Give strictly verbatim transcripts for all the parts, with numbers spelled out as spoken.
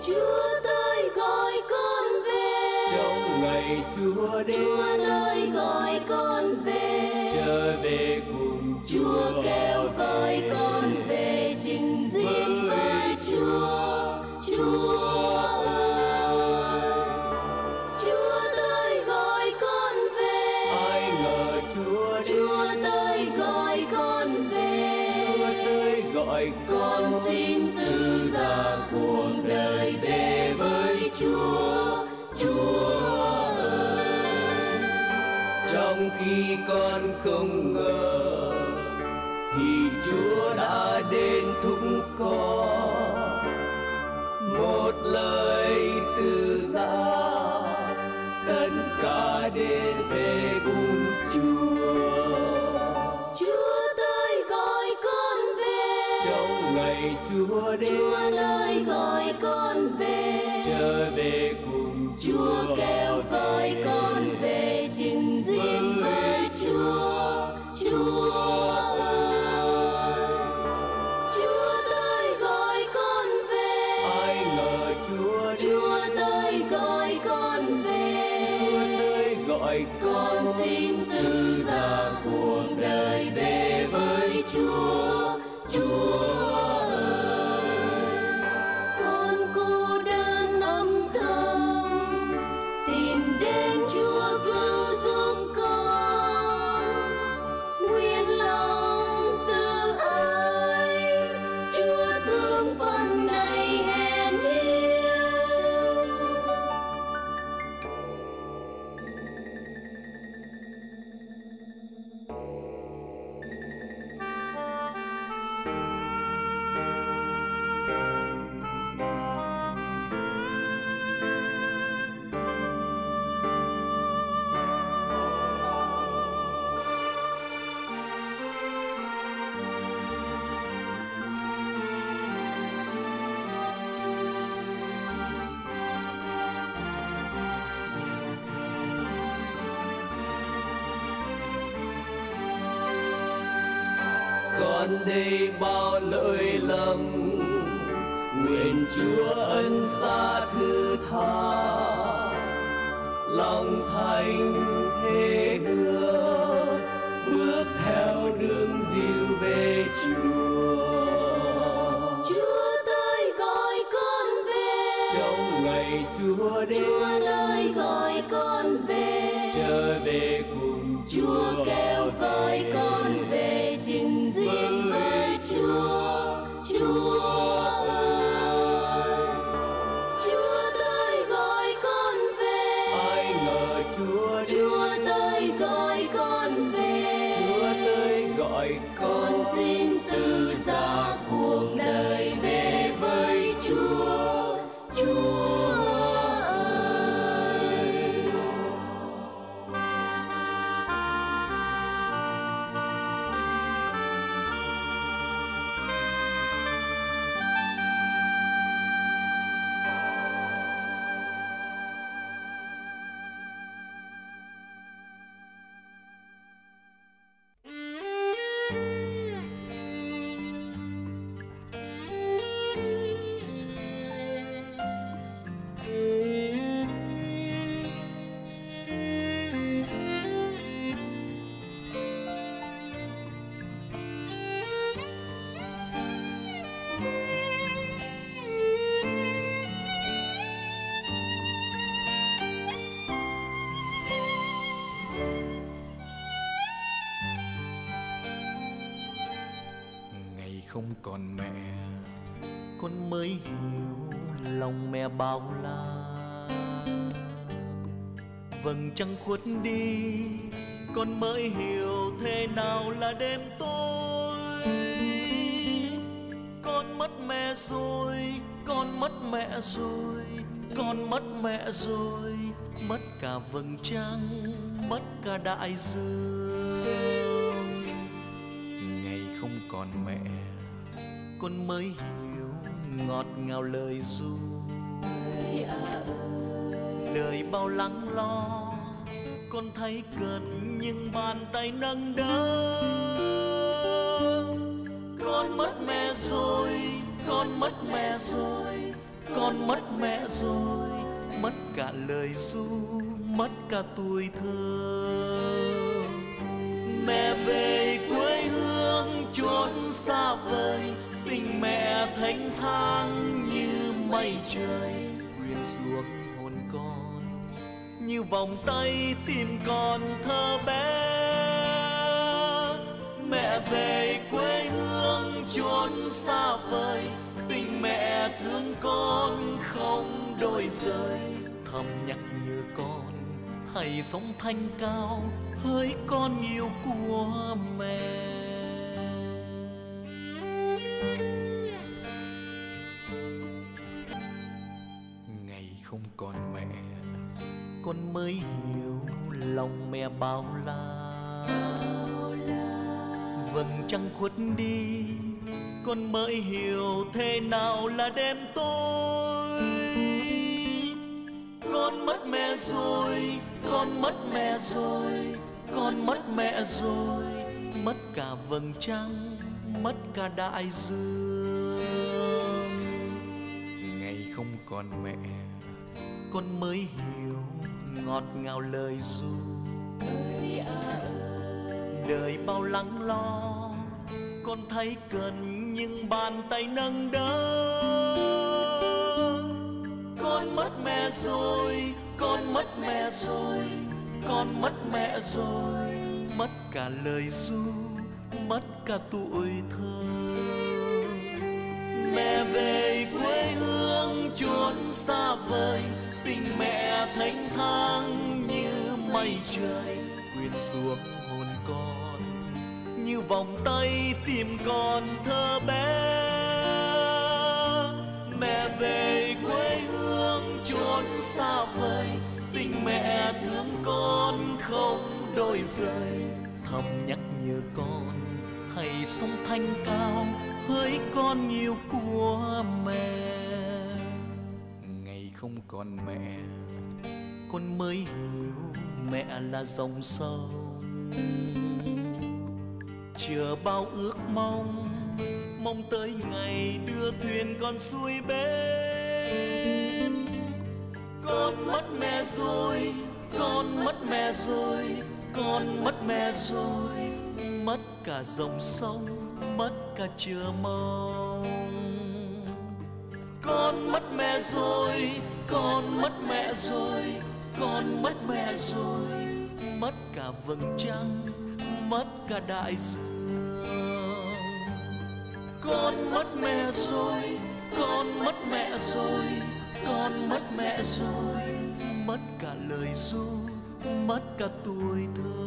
Chúa tới gọi con về. Trong ngày Chúa đến, Chúa tới gọi con về. trở về cùng Chúa kêu gọi con về trình diễn với Chúa. Chúa ơi, Chúa tới gọi con về. ai ngờ Chúa đến, Chúa tới gọi con về. Chúa tới gọi Con xin từ giã cuộc đời về với Chúa. Chúa ơi, trong khi con không ngờ thì Chúa đã đến thúc con một lời từ giã, tất cả để về cùng Chúa. Chúa tới gọi con về. Trong ngày Chúa đến, Chúa tới gọi con về. trở về cùng Chúa kêu gọi con về trình diễn với Chúa. Chúa ơi, Chúa tới gọi con về. ai ngờ Chúa đến, Chúa tới gọi con về. Chúa tới gọi Con xin từ giã cuộc đời về với Chúa. Chúa ơi, con cô đơn âm thầm tìm đến Chúa cứu giúp con. Nguyện lòng từ ái Chúa thương phần này hèn yếu. con đây bao lỗi lầm, nguyện Chúa ân xá thứ tha, lòng thành thế hứa bước theo đường dìu về Chúa. Chúa tới gọi con về. Trong ngày Chúa đến, Chúa tới gọi con về. trở về cùng Chúa kêu gọi con về trình diễn với Chúa. Chúa ơi, Chúa tới gọi con về. ai ngờ Chúa đến, Chúa tới gọi con về. Chúa tới gọi Con con. xin từ giã cuộc đời về với Chúa. Chúa ơi, ngày không còn mẹ, con mới hiểu lòng mẹ bao la. Vầng trăng khuất đi, con mới hiểu thế nào là đêm tối. Con mất mẹ rồi, con mất mẹ rồi, con mất mẹ rồi, mất cả vầng trăng, mất cả đại dương. Ngày không còn mẹ, con mới hiểu ngọt ngào lời ru. Đời bao lắng lo, con thấy cần nhưng bàn tay nâng đỡ. Con mất mẹ rồi, con mất mẹ rồi, con con mất mẹ rồi, mất cả lời ru, mất cả tuổi thơ. Mẹ về quê hương chốn xa vời, tình mẹ thênh thang như mây trời, quyện xuống hồn con như vòng tay tìm con thơ bé. Mẹ về quê hương chốn xa vời, tình mẹ thương con không đôi rời, thầm nhắc nhở con hãy sống thanh cao hỡi con yêu của mẹ. Ngày không còn mẹ, con mới hiểu lòng mẹ bao la. Vầng trăng khuất đi, con mới hiểu thế nào là đêm tối. Con mất mẹ rồi, con mất mẹ rồi, con mất mẹ rồi, mất cả vầng trăng, mất cả đại dương. Ngày không còn mẹ, con mới hiểu ngọt ngào lời ru. Đời bao lắng lo, con thấy cần những bàn tay nâng đỡ. Con mất mẹ rồi, con mất mẹ rồi, con mất mẹ rồi, mất cả lời ru, mất cả tuổi thơ. Mẹ về quê hương chốn xa vời, tình mẹ thênh thang như mây trời, quyện xuống hồn con như vòng tay tìm con thơ bé. Mẹ về quê hương chốn xa vời, tình mẹ thương con không đôi rời, thầm nhắc nhở con hãy sống thanh cao hỡi con yêu của mẹ. Ngày không còn mẹ, con mới hiểu mẹ là dòng sông, chờ bao ước mong, mong tới ngày đưa thuyền con xuôi bên. Con mất mẹ rồi, con mất mẹ rồi, con mất mẹ rồi, mất cả dòng sông, mất cả chờ mong. Con mất mẹ rồi, con mất mẹ rồi, con mất mẹ rồi, mất cả vầng trăng, mất cả đại dương. Con mất mẹ rồi, con mất mẹ rồi, con mất mẹ rồi, mất cả lời ru, mất cả tuổi thơ.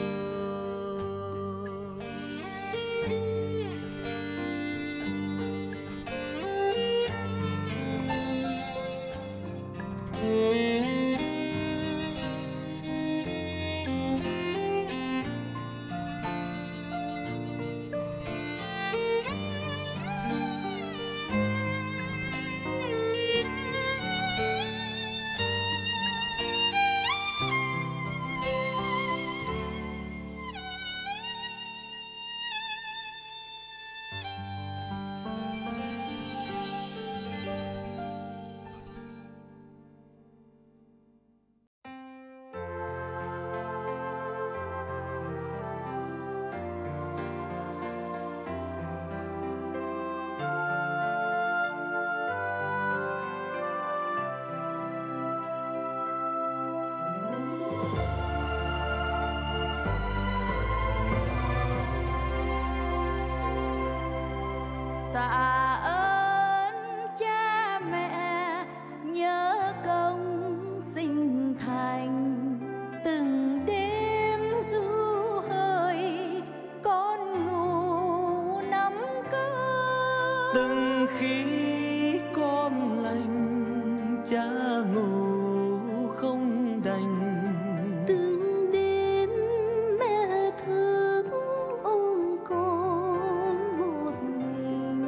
Tạ ơn cha mẹ nhớ công sinh thành, từng đêm du hơi con ngủ nắm cơm. Từng khi con lành cha ngủ không đành, Từng đêm mẹ thức ôm con một mình.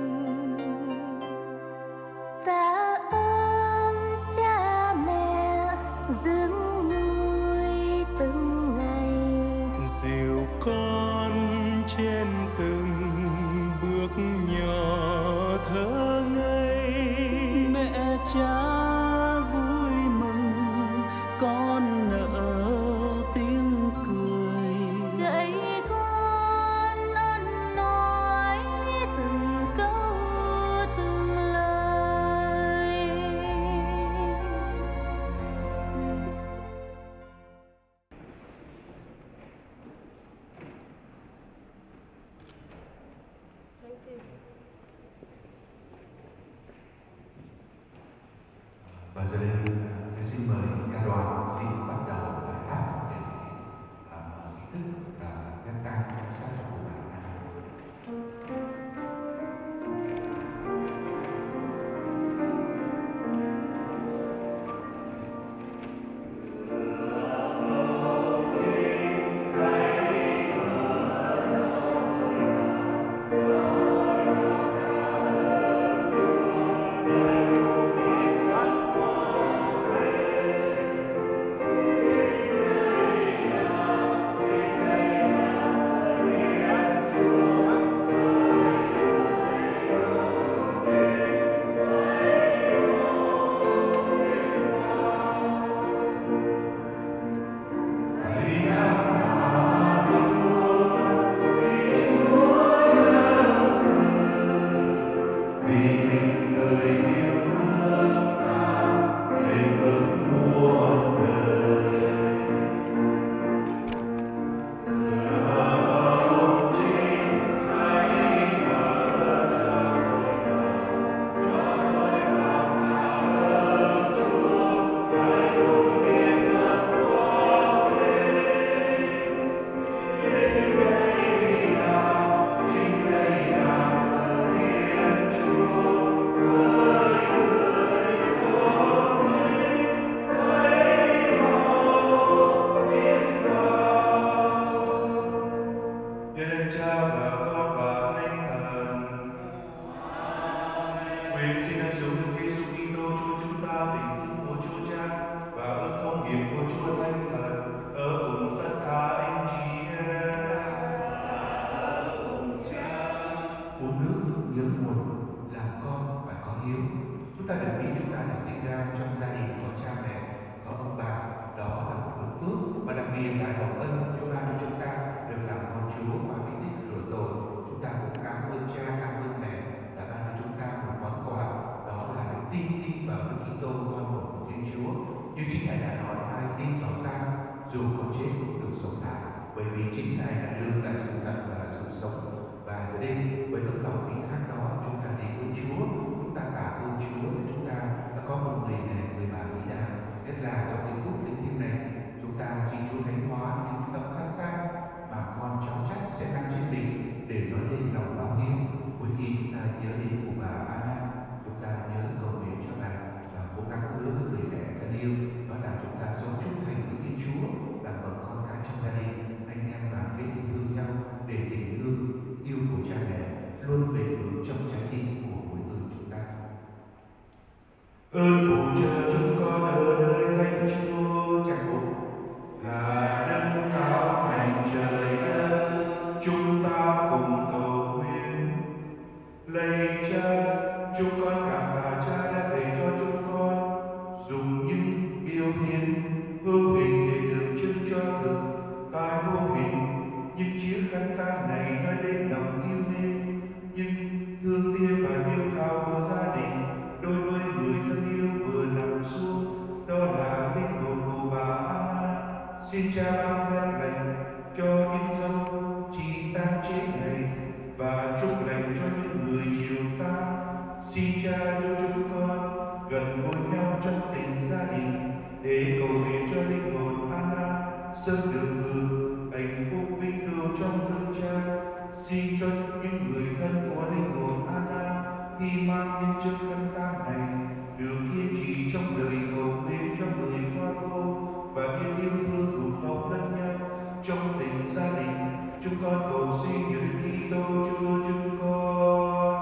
Tạ ơn cha mẹ dưỡng nuôi từng ngày, dìu con trên từng bước nhỏ thơ ngây. Mẹ cha Nguyện xin ân sủng Đức Giêsu Kitô Chúa chúng ta, tình thương của Chúa Cha và ơn thông hiệp của Chúa Thánh Thần ở cùng tất cả anh chị em. Uống nước nhớ nguồn, làm con phải có hiếu. Chúng ta đừng nghĩ chúng ta được sinh ra trong gia đình có cha mẹ, có ông bà, đó là một phước phước và đặc biệt là hồng ân Chúa ban cho chúng ta được làm con Chúa qua bí tích rửa tội. Chúng ta cũng cảm ơn cha, cảm ơn mẹ đã ban cho chúng ta một món quà, đó là được tin tin vào Đức Kitô con một của Thiên Chúa. Như chính Ngài đã nói, ai tin vào ta dù có chết cũng được sống lại, bởi vì chính Ngài là đường, là sự thật và là sự sống. Và giờ đây với tấm lòng tín thác đó, chúng ta đến với Chúa, chúng ta tạ ơn Chúa để chúng ta đã có một người mẹ, người bà vĩ đại. Nhất là trong cái phút linh thiêng này, chúng ta xin Chúa thánh hóa những tâm khắc khác mà con cháu chắc sẽ đang trên đỉnh để nói lên lòng báo hiếu. Mỗi khi chúng ta nhớ đến cụ bà Anna, chúng ta nhớ cầu nguyện cho bà và cố gắng hứa với người mẹ thân yêu, đó là chúng ta sống trung thành với Thiên Chúa, làm bậc con cái trong gia đình, anh em đoàn kết yêu thương nhau để tình thương yêu của cha mẹ luôn bền vững trong trái tim của mỗi người chúng ta. Ơn phù trợ chúng con ở nơi danh Chúa trang phục là nâng cao thành trời đất, chúng ta cùng cầu nguyện. Lạy Cha, chúng con cảm tạ Cha đã dạy cho chúng con dùng những điều hiền hữu hình để tượng trưng cho thực tại vô hình. Những chiếc khăn tang này nói lên lòng yêu mến, những thương tiếc và yêu thương của gia đình đối với người thân yêu vừa nằm xuống, đó là linh hồn của bà Anna. Xin Cha ban phép lành cho những dấu chỉ tang chết này và chúc lành cho những người chịu tang. Xin Cha cho chúng con gần gũi nhau trong tình gia đình để cầu nguyện cho linh hồn Anna sớm được hưởng hạnh phúc vinh cửu trong nước Cha. Xin cho những người thân của linh hồn Anna khi mang những chiếc khăn tang này được kiên trì trong đời cầu nguyện cho người qua cô và biết yêu thương đùm bọc lẫn nhau trong tình gia đình. Chúng con cầu xin nhờ Đức Kitô Chúa chúng con.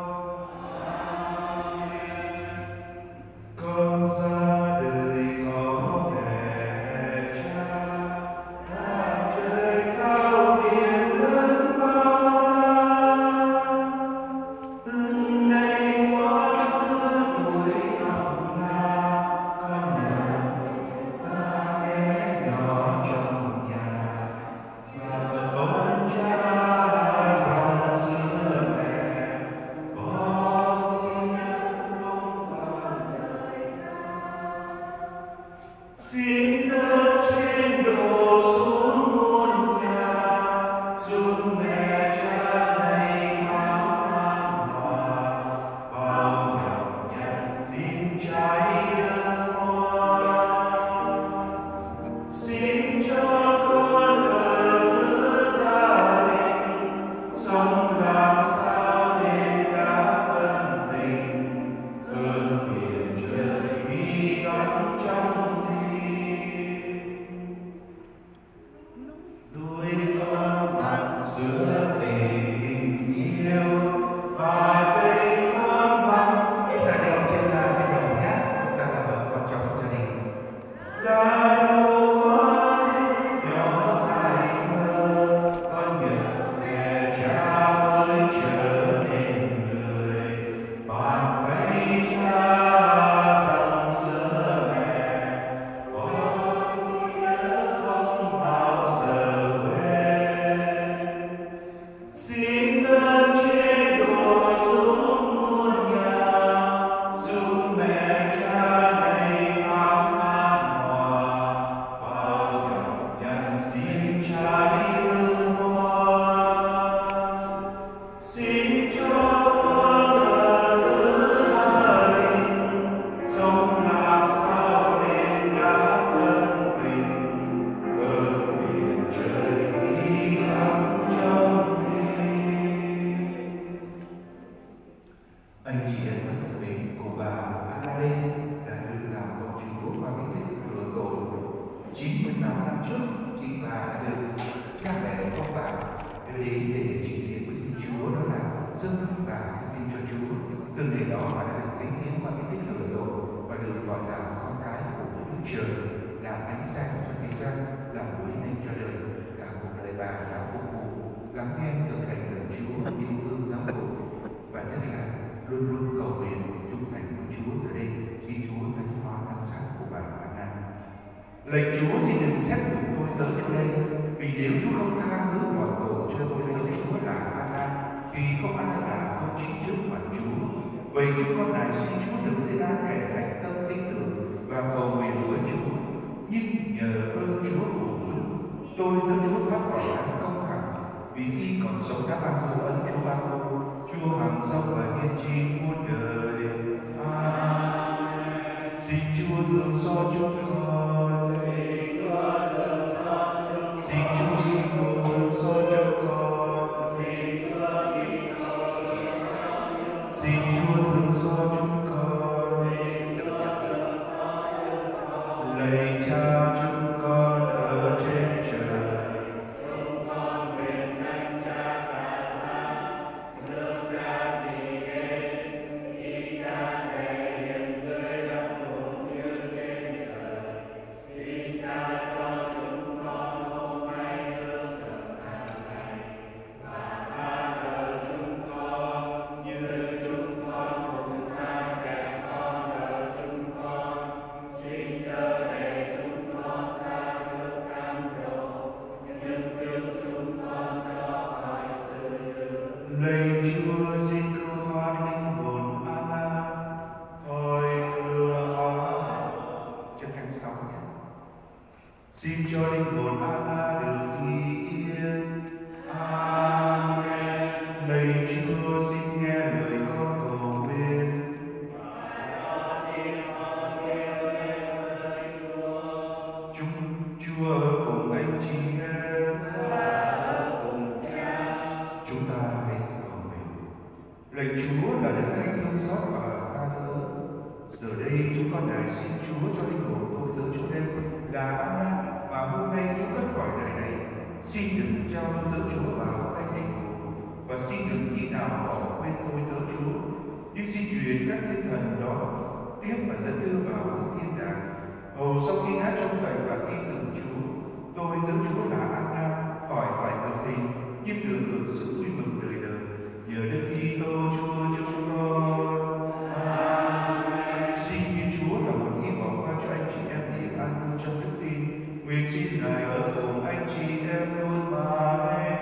Con ra đời có mẹ Cha, tháp trời cao biển lớn bao la, từng ngày qua giữa tuổi ngọc ngà, con nhờ ta nghe nhỏ trong nhà và con cha dòng xưa mẹ, con xin nhớ không bao đời ta. Xin đất trên đổ xuống muôn nhà, giúp mẹ Cha này khám an hòa, bao nhọc nhằn xin trái ơn hoa. Xin cho con ở giữa gia đình, sống làm sao để đáp ân tình, cơn biển trời đi gắm trong tim. Đuôi con mặt giữa tình yêu và dây con băng. Chúng ta đeo trên trên đầu nhé, chúng ta là bậc con cháu trong gia đình. Là đâu có nhỏ dài thơ, con nhận mẹ Cha mới trở nên người. Bàn tay Cha dòng sữa mẹ, con xin nhớ không bao giờ quên. Xin ơn trên đổ xuống muôn nhà, giúp mẹ Cha này khám an hòa, bao nhọc nhằn xin trái hương hoa. Xin cho con ở giữa gia đình, sống làm sao để đáp ơn tình, cơn biển trời đi gắm trong tim. Anh chị em thân mến, cô bà Anna đây đã được làm con Chúa qua bí tích rửa tội. chín mươi tám năm trước, chị bà đã được cha mẹ của bà đưa đến để trình diện với Thiên Chúa, đó là dâng bà hiến cho Chúa. Từ ngày đó bạn đã được thánh hiến qua cái tích lửa độ và được gọi là con cái của Đức Trời, làm ánh sáng cho thế gian, làm mũi nhanh cho đời. Cả cuộc đời bà đã phục vụ, lắng nghe thực hành lời Chúa, yêu thương giáo dục và nhất là luôn luôn cầu nguyện trung thành với Chúa. Giờ đây xin Chúa thánh hóa thân xác của bà Anna. Lạy Chúa, xin đừng xét nhục tôi tớ Chúa đây, vì nếu Chúa không tha thứ mọi tội cho tôi tớ Chúa là Anna, thì không ai là công chính trước mặt Chúa. Vậy chúng con này xin Chúa đừng lên án kẻ hành tâm tin tưởng và cầu nguyện với Chúa, nhưng nhờ ơn Chúa phù giúp tôi tớ Chúa thoát khỏi án công thẳng, vì khi còn sống đã ban dấu ân Chúa ban tôi, Chúa hằng sống và yên tri muôn đời. Amen. Xin Chúa thương xót chúng con. Xin Chúa thương xót chúng con. Xin Chúa thương xót chúng con. Xin Chúa thương xót chúng con. Lạy Cha chúng con ở trên trời. Xin cho linh hồn Anna được bình yên. Amen. Lạy Chúa, xin nghe lời con cầu nguyện. Chúng Chúa ở cùng anh chị em. Chúng ta hãy cầu nguyện. Lạy Chúa là đấng hay thương xót và tha thứ. Giờ đây chúng con này xin Chúa cho linh hồn tôi tớ Chúa đây là Anna, và hôm nay Chúa cất khỏi đời này. Xin đừng trao tôi tớ Chúa vào tay linh hồn, và xin đừng khi nào bỏ quên tôi tớ Chúa, nhưng xin truyền các thiên thần đó tiếp và dẫn đưa vào nước thiên đàng. Hầu sau khi đã trông cậy và tin tưởng Chúa, tôi tớ Chúa là Anna khỏi phải cực hình, nhưng được hưởng sự vui mừng đời đời nhờ Đức Kitô Chúa chúng con. Amen. Xin Thiên Chúa là một hy vọng ban cho anh chị em niềm an vui trong đức tin. Nguyện xin Ngài ở cùng anh chị em luôn mãi.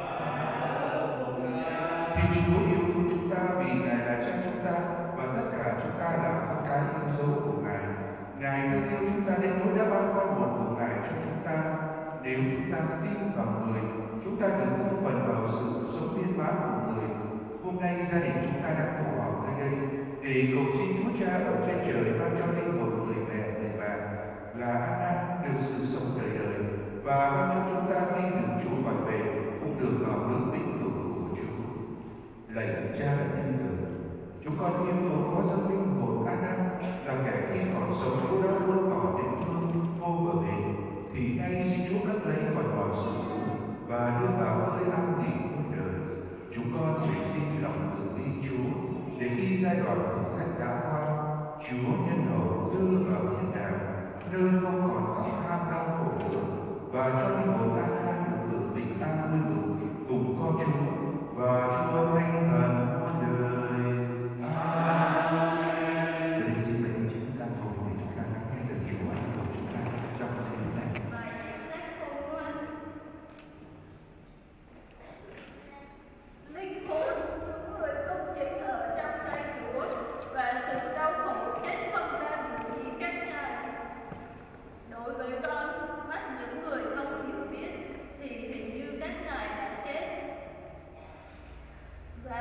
Thiên Chúa yêu thương chúng ta vì Ngài là Cha chúng ta và tất cả chúng ta là con cái yêu dấu của Ngài. Ngài thương yêu chúng ta đến nỗi đã ban con một của Ngài cho chúng ta. Nếu chúng ta tin vào Người, chúng ta được thông phần vào sự sống viên mãn của Người. Hôm nay gia đình chúng ta đã tụ họp tới đây để cầu xin Chúa Cha ở trên trời ban cho linh hồn người mẹ người bà là Anna được sự sống đời đời, và ban cho chúng ta khi được Chúa gọi về cũng được vào nước vĩnh cửu của Chúa. Lạy Cha nhân từ, chúng con khiêm tốn hóa dâng linh hồn Anna là kẻ khi còn sống Chúa đã luôn tỏ tình thương vô bờ bến, thì nay xin Chúa cất lấy khỏi mọi sự dữ và đưa vào nơi an nghỉ muôn đời. Chúng con nguyện xin lòng từ bi Chúa để khi giai đoạn thử thách đã qua, Chúa nhân hậu đưa vào thiên đàng nơi không còn khóc than đau khổ nữa, và cho linh hồn Anna được hưởng bình an vui mừng cùng con Chúa và Chúa Thánh Thần muôn đời. Amen. Giờ đây xin mời anh chị chúng ta ngồi để chúng ta lắng nghe lời Chúa ăn của chúng ta trong giây phút này. Linh hồn những người công chính ở trong tay Chúa và sự đau khổ chết không ra được gì cách nào. Đối với con, mắt những người không hiểu biết thì hình như các ngài đã chết. Và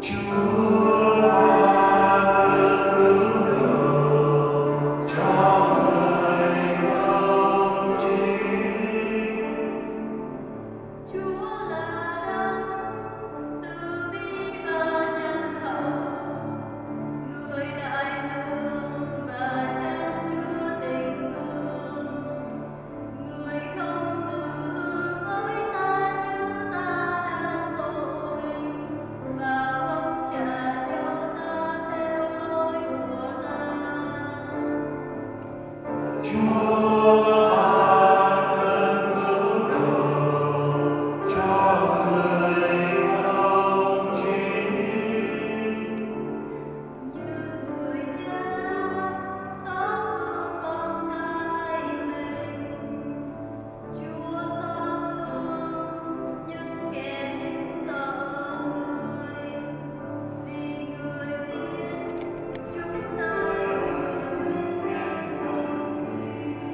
Chúng ta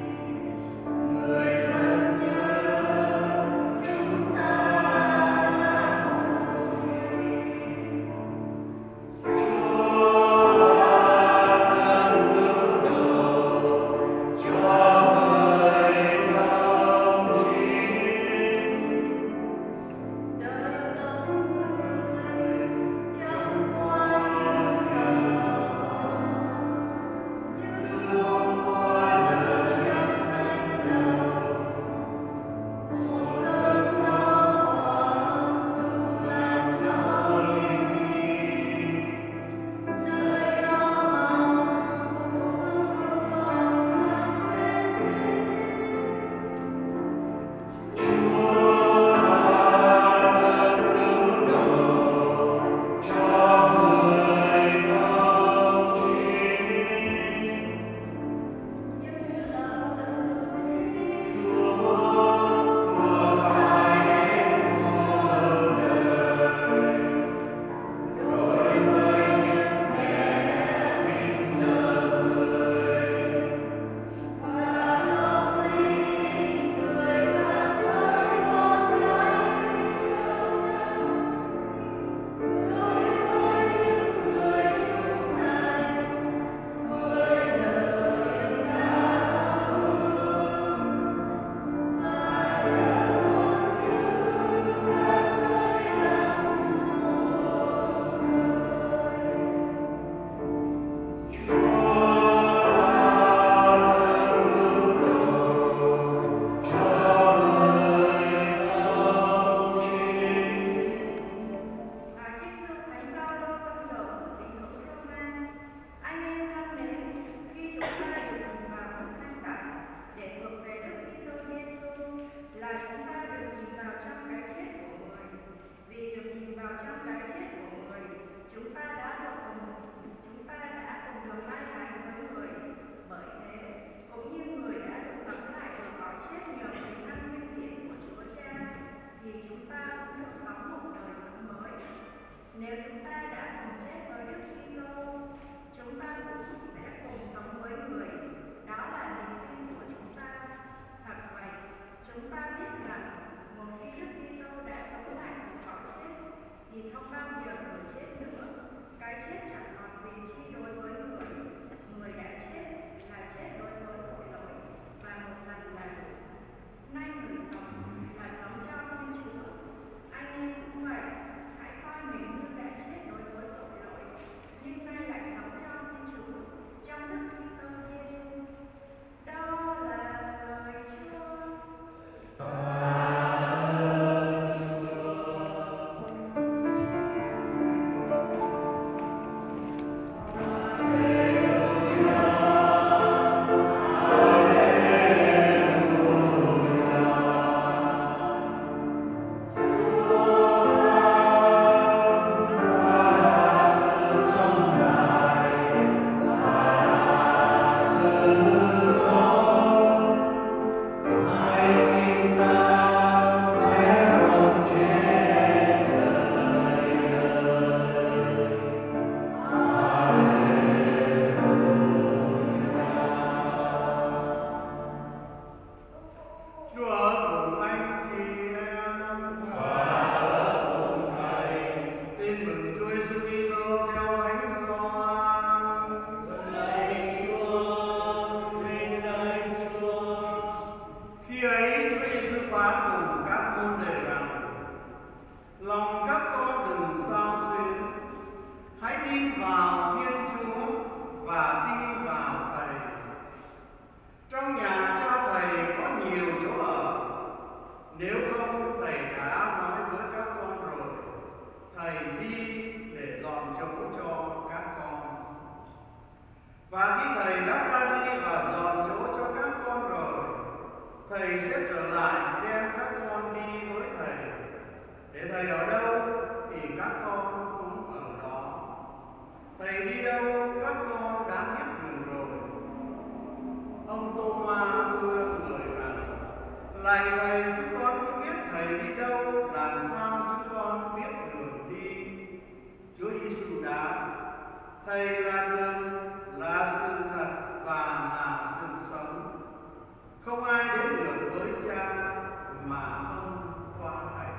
Thầy là đường, là sự thật và là sự sống. Không ai đến được với Cha mà không qua Thầy.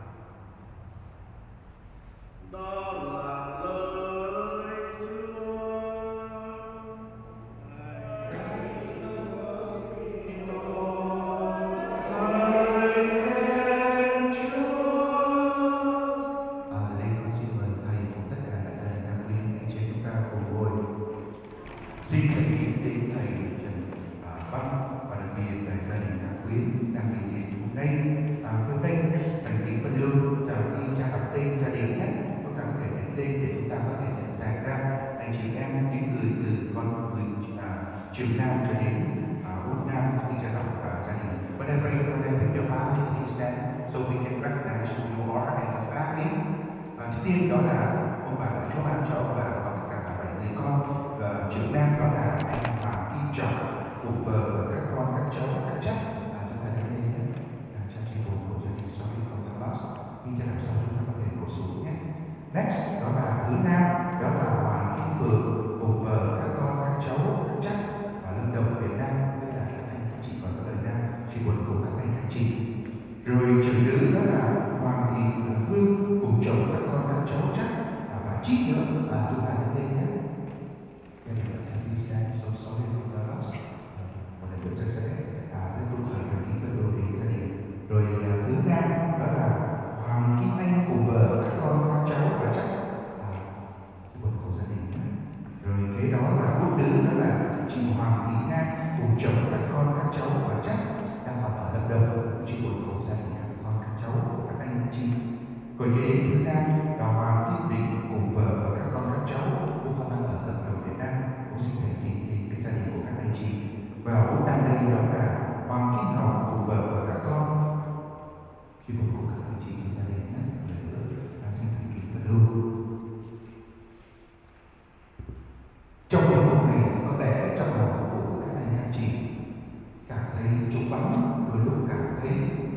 Đó là lời Chúa. Xin thầy kính đến thầy Trần à, Văn và đặc biệt là gia đình Hạ Quyến đang hiện diện hôm nay. À, hôm nay thầy kính phân lương chào khi cha đọc tên gia đình nhất, chúng ta có thể nhấn lên để chúng ta có thể nhận dạng ra anh chị em những người từ con người à, Trường Nam cho đến à, Út Nam khi cha đọc à, gia đình. When I pray, when I bring your family, please stand so we can recognize who you are and your family. À, trước tiên đó là ông bà đã Chúa ban cho ông bà và tất cả là bảy người con. Và trưởng Nam đó là anh Hoàng Kim Trọng cùng vợ và các con, các cháu, các chất. À, chúng ta đến đây nhé. À, cha chị hồn của gia đình sau khi không tham loss. Nhưng cho làm sao chúng ta có thể cổ xuống nhé. Next đó là thứ Nam, đó là Hoàng Kim Phượng cùng vợ, các con, các cháu, các chất. Và Lâm Đồng Việt Nam, đây là các anh các chị còn có đời Nam, chị buồn cùng các anh các chị. Rồi trưởng nữ đó là Hoàng Thị Hương cùng chồng, các con, các cháu, chất. À, và chị nữa, à, chúng ta đến đây nhé. So sorry for the loss. Một lần nữa sẽ à, tiếp tục hỏi về kỹ thuật đồ thị gia đình. Rồi à, thứ Nam đó là Hoàng Kim Anh cùng vợ, các con, các cháu và chắc à, buồn của gia đình. Rồi kế đó là út nữ đó là chị Hoàng Thị Nga cùng chồng, các con, các cháu và chắc đang học ở Lâm Đồng. Chị buồn của gia đình, các con, các cháu, các anh các chị. Rồi kế đến thứ Nam là Hoàng Kim Định cùng vợ và các con, các cháu cũng còn đang ở Lâm Đồng Việt Nam. Cũng xin thầy kính cái gia đình của các anh chị. Và út Nam đây đó là Hoàng Kim Ngọc cùng vợ và các con. Khi một cùng các anh chị trong gia đình nhé. Lần nữa là xin thầy kính phần hưu. Trong giây phút này có lẽ trong lòng của các anh các chị cảm thấy trống vắng, đôi lúc cảm thấy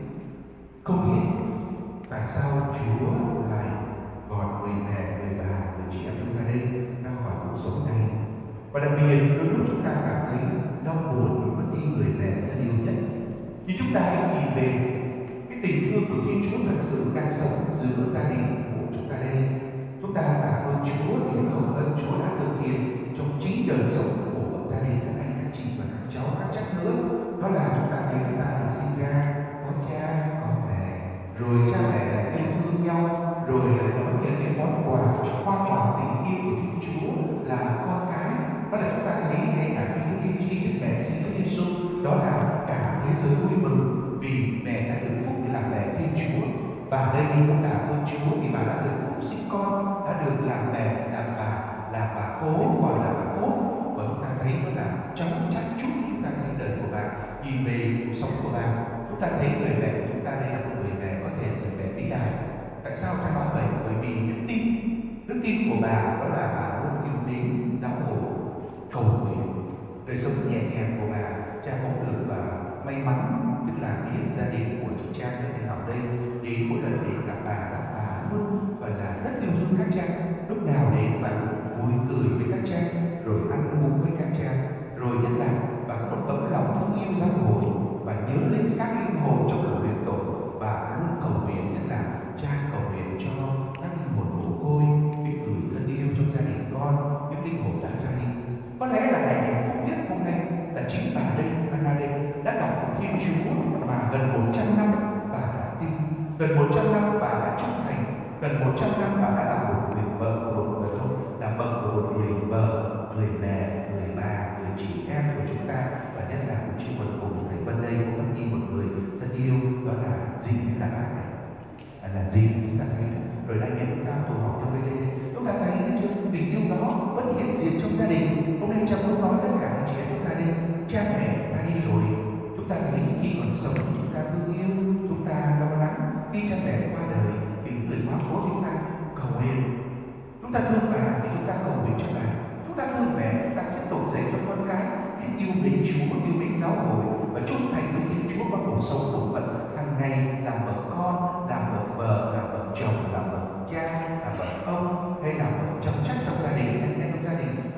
không biết tại sao Chúa lại gọi người mẹ, người bà, người chị em chúng ta đây ra khỏi cuộc sống này. Và đặc biệt đôi lúc chúng ta cảm thấy đau buồn vì mất đi người mẹ thân yêu nhất. Nhưng chúng ta hãy nhìn về cái tình thương của Thiên Chúa thật sự đang sống giữa gia đình của chúng ta đây. Chúng ta cảm ơn Chúa vì hồng ân Chúa đã thực hiện trong chính đời sống của gia đình các anh, các chị và các cháu, các chắc nữa. Đó là chúng ta thấy chúng ta được sinh ra có cha, có mẹ, rồi cha mẹ lại yêu thương nhau, rồi lại đón nhận những món quà hoa quả tình yêu của Thiên Chúa là con cái. Đó là chúng ta thấy ngay cả khi Chúa Khi Đức Mẹ sinh Chúa Giêsu, đó là cả thế giới vui mừng vì mẹ đã được phúc làm mẹ Thiên Chúa. Và đây cũng cảm ơn Chúa vì bà đã được phúc sinh con, đã được làm mẹ, làm bà, làm bà cố, gọi là bà cố. Và chúng ta thấy đó là trong chăn chút chúng ta thấy đời của bà, nhìn về cuộc sống của bà, chúng ta thấy người mẹ của chúng ta đây là một người mẹ có thể là người mẹ vĩ đại. Tại sao ta nói vậy? Bởi vì đức tin, đức tin của bà đó là bà luôn yêu mến giáo hội, cầu nguyện, đời sống nhẹ nhàng của bà. Cha cũng được và may mắn tức là biết gia đình của chị Trang cho thầy học đây, đến mỗi lần đến gặp bà đó bà luôn gọi là rất yêu thương các Trang, lúc nào đến bà cũng vui cười với các Trang, rồi ăn uống với các Trang, rồi nhất là bà có một tấm lòng thương yêu giáo hội và nhớ lên các linh hồn trong buổi luyện tội và luôn cầu nguyện, nhất là Cha cầu nguyện cho các linh hồn mồ côi bị gửi thân yêu trong gia đình con, những linh hồn đã ra đi. Có lẽ là ngày hạnh phúc nhất hôm nay là chính bà đây, Anna đây đã gặp Thiên Chúa mà gần một trăm năm bà đã tin, gần một trăm năm bà đã trung thành, gần một trăm năm bà đã là một người vợ của một người không, là bậc của một người vợ, người mẹ, người bà, người chị em của chúng ta. Và nhất là cũng chỉ một cùng thầy Vân đây cũng mất đi một người thân yêu, đó là Dinh hay là bác này, à, là Dinh chúng ta thấy. Rồi anh em chúng ta tụ họp trong đây, chúng ta thấy cái chuyện tình yêu đó vẫn hiện diện trong gia đình. Hôm nay cha muốn nói tất cả anh chị em chúng ta đây, cha mẹ đã đi rồi, chúng ta thấy khi còn sống chúng ta thương yêu, chúng ta lo lắng. Khi cha mẹ qua đời thì người quá cố chúng ta cầu nguyện, chúng ta thương bà thì chúng ta cầu nguyện cho bà, chúng ta thương mẹ chúng ta tiếp tục dạy cho con cái biết yêu mến Chúa, yêu mến giáo hội và trung thành với Thiên Chúa qua cuộc sống của phận hàng ngày, làm bậc con, làm bậc vợ, làm bậc chồng, làm bậc cha, làm bậc ông hay làm bậc chồng chắc trong gia đình, anh em trong gia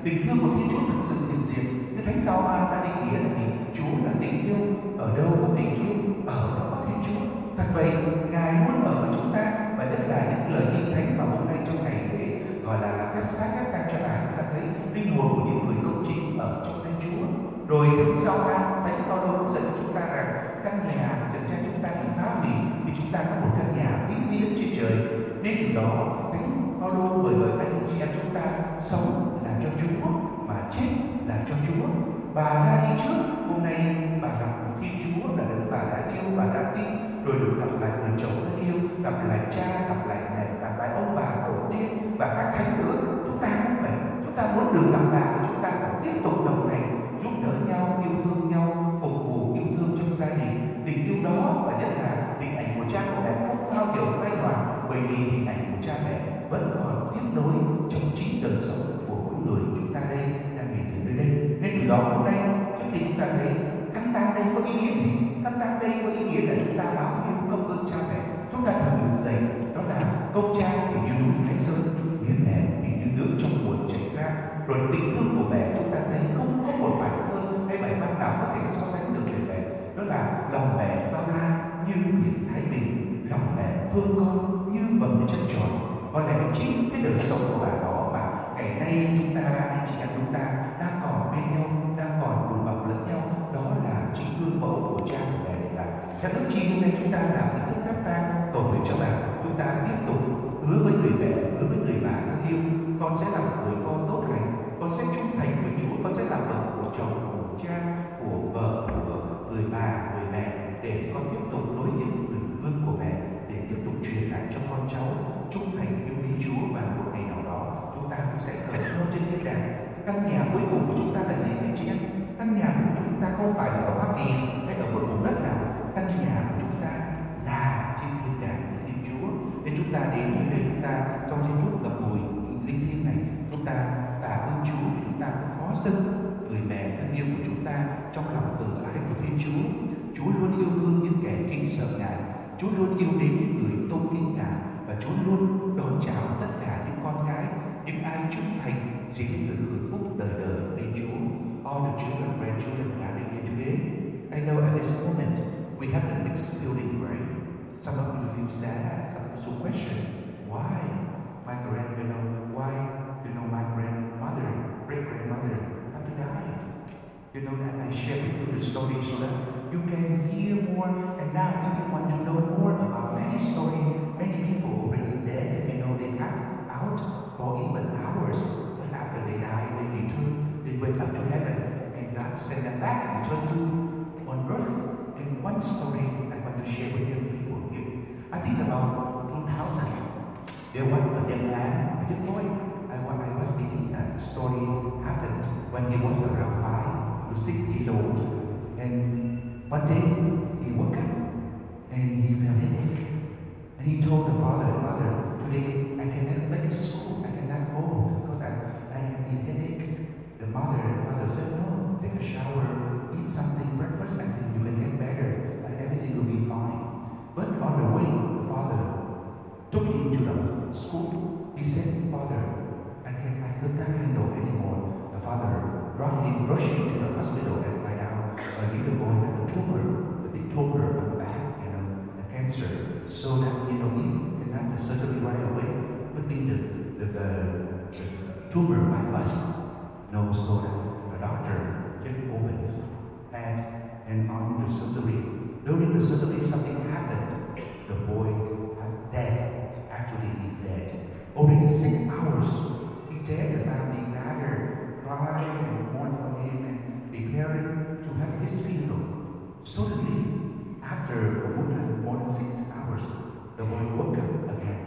Tình thương của Thiên Chúa thật sự hiện diện. Như Thánh Gioan đã định nghĩa là gì? Chúa là tình yêu, ở đâu có tình yêu, ở đó có Thiên Chúa. Thật vậy, Ngài luôn ở với chúng ta, và nhất là những lời kinh thánh mà hôm nay trong ngày lễ gọi là làm phép xác các ta cho bạn, chúng ta thấy linh hồn của những người công chính ở trong tay Chúa. Rồi Thánh Gioan, Thánh Phaolô cũng dẫn chúng ta rằng căn nhà mà trần gian chúng ta bị phá hủy thì chúng ta có một căn nhà vĩnh viễn trên trời. Nên từ đó Thánh Phaolô mời gọi anh chị em chúng ta sống là cho Chúa mà chết là cho Chúa. Bà ra đi trước, hôm nay bà gặp Thiên Chúa là đấng bà đã yêu, bà đã tin, rồi được gặp lại người chồng thân yêu, gặp lại cha, gặp lại mẹ, gặp lại ông bà tổ tiên và các thánh nữa. Chúng ta cũng vậy, chúng ta muốn được gặp bà thì chúng ta phải tiếp tục đồng hành, giúp đỡ nhau, yêu thương nhau, phục vụ yêu thương trong gia đình. Tình yêu đó và nhất là hình ảnh của cha của mẹ không bao giờ phai nhạt, bởi vì hình ảnh của cha mẹ vẫn còn tiếp nối trong chính đời sống của mỗi người chúng ta đây đang hiện diện nơi đây. Nên từ đó hôm nay chương trình chúng ta thấy căn tang đây có ý nghĩa gì? Căn tang đây có ý nghĩa là chúng ta báo hiếu công ơn cha mẹ. Chúng ta thường được dạy đó là công cha thì như núi Thái Sơn, nghĩa mẹ thì như nước trong nguồn chảy ra. Rồi tình thương của mẹ chúng ta thấy không có một bài thơ hay bài văn nào có thể so sánh được về mẹ. Đó là lòng mẹ bao la như biển Thái Bình, lòng mẹ thương con như vầng chân tròn. Có lẽ chính cái đời sống của bà đó mà ngày nay chúng ta, anh chị em chúng ta đang còn bên nhau, đang còn đùm bọc lẫn nhau, đó là chính gương mẫu của cha của mẹ để lại. Các ước chi hôm nay chúng ta làm hình thức phép tang cầu nguyện cho bà, chúng ta tiếp tục hứa với người mẹ, hứa với người bà thân yêu, con sẽ làm một người con tốt lành, con sẽ trung thành với Chúa, con sẽ làm bậc của chồng, của cha, của vợ, của người bà, người mẹ, để con tiếp tục nối tiếp người gương của mẹ, để tiếp tục truyền lại cho con cháu trung thành yêu quý Chúa. Và một ngày nào đó chúng ta cũng sẽ khởi thơm trên thiên đàng. Căn nhà cuối cùng của chúng ta là gì anh chị em? Căn nhà của chúng ta không phải là ở Hoa Kỳ hay ở một vùng đất nào. Căn nhà của chúng ta là trên thiên đàng với Thiên Chúa. Nên chúng ta đến với nơi chúng ta trong giây phút ngập ngùi linh thiêng này, chúng ta tạ ơn Chúa, chúng ta cũng phó dâng người mẹ thân yêu của chúng ta trong lòng từ ái của Thiên Chúa. Chúa luôn yêu thương những kẻ kính sợ Ngài, Chúa luôn yêu mến những người tôn kính Ngài, và Chúa luôn đón chào tất cả những con cái, những ai trung thành, chỉ những người hưởng phúc đời đời bên Chúa. All the children, grandchildren gathered here today, I know at this moment we have a mixed feeling, right? Some of you feel sad, some of you question, why my grandmother, why you know my grandmother, great grandmother have to die? You know that I share with you the story so that you can hear more, and now if you want to know more about many stories, many people already dead, you know, they passed out for even hours, but after they died, they returned, they went up to heaven, and God sent them back, returned to on earth. And one story I want to share with you people here. I think about two thousand, there was a young man, a young boy, I, I was reading that story happened when he was around five to six years old, and one day he woke up and he felt headache, and he told the father and mother, today I cannot make it to school, I cannot go because I, I have a headache. The mother and father said, no, take a shower, eat something, breakfast, I think you can get better and everything will be fine. But on the way, the father took him to the school. He said, Father, I, can, I could not handle anymore. The father brought him, rushed him to the hospital and find out a little boy had a tumor, a big tumor on the back, you know, a cancer. So that, you know, he cannot have the surgery right away. Could be the, the, the, the tumor might bust. No, so that the doctor just opened his hand and on the surgery. During the surgery, something happened. The boy was dead. Actually, he's dead. Already six hours. He dead. The family gathered, cried and mourned for him and preparing to have his funeral. Suddenly, after more than, more than six hours, the boy woke up again.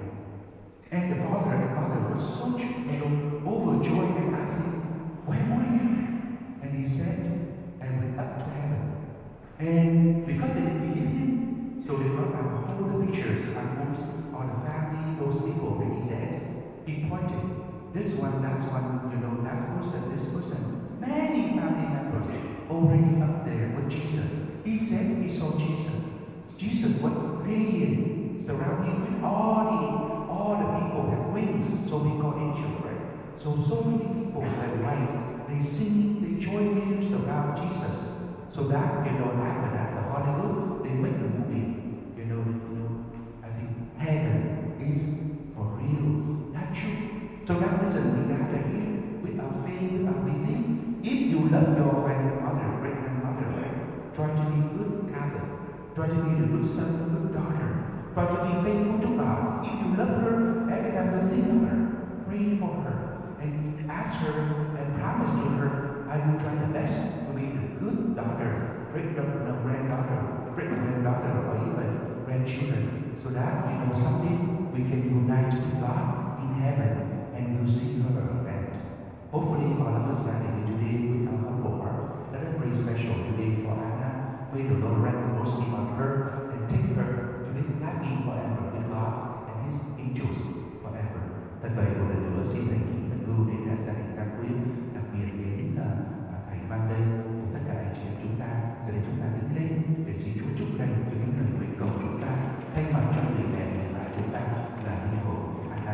And the father and mother were so, you know, overjoyed and asked him, where were you? And he said, I went up to heaven. And because they didn't believe him, so they brought out all the pictures and albums of the family, those people already dead. He pointed, this one, that one, you know, that person, this person. Many family members already up there with Jesus. He said he saw Jesus. Jesus was radiant, surrounded with all the, all the people have wings, so we call angels, right? So, so many people that write, they sing, they join hymns around Jesus. So that, you know, after that, the Hollywood, they make the movie. You know, you know, I think heaven is for real, not true. So that reason we gather here with our faith, with our belief. If you love your grandmother, great grandmother, right? Try to be good Catholic. Try to be a good son, a good daughter. Try to be faithful to God. If you love her, every time you think of her, pray for her and ask her and promise to her, I will try the best to be a good daughter, great no, granddaughter, great granddaughter, or even grandchildren, so that you know someday we can unite with God in heaven and we'll see her and hopefully all of us gathered here today with our humble heart. Let us pray special today for Anna. May the Lord write the mercy on her and take her to live happy forever with God and His angels forever. Thật vậy một lần nữa xin thầy kính thân ưu đến gia đình Đăng Quyên, đặc biệt đến uh, thầy Văn đây cùng tất cả anh chị em chúng ta, để chúng ta đứng lên để xin Chúa chúc lành cho những lời nguyện cầu chúng ta, thay mặt cho người mẹ và chúng ta là linh hồn Anna.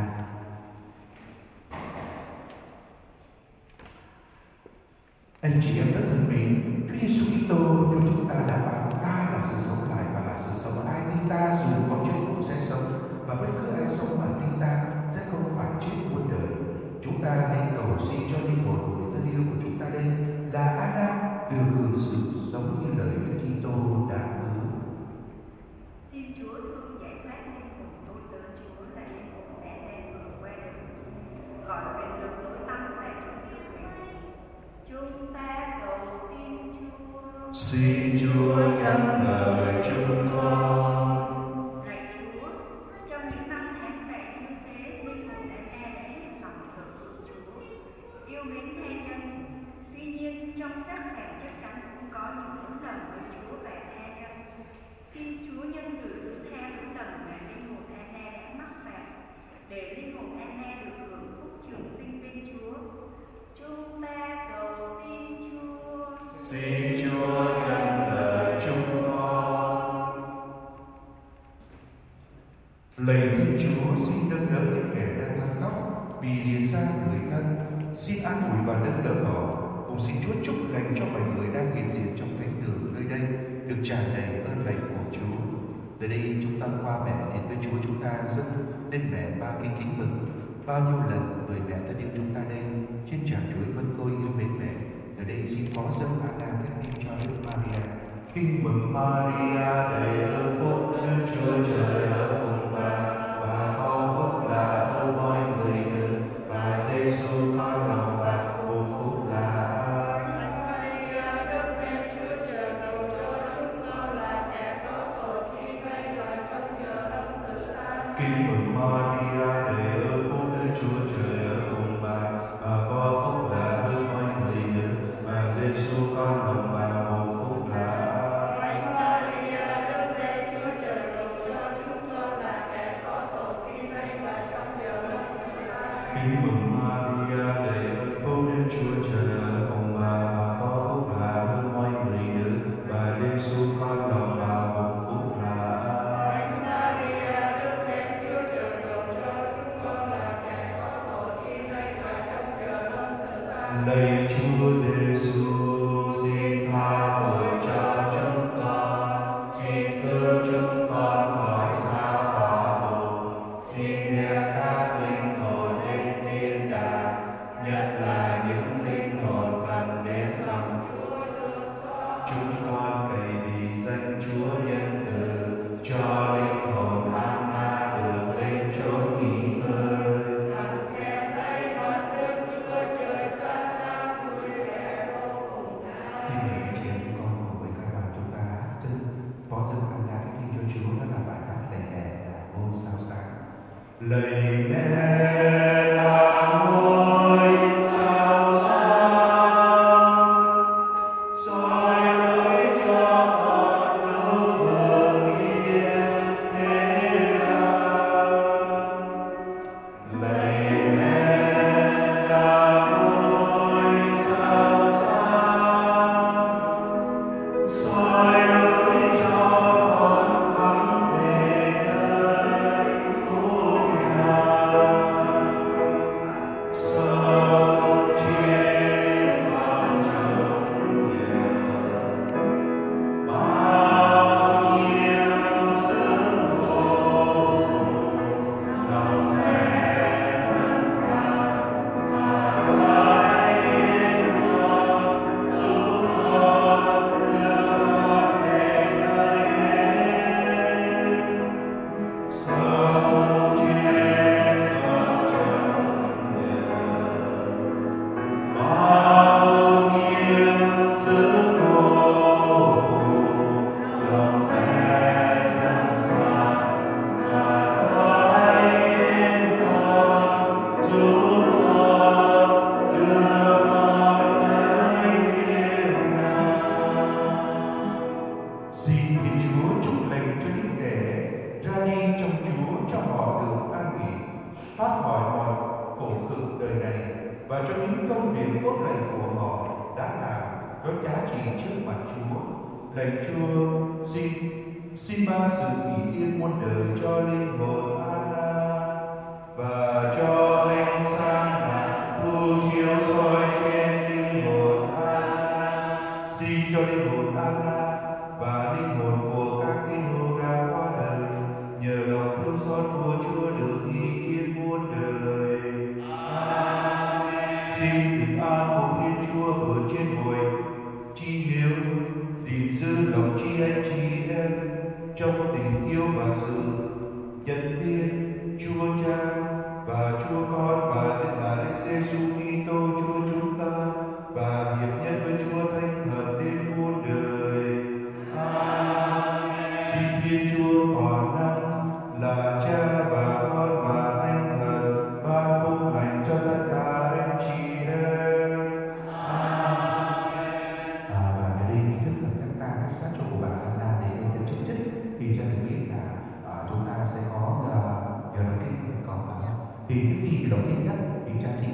Anh chị em rất thân mến, Chúa Giêsu Kitô, Chúa chúng ta đã phán ta là sự sống lại và là sự sống. Ai tin ta dù có chết cũng sẽ sống, và bất cứ ai sống mà tin ta sẽ không phải chết muôn đời. Chúng ta hãy cầu xin cho linh hồn người thân yêu của chúng ta đây là Anna được hưởng sự sống như lời Đức Kitô đã hứa. Xin Chúa thương giải thoát linh hồn tôi tớ Chúa là linh hồn mẹ đang vừa qua đời, gọi quyền lực tối tăm tại chúng yêu thầy. Chúng ta cầu xin Chúa. Xin Chúa nhắn lời chúng con. Lạy Chúa, trong những năm tháng ngày như thế, linh hồn Anna đã hết lòng thờ phượng Chúa, yêu mến tha nhân. Tuy nhiên, trong xác thịt chắc chắn cũng có những lỗi lầm với Chúa và tha nhân. Xin Chúa nhân từ thứ tha lỗi lầm mà linh hồn Anna đã mắc phải, để linh hồn Anna được hưởng phúc trường sinh bên Chúa. Chúng ta cầu xin Chúa. Xin Chúa nhận lời chúng con. Lạy Thiên Chúa, xin nâng đỡ những kẻ đang than khóc vì liệt ra người thân, xin an ủi và nâng đỡ họ. Cùng xin Chúa chúc lành cho mọi người đang hiện diện trong thánh đường nơi đây được tràn đầy ơn lành của Chúa. Giờ đây chúng ta qua mẹ đến với Chúa, chúng ta dâng lên mẹ ba kinh kính mừng. Bao nhiêu lần người mẹ thân yêu chúng ta đây trên tràng chuối vẫn côi yêu mến mẹ. Giờ đây xin phó dâng Anna thánh linh cho Đức Maria. Kinh mừng Maria đầy ơn phúc, Đức Chúa Trời ở cùng bà, bà có phúc là hơn mọi người nữ, và Giêsu con lòng bà vô phúc là. Kinh mừng Maria đầy ơn phúc, Đức Chúa Trời ở cùng bà, bà có phúc là hơn mọi người nữ, và Giêsu con lòng bà vô phúc là. Kính mừng Maria đầy ơn phúc, Đức Chúa Trời ở cùng bà, bà có phúc là hơn mọi người nữ, và Giêsu con lòng bà vô phúc là. Lạy Chúa Giêsu, xin tha tội cho chúng con, xin cứu chúng con khỏi xa hỏa ngục, xin đem các linh hồn lên thiên đàng, nhất là những linh hồn cần đến lòng Chúa thương xót. Chúng con cậy vì danh Chúa nhân từ, cho linh hồn Anna được lên chốn nghỉ ngơi. Hằng xem thấy con Đức Chúa Trời sáng láng vui vẻ vô và cho những công việc tốt lành của họ đã làm có giá trị trước mặt Chúa. Lạy Chúa, xin xin ban sự bình yên muôn đời cho linh hồn Anna và cho ánh sáng mặt thu chiếu soi trên linh hồn Anna. Xin cho linh hồn Anna và linh hồn của các tín đồ đã qua đời nhờ lòng thương xót của Chúa được ý yên muôn đời. Amen. Xin bình an của Thiên Chúa ở trên ngôi chi hiếu tìm giữ lòng chi anh chị em trong tình yêu và sự nhận biết Chúa Cha và Chúa Con và là Đức Giêsu Kitô Chúa chúng ta và hiệp nhất với Chúa Thánh Thần đến muôn đời. Amen. Xin Thiên Chúa toàn năng là Cha và Con và Thánh Thần ban phúc lành cho tất cả anh chị em. À, và cái đây nghi thức là các ta áp sát cho của bà Anna để đến chấm dứt thì cho được biết là à, chúng ta sẽ có uh, giờ đầu tiên phải có phải không? Thì cái gì đầu tiên nhất thì cha xin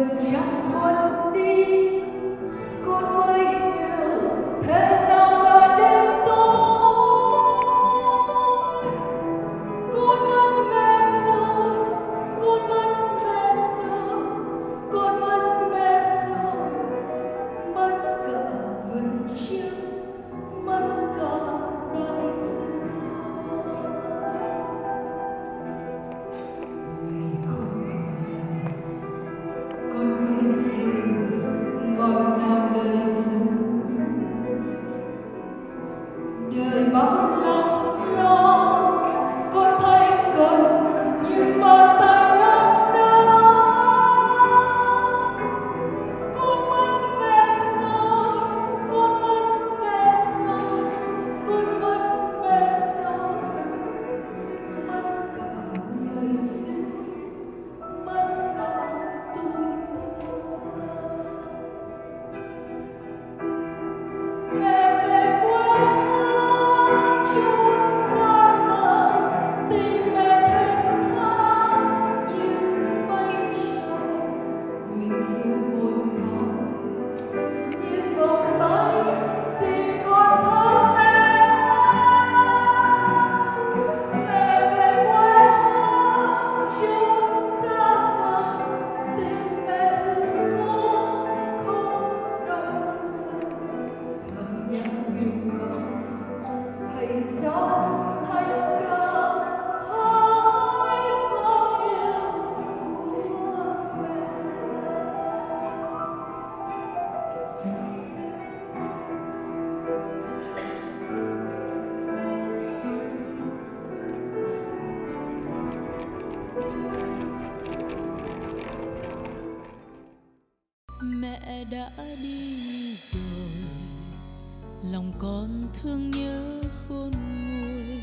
Mẹ đã đi rồi, lòng con thương nhớ khôn nguôi.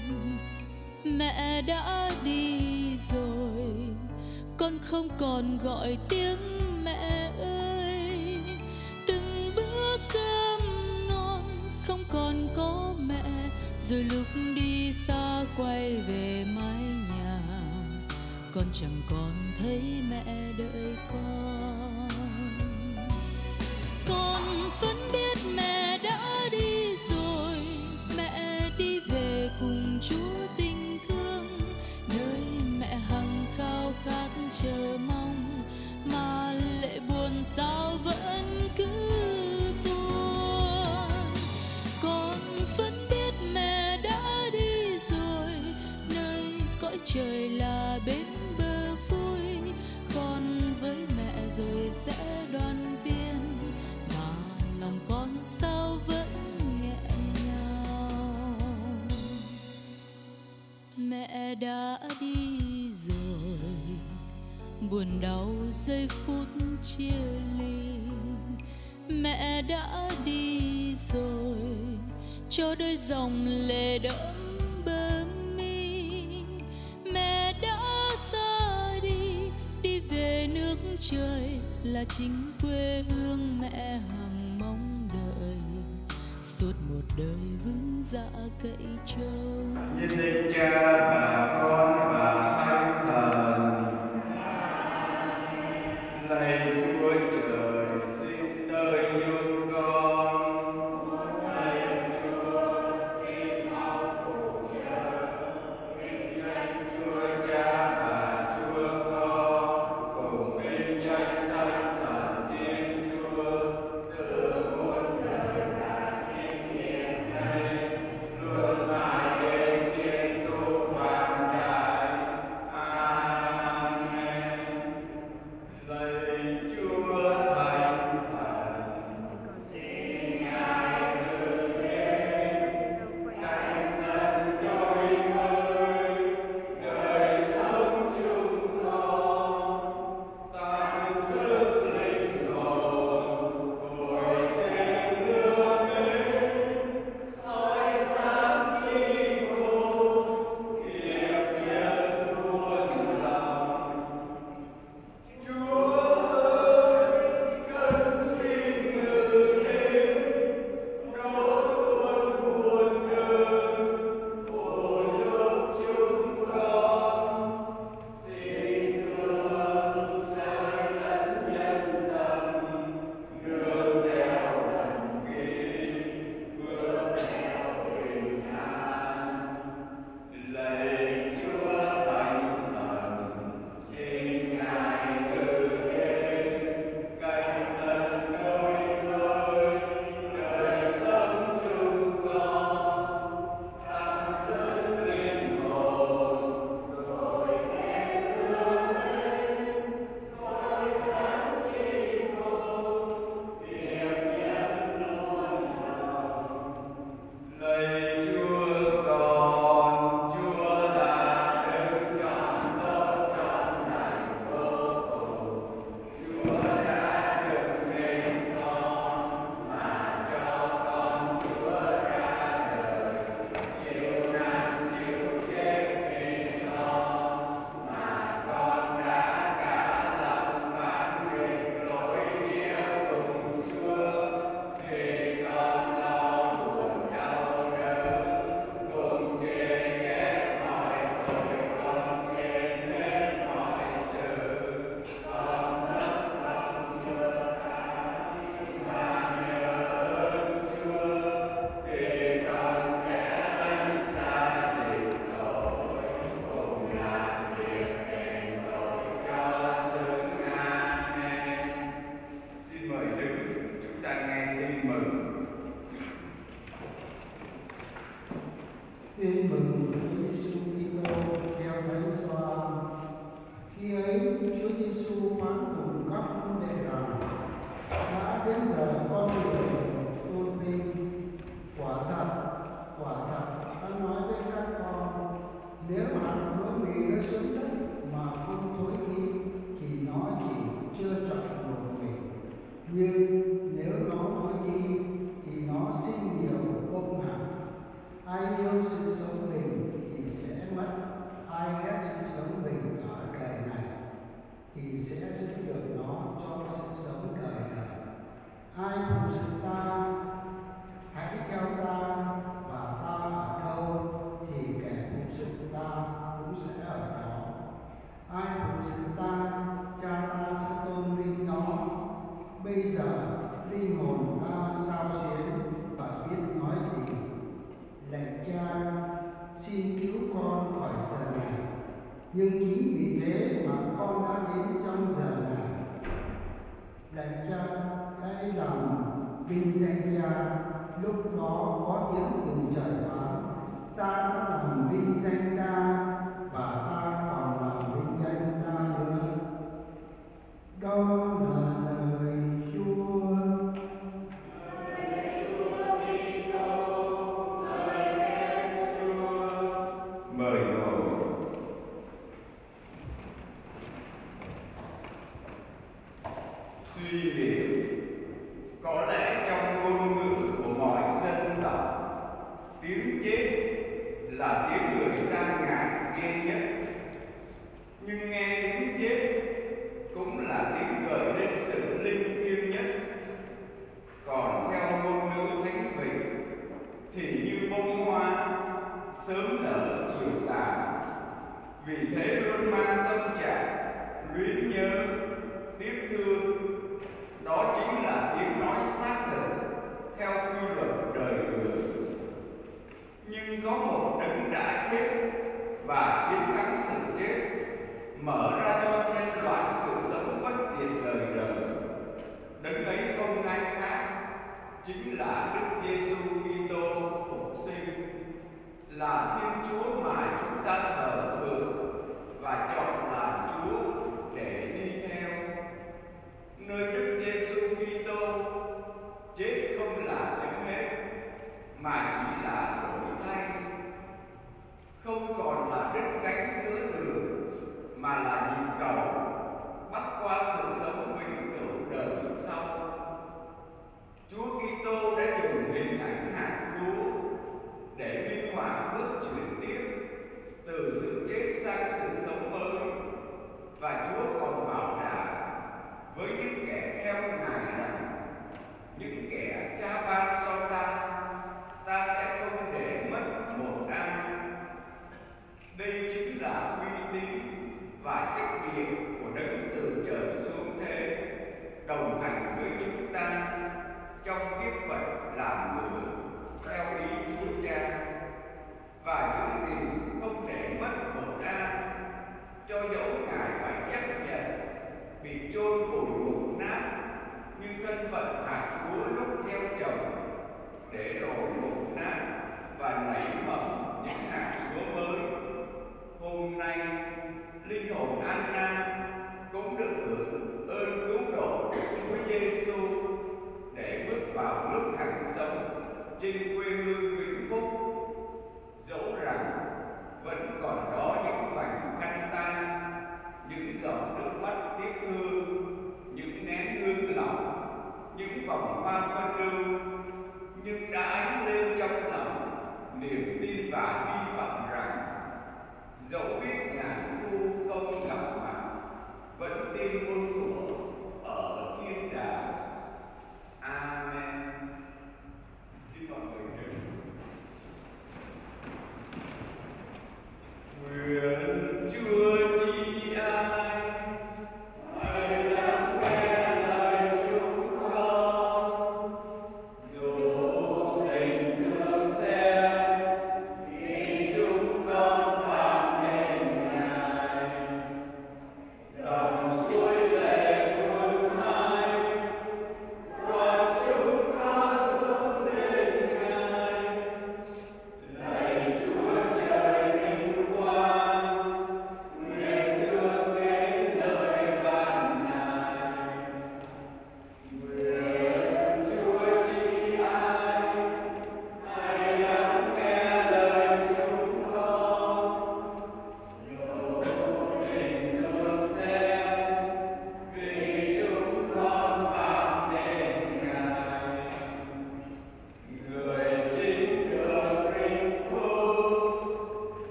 Mẹ đã đi rồi, con không còn gọi tiếng mẹ ơi. Từng bữa cơm ngon không còn có mẹ, rồi lúc đi xa quay về mái nhà, con chẳng còn thấy mẹ đợi con. Con vẫn biết mẹ đã đi rồi, mẹ đi về cùng Chúa tình thương, nơi mẹ hằng khao khát chờ mong, mà lệ buồn sao vẫn cứ tuôn. Con vẫn biết mẹ đã đi rồi, nơi cõi trời là bên bờ vui, con với mẹ rồi sẽ đoàn viên, mà lòng con sao vẫn nghẹn ngào. Mẹ đã đi rồi, buồn đau giây phút chia ly. Mẹ đã đi rồi, cho đôi dòng lệ đẫm bờ mi. Mẹ đã ra đi, đi về nước trời, là chính quê hương mẹ hằng mong đợi. Suốt một đời vững dạ cậy trông. Nhân danh Cha và Con và Thánh Thần. Lạy Chúa Trời, xin tới nhung con. Lạy Chúa, xin mau phù trợ. Vinh danh Chúa Cha và Chúa Con, cùng vinh danh Thánh Thần Thiên Chúa, từ muôn đời đã sinh hiện nay, luôn mãi đến thiên tu vạn đại. Amen. Lạy Chúa vinh danh Cha. Lúc đó có tiếng từ trời phán: Ta đã làm vinh danh Ta, và Ta còn làm vinh danh Ta nữa. Đó là lời Chúa. Mời ngồi. Suy niệm. Có lẽ trong ngôn ngữ của mọi dân tộc, tiếng chết là tiếng người ta ngại nghe nhất. Nhưng nghe tiếng chết cũng là tiếng gợi đến sự linh thiêng nhất. Còn theo ngôn ngữ Thánh Bình thì như bông hoa sớm nở chiều tàn. Vì thế luôn mang tâm trạng luyến nhớ, tiếc thương. Đó chính là tiếng nói xác thực theo quy luật đời người. Nhưng có một đấng đã chết và chiến thắng sự chết, mở ra cho nhân loại sự sống bất diệt đời đời. Đấng ấy không ai khác, chính là Đức Giêsu Kitô phục sinh, là Thiên Chúa mà chúng ta thờ phượng và chọn làm Chúa để đi theo. Nơi Đức Giêsu Kitô, chết không là chấm hết, mà chỉ là đổi thay. Không còn là đứt gánh giữa đường, mà là nhịp cầu bắt qua sự sống vĩnh cửu đời sau. Chúa Kitô đã dùng hình ảnh hạt lúa để minh họa bước chuyển tiếp từ sự chết sang sự sống mới. Và Chúa còn bảo đảm với những kẻ theo Ngài rằng: những kẻ Cha ban cho ta, ta sẽ không để mất một ai. Đây chính là uy tín và trách nhiệm của đấng từ trời xuống thế, đồng hành với chúng ta trong kiếp phận làm người theo ý Chúa Cha, và giữ gìn không để mất một ai, cho dẫu Ngài phải chấp nhận bị chôn vùi mục nát như thân phận hạt lúa lúc gieo trồng, để rồi mục nát và nảy mầm những hạt lúa mới. Hôm nay linh hồn Anna cũng được hưởng ơn cứu độ của Chúa Giêsu để bước vào nước hằng sống trên quê hương vĩnh phúc. Dẫu rằng vẫn còn đó những vành khăn tang, những giọt nước mắt tiếc thương, những nén hương lòng, những vòng hoa phân lưu, nhưng đã ánh lên trong lòng niềm tin và hy vọng rằng dẫu biết ngàn thu không gặp mặt, vẫn tin muôn thuở ở thiên đàng. Amen. Xin mọi người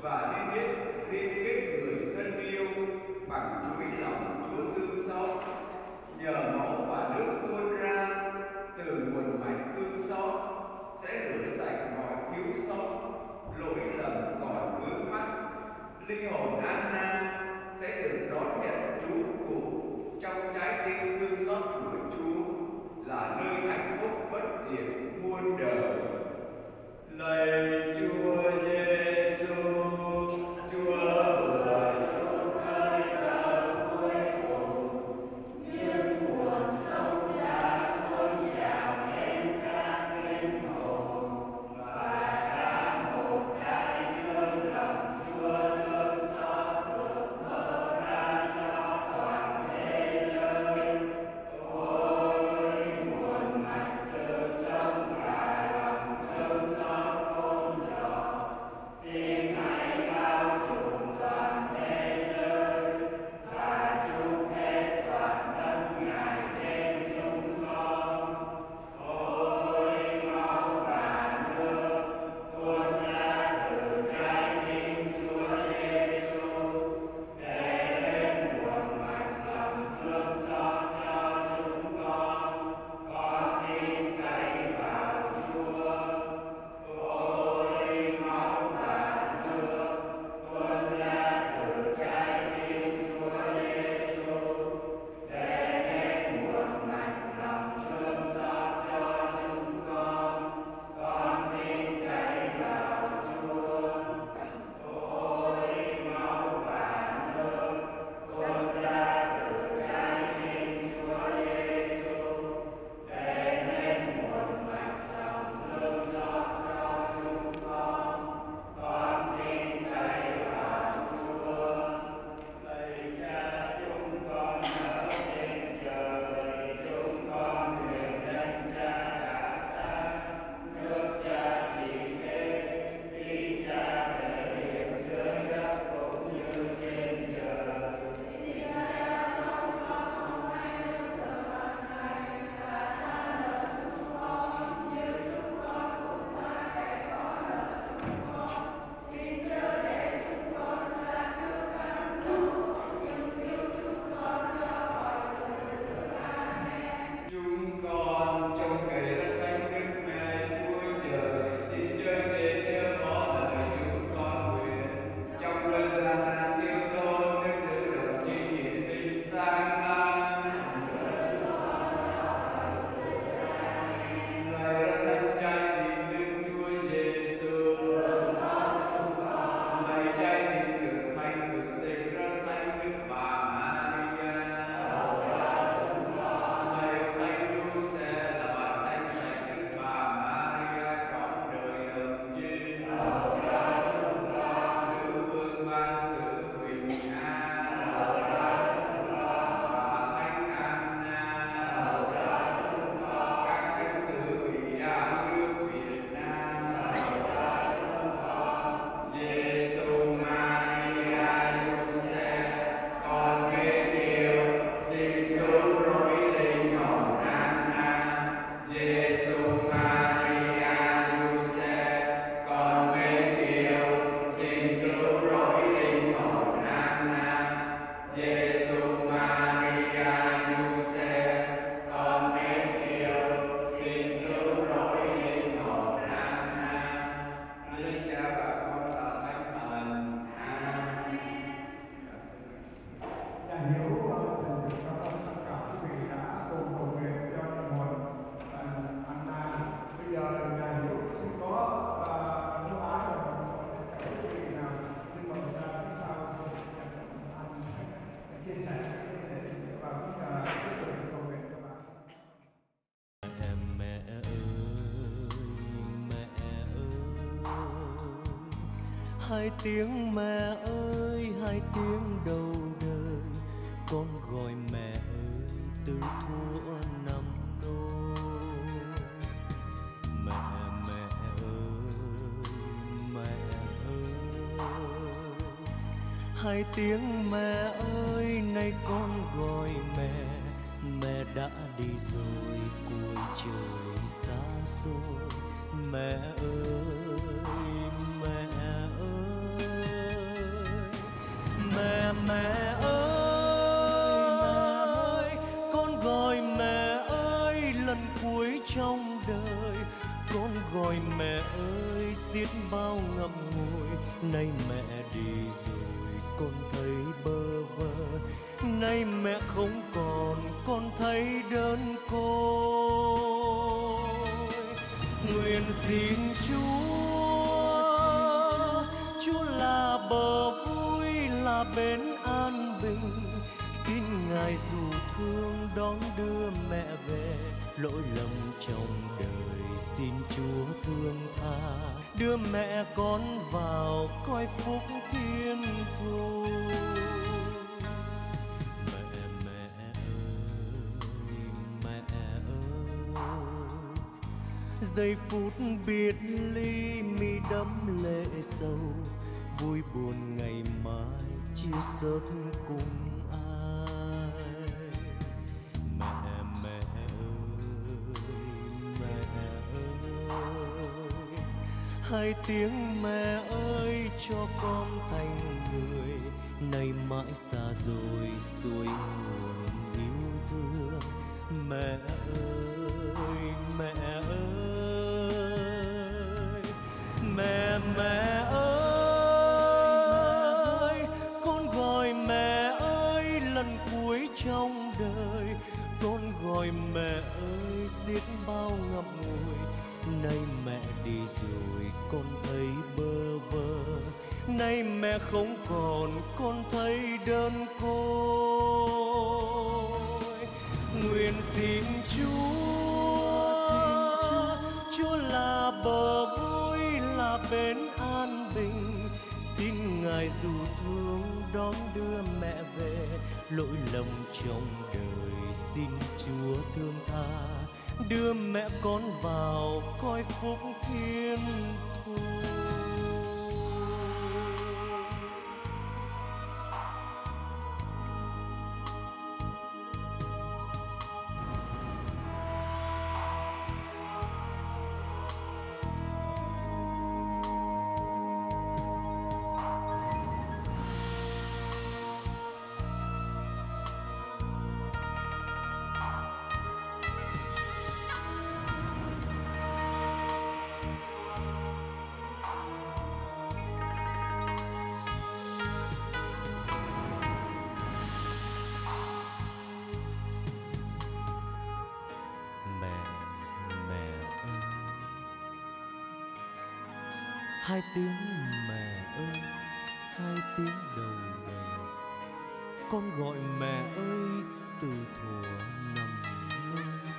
và liên kết liên kết người thân yêu bằng chuỗi lòng Chúa thương xót. Nhờ máu và nước tuôn ra từ nguồn mạch thương xót sẽ rửa sạch mọi thiếu sót, lỗi lầm còn vướng mắc. Linh hồn Anna sẽ được đón nhận trú ngụ trong trái tim thương xót của Chúa, là nơi hạnh phúc bất diệt muôn đời. Lạy Chúa Giêsu, Chúa vừa chúc hơi thở cuối cùng, nhưng nguồn sống đã tuôn trào đến các linh hồn, và cả một đại dương lòng Chúa thương xót được mở ra cho toàn thế giới. Ôi nguồn mạch sự sống và lòng thương xót khôn lường, xin hãy bao trùm toàn thế giới và chúc hết toàn thân Ngài trên chúng con. Ôi máu và nước tuôn ra từ trái tim Chúa Giêsu, để lên nguồn mạch lòng thương xót cho chúng con. Con tin cậy vào Chúa. Ôi máu và nước tuôn ra từ trái tim Chúa Giêsu, để lên nguồn mạch lòng thương xót cho chúng con. Con tin cậy vào Chúa. Ôi máu và nước tuôn ra từ trái tim Chúa Giêsu, để lên nguồn mạch lòng thương xót cho chúng con. Con tin cậy vào Chúa. Lạy Cha chúng con ở trên trời, chúng con nguyện danh Cha cả sáng, nước Cha trị thế, ý Cha thể hiện dưới đất cũng như trên trời. Xin Cha cho con hôm nay lương thực hàng ngày, và tha nợ chúng con như chúng con cũng tha kẻ có nợ chúng con. Xin chớ để chúng con xa trước cám dỗ, nhưng cứu chúng con cho khỏi sự dữ. Amen. Chúng con trông cậy đất thánh Đức Mẹ Chúa Trời, xin chớ chê chớ bỏ lời chúng con nguyện. Trong cơn gian nan tiêu tốn, Đức Nữ Đồng Trinh hiển linh sáng an. Lạy Đức Thánh Trai Thịnh Đức Chúa Giêsu, lạy Trai Thịnh Được Thánh Cực Tịch Rất Thánh Đức Bà Maria, lạy Thánh Giuse là bạn thánh sạch Đức Bà Maria trọn đời đồng trinh, Nữ Vương ban sự bình an, bà Thánh Anna, các thánh tử ủy an nước Việt Nam, Giêsu Maria Giuse, con mến yêu, xin cứu rỗi linh hồn Anna. Giêsu Maria Giuse, con mến yêu, xin cứu rỗi linh hồn Anna. Giêsu Maria Giuse, con mến yêu, xin cứu rỗi linh hồn Anna. Đức Cha và Con và Thánh Thần. Amen. Nhà hiếu thành được cho tất cả quý vị đã cùng cầu nguyện cho nguồn Anna. Bây giờ nhà hiếu xin có nước ái và tất cả quý vị nào nhưng mà ra phía sau chia sẻ và cũng là tiếp tục cầu nguyện cho bạn. Mẹ ơi, mẹ ơi, hai tiếng mẹ ơi, hai tiếng đầu đời, con gọi mẹ ơi từ thuở năm nôi. Mẹ, mẹ ơi, mẹ ơi, hai tiếng mẹ ơi, nay con gọi mẹ. Mẹ đã đi rồi cuối trời xa xôi. Mẹ ơi, mẹ ơi, Nay mẹ đi rồi con thấy bơ vơ, nay mẹ không còn con thấy đơn côi. Nguyện xin Chúa, Chúa là bờ vui, là bến an bình. Xin Ngài dù thương đón đưa mẹ về, lỗi lầm trong đời xin Chúa thương tha, đưa mẹ con vào coi phúc thiên thu. Mẹ mẹ ơi, mẹ ơi, giây phút biệt ly mi đẫm lệ sâu, vui buồn ngày mai chia sớt cùng ai. Mẹ mẹ ơi, mẹ ơi, hai tiếng mẹ ơi cho con thành người, nay mãi xa rồi xuôi nguồn yêu thương. Mẹ ơi, mẹ ơi, mẹ mẹ ơi, con gọi mẹ ơi lần cuối trong đời, con gọi mẹ ơi xiết bao ngậm ngùi. Nay mẹ đi rồi con thấy bơ vơ, nay mẹ không còn con thấy đơn côi. Nguyện xin Chúa, Chúa là bờ vui, là bến an bình. Xin Ngài dù thương đón đưa mẹ về, lỗi lầm trong đời xin Chúa thương tha, đưa mẹ con vào coi phúc thiên thu. Hai tiếng mẹ ơi, hai tiếng đầu đời, con gọi mẹ ơi từ thuở nằm mơ.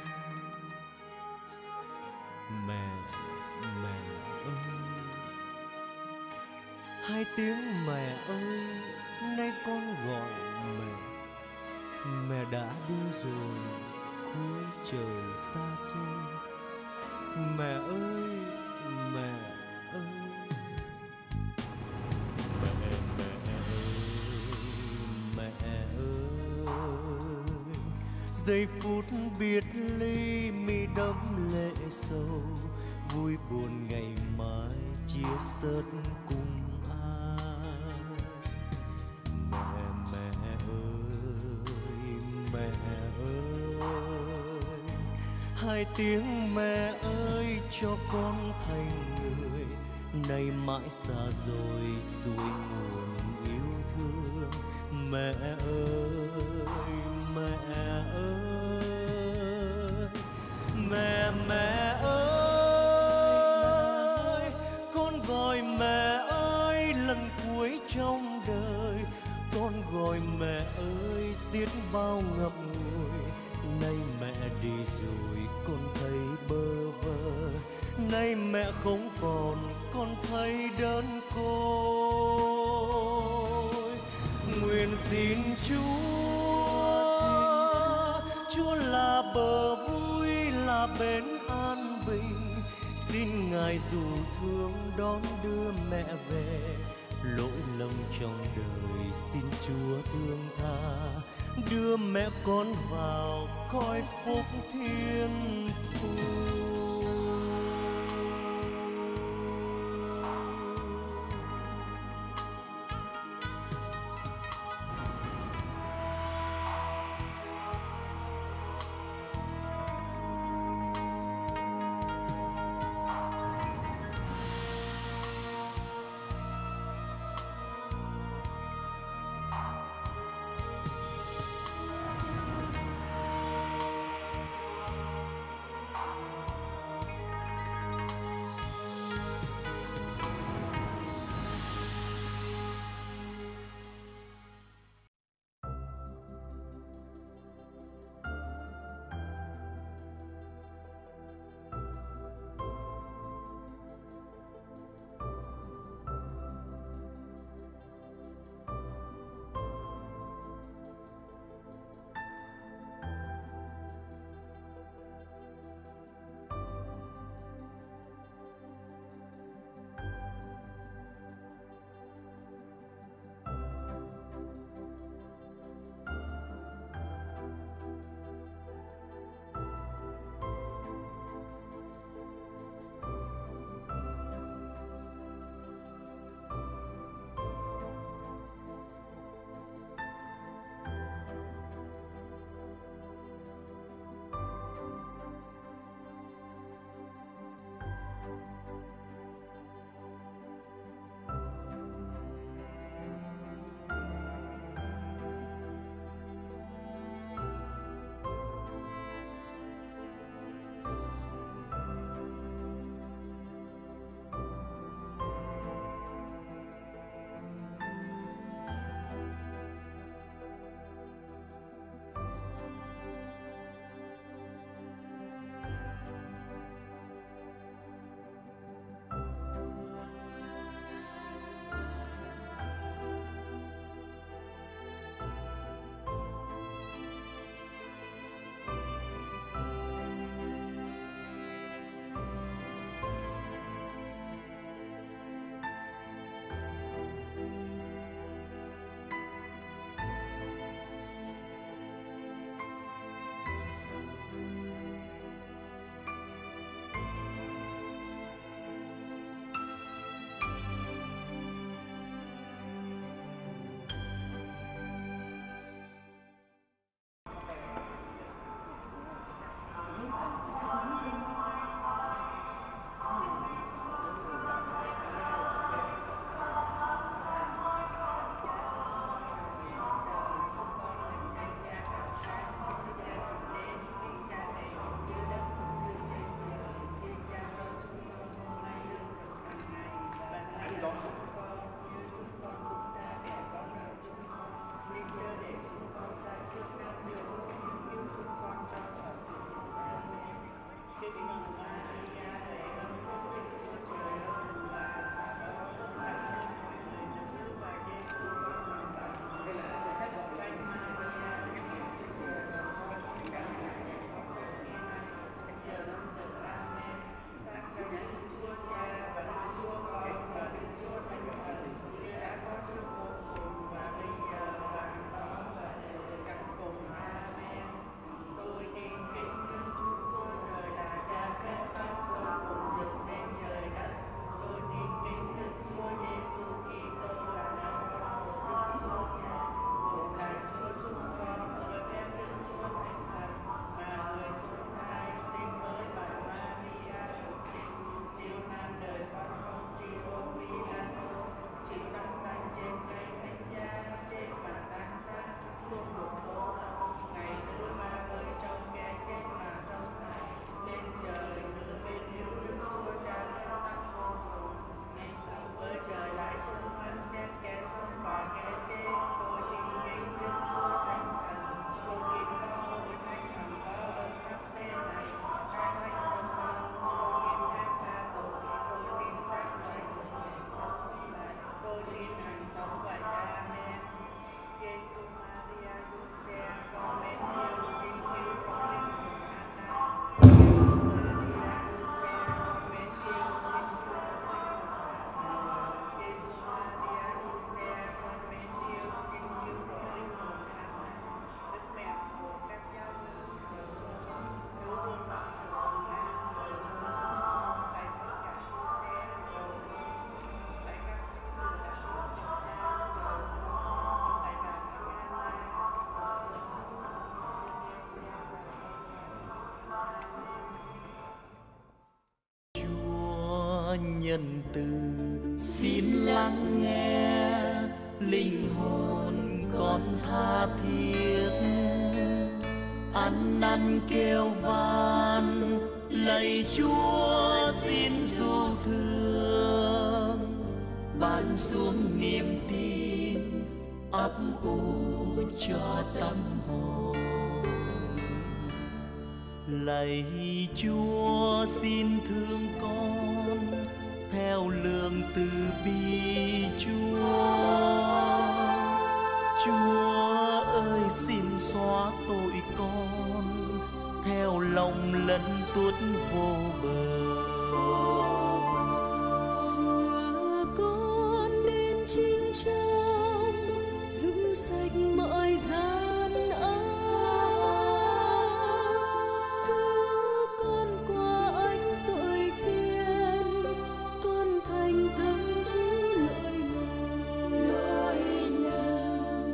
Mẹ, mẹ ơi, hai tiếng mẹ ơi, nay con gọi mẹ. Mẹ đã đi rồi cuối trời xa xôi. Mẹ ơi, mẹ ơi, giây phút biệt ly mi đẫm lệ sâu, vui buồn ngày mai chia sớt cùng ai. Mẹ mẹ ơi, mẹ ơi, hai tiếng mẹ ơi cho con thành người, nay mãi xa rồi xuôi nguồn yêu thương. Mẹ ơi, mẹ ơi, mẹ mẹ ơi, con gọi mẹ ơi lần cuối trong đời, con gọi mẹ ơi xiết bao ngậm ngùi. Nay mẹ đi rồi con thấy bơ vơ, nay mẹ không còn con thấy đơn côi. Nguyện xin Chúa, Chúa là bờ vui, là bến an bình. Xin Ngài dù thương đón đưa mẹ về, lỗi lầm trong đời xin Chúa thương tha, đưa mẹ con vào coi phúc thiên thu. nhân từ, xin lắng nghe linh hồn con tha thiết. Ăn năn kêu van lạy Chúa xin du thương, ban xuống niềm tin ấp ủ cho tâm hồn. Lạy Chúa xin thương con theo lương từ bi Chúa. Chúa ơi xin xóa tội con theo lòng lẫn tuốt vô bờ. Giữa con nên chính trong, giữ sạch mọi gian ác. Cứu con qua ánh tội khiên, con thành tâm thứ lỗi lầm.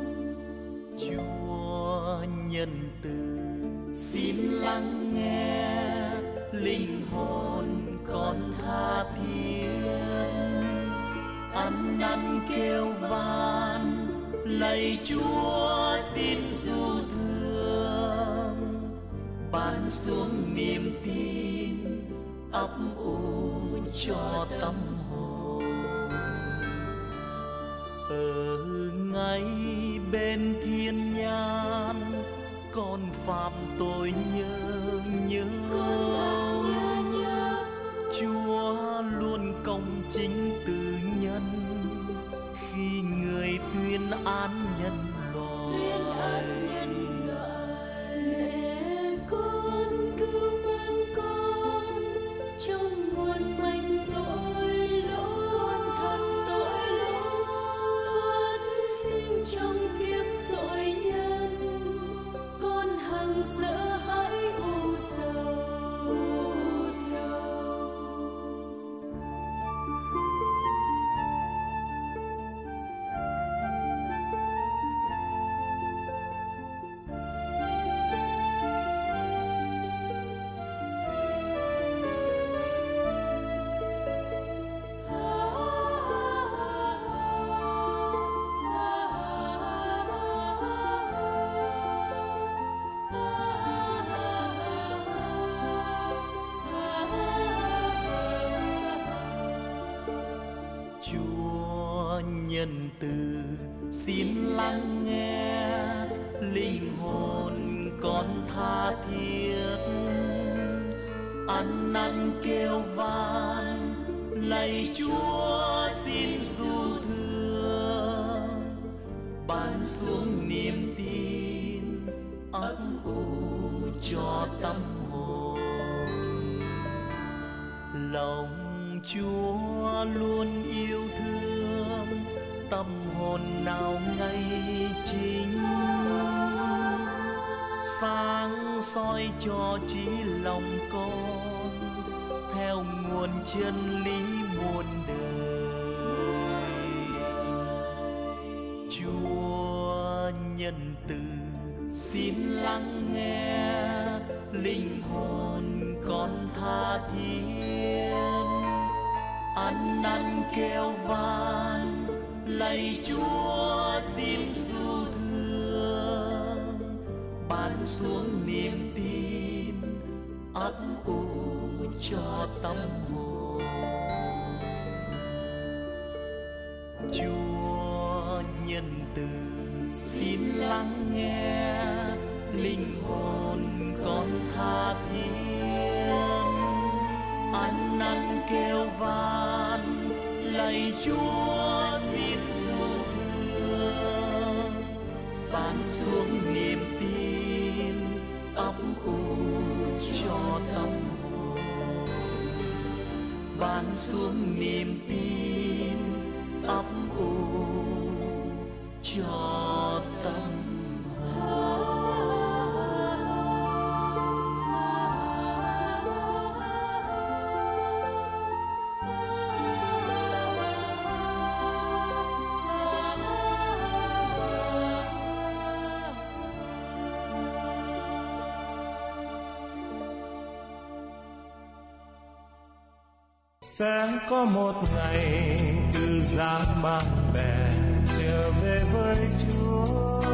Chúa nhân từ xin lắng nghe linh hồn con tha thiết. Ăn năn kêu van lạy Chúa xin du thương, ban xuống niềm tin ấp ủ cho tâm hồn. Ở ngay bên thiên nhãn con phạm tội nhớ nhớ, Chúa luôn công chính từ nhân khi người tuyên án nhân loại. Mẹ con cứu mang con trong muôn manh tội lỗi, con thật tội lỗi thoát sinh trong kiếp tội nhân. Con hằng sợ hãi u sầu, u sầu. Chúa nhân từ xin lắng nghe linh hồn con tha thiết. Ăn năn kêu van lạy Chúa xin du thương, ban xuống niềm tin ấp ủ cho tâm hồn. Lòng Chúa luôn yêu thương tâm hồn nào ngay chính, sáng soi cho trí lòng con theo nguồn chân lý muôn đời. Chúa nhân từ xin lắng nghe linh hồn con tha thiết. Ăn năn kêu van lạy Chúa xin du thương, ban xuống niềm tin ấp ủ cho tâm hồn. Chúa nhân từ xin lắng nghe linh hồn con tha thiết. Ăn năn kêu van lạy Chúa xin du thương, ban xuống niềm tin ấp ủ cho tâm hồn. Ban xuống niềm tin ấp ủ cho tâm hồn. Sẽ có một ngày từ giá bạn bè trở về với Chúa.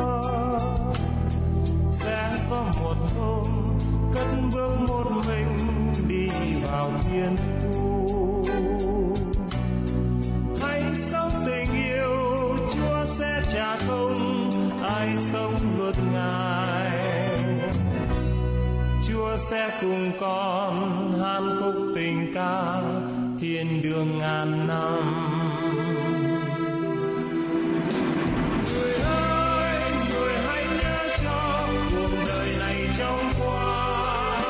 Sẽ có một hôm cất bước một mình đi vào thiên thu. Hãy sống tình yêu, Chúa sẽ trả công ai sống vượt Ngài. Chúa sẽ cùng con hát khúc tình ca thiên đường ngàn năm. Người ơi, người hãy nhớ cho cuộc đời này trong qua.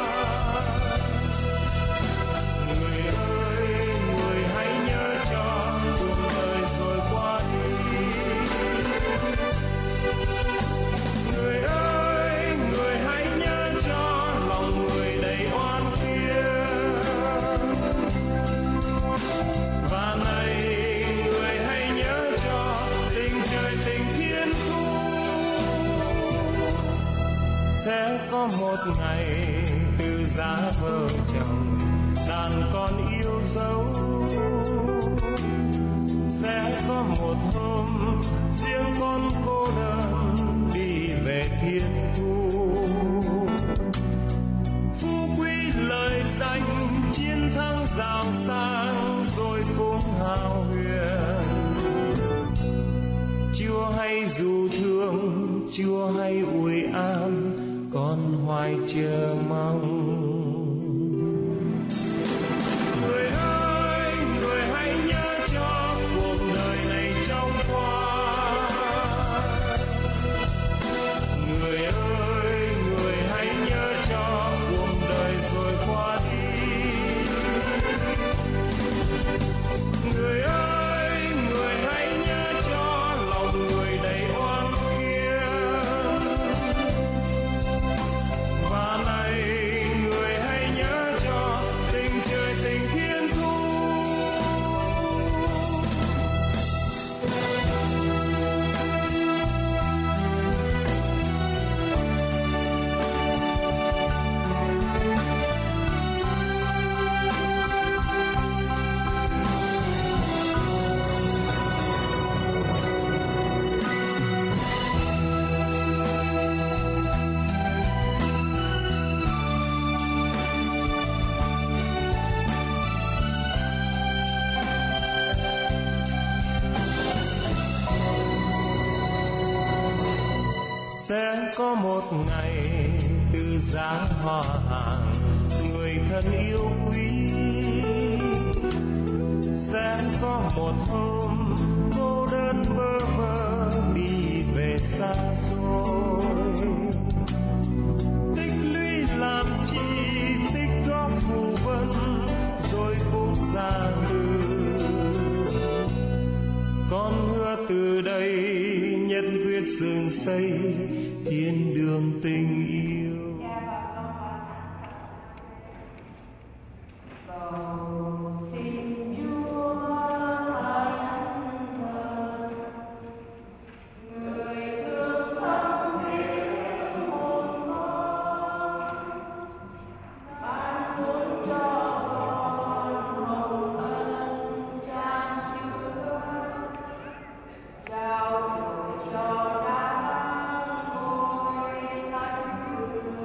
Người ơi, người hãy nhớ cho cuộc đời rồi qua đi. Người ơi, người hãy nhớ cho lòng người đầy oan khiên. Và này người hãy nhớ cho tình trời tình thiên thu. Sẽ có một ngày từ giá vợ chồng đàn con yêu dấu. Sẽ có một hôm riêng con cô đơn đi về thiên thu. Phú quý lời danh chiến thắng giàu sang rồi cũng hào huyền. Chúa hay dù thương, Chúa hay ủi an, con hoài chờ mong. Người ơi, người hãy nhớ cho cuộc đời này trong qua. Người ơi, người hãy nhớ cho cuộc đời rồi qua đi. Người ơi, người hãy nhớ cho lòng người đầy oan khiên. Và này người hãy nhớ cho tình trời tình thiên thu. Sẽ có một ngày từ giá họ hàng người thân yêu quý. Sẽ có một hôm cô đơn bơ vơ đi về xa xôi. Tích lũy làm chi tích góp phù vân rồi cũng ra từ. Con hứa từ đây nhất quyết dựng xây thiên đường tình yêu. Cầu xin Chúa thánh thần, người thương thăm viếng hồn con, ban xuống cho con hồng ân chan chứa, trao gửi cho đám ngôi thánh người.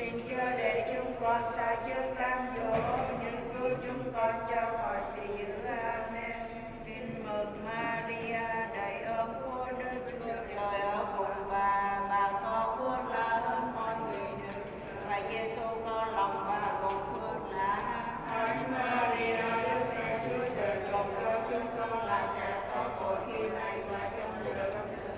xin chớ để chúng con xa trước cám dỗ, nhưng cứu chúng con cho khỏi sự dữ. Amen. Tin mừng Maria, đầy ơn của Đức Chúa Trời ở cùng bà, bà có phước là hơn mọi người nữ, và Giêsu con lòng bà cùng phước là. Thánh Maria, Đức Mẹ Chúa Trời, cầu cho chúng con là kẻ có tội khi này và trong giờ lâm tử.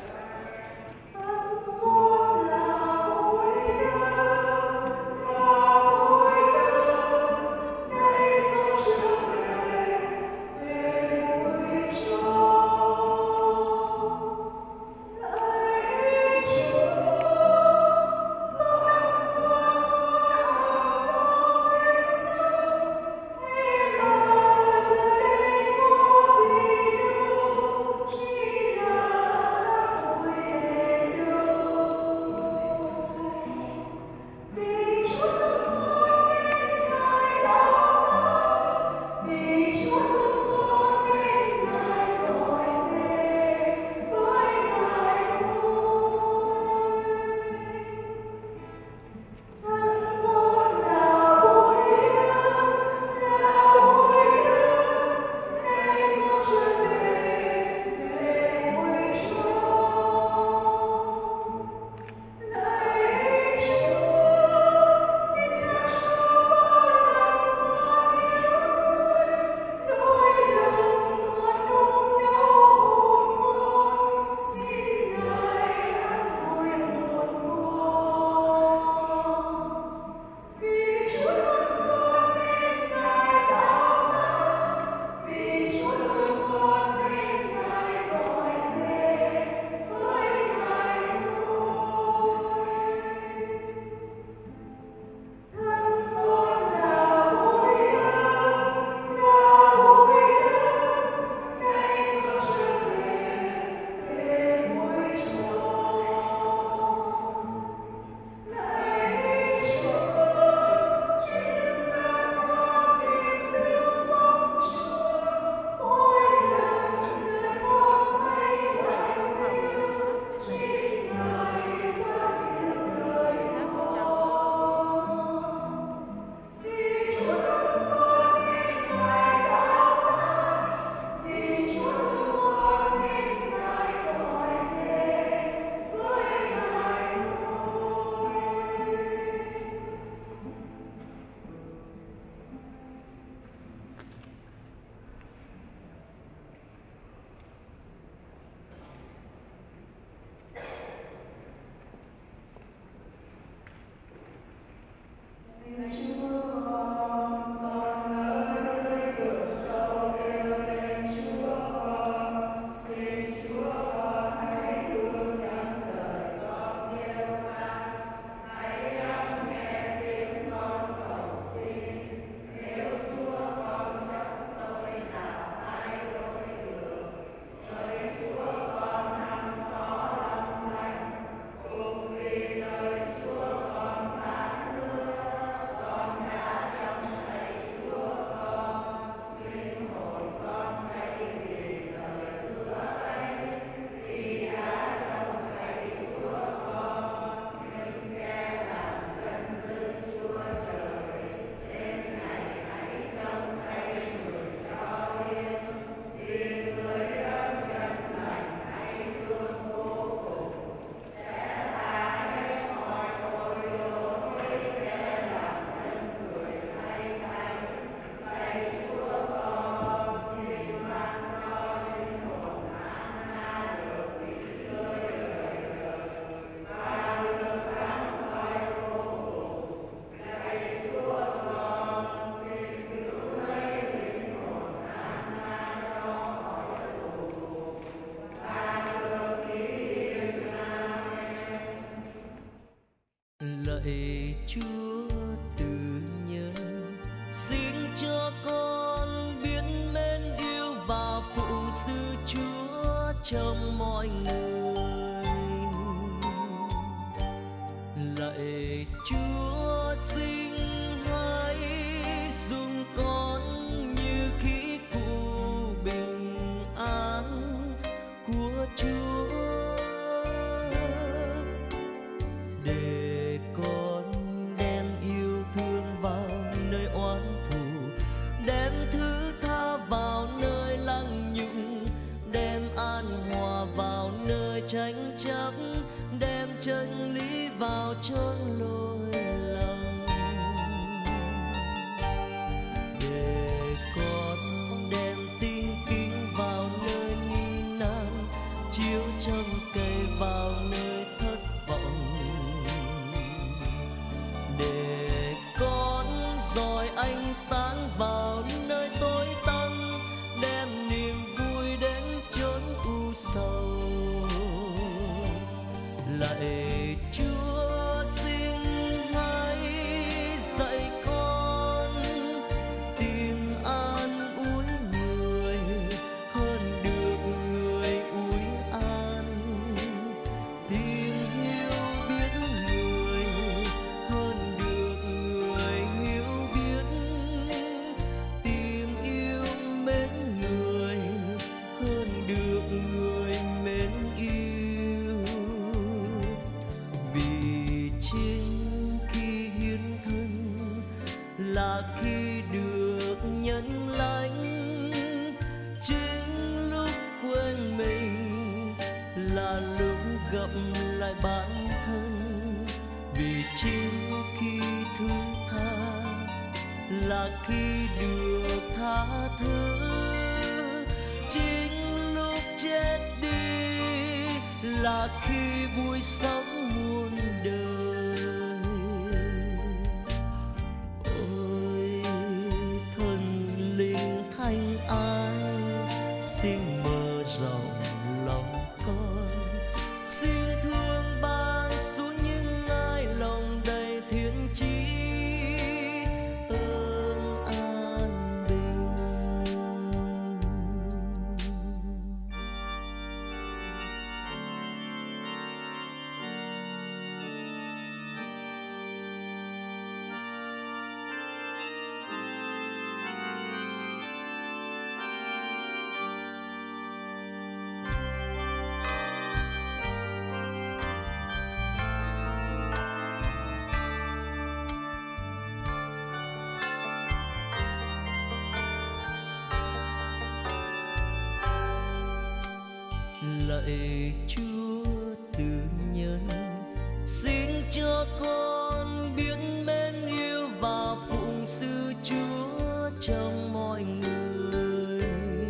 Lạy Chúa từ nhân, xin cho con biết mến yêu và phụng sự Chúa trong mọi người. Lạy Chúa xin hãy dùng con như khí cụ bình an của Chúa, để con đem trong lỗi lầm. Để con đem tin kính vào nơi nghi nan, chiếu trong cây vào nơi thất vọng. Để con dọi ánh sáng vào nơi tối tăm, đem niềm vui đến chốn u sầu. Lạy Chúa xin hãy dạy con tìm an ủi người hơn được người ủi an, tìm hiểu biết người hơn được người hiểu biết, tìm yêu mến người hơn được người mến yêu. Vì chính khi hiến thân là khi được nhận lãnh, chính lúc quên mình là lúc gặp lại bản thân. Vì chính khi thứ tha là khi được tha thứ, chính lúc chết đi là khi vui sống muôn đời. Ôi thần linh thanh ai, xin mở rộng lòng con, xin thương ban xuống những ai lòng đầy thiên chí ơn an bình. Lạy Chúa từ nhân, xin cho con biết mến yêu và phụng sự Chúa trong mọi người.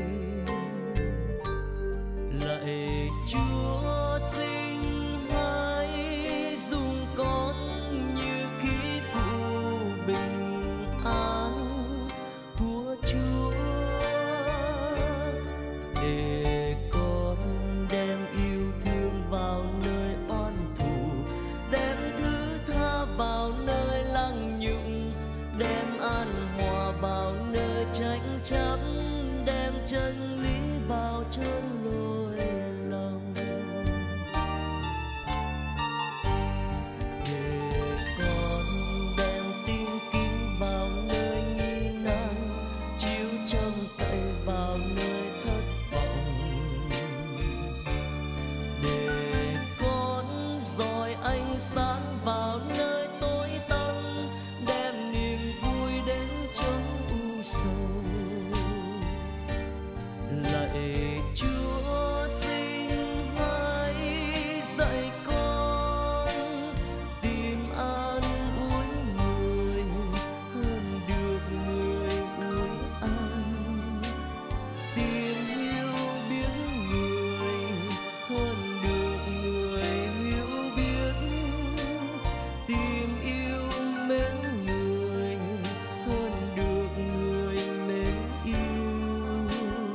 Lạy Chúa xin hãy dùng con như khí cụ bình an của Chúa, để con đem yêu thương vào nơi oan thù, đem thứ tha vào nơi lăng nhục, đem an hòa vào nơi tranh chấp, đem chân lý vào chốn lỗi lầm. Để con đem tin kính vào nơi nghi nan, chiếu trong cậy vào nơi thất vọng. Để con dọi ánh sáng vào nơi tối tăm, đem niềm vui đến chốn u sầu. Lạy Chúa xin hãy dạy con tìm an ủi người hơn được người ủi an, tìm hiểu biết người hơn được người hiểu biết, tìm yêu mến người hơn được người mến yêu.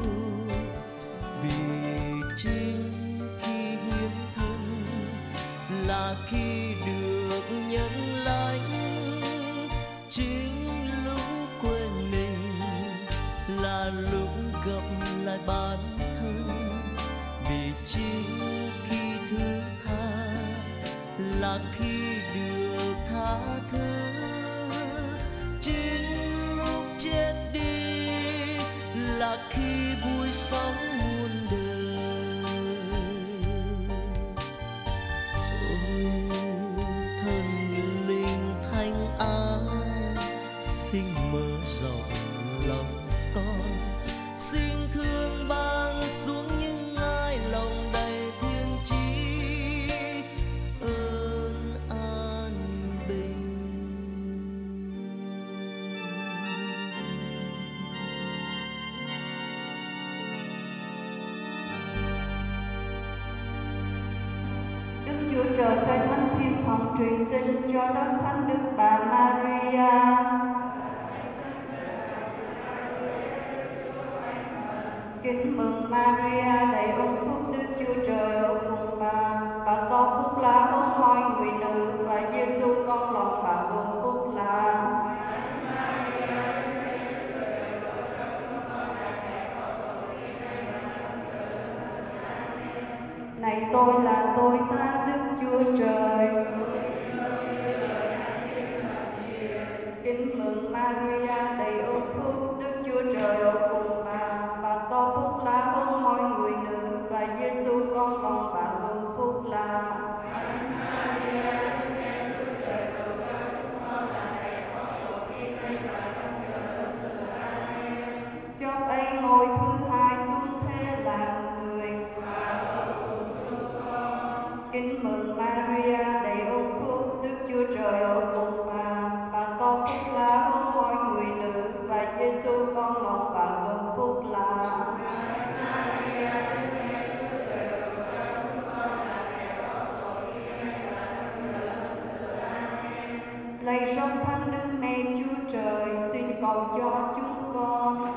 Vì chính khi hiến thân là khi được nhận lãnh, chính lúc quên mình là lúc gặp lại bản thân. Vì chính khi thứ tha là khi được tha thứ, chính lúc chết đi là khi vui sống muôn đời. Ôi thần linh thanh ai, xin mở rộng lòng con, xin thương ban xuống những ai lòng đầy thiên chí ơn an hồng truyền tin cho Đức Thánh Đức Bà Maria. Kính mừng Maria, đầy ơn phúc, Đức Chúa Trời ở cùng bà. Bà có phúc lạ hơn mọi người nữ, và Giêsu con lòng bà gồm phúc lạ. Này tôi là tôi ta Đức Chúa Trời. Kính mừng Maria, đầy ơn phúc, Đức Chúa Trời ở cùng bà. Bà có phúc lạ hơn mọi người nữ, và Giêsu con lòng bà gồm phúc lạ. Chót ấy ngôi thứ hai xuống thế làm người. Kính mừng Maria, đầy ơn phúc, Đức Chúa Trời ở cùng bà. Bà có phúc lạ hơn mọi người nữ, và Giêsu con lòng bà gồm phúc lạ. Lạy sống thánh Đức Mẹ Chúa Trời, xin cầu cho chúng con.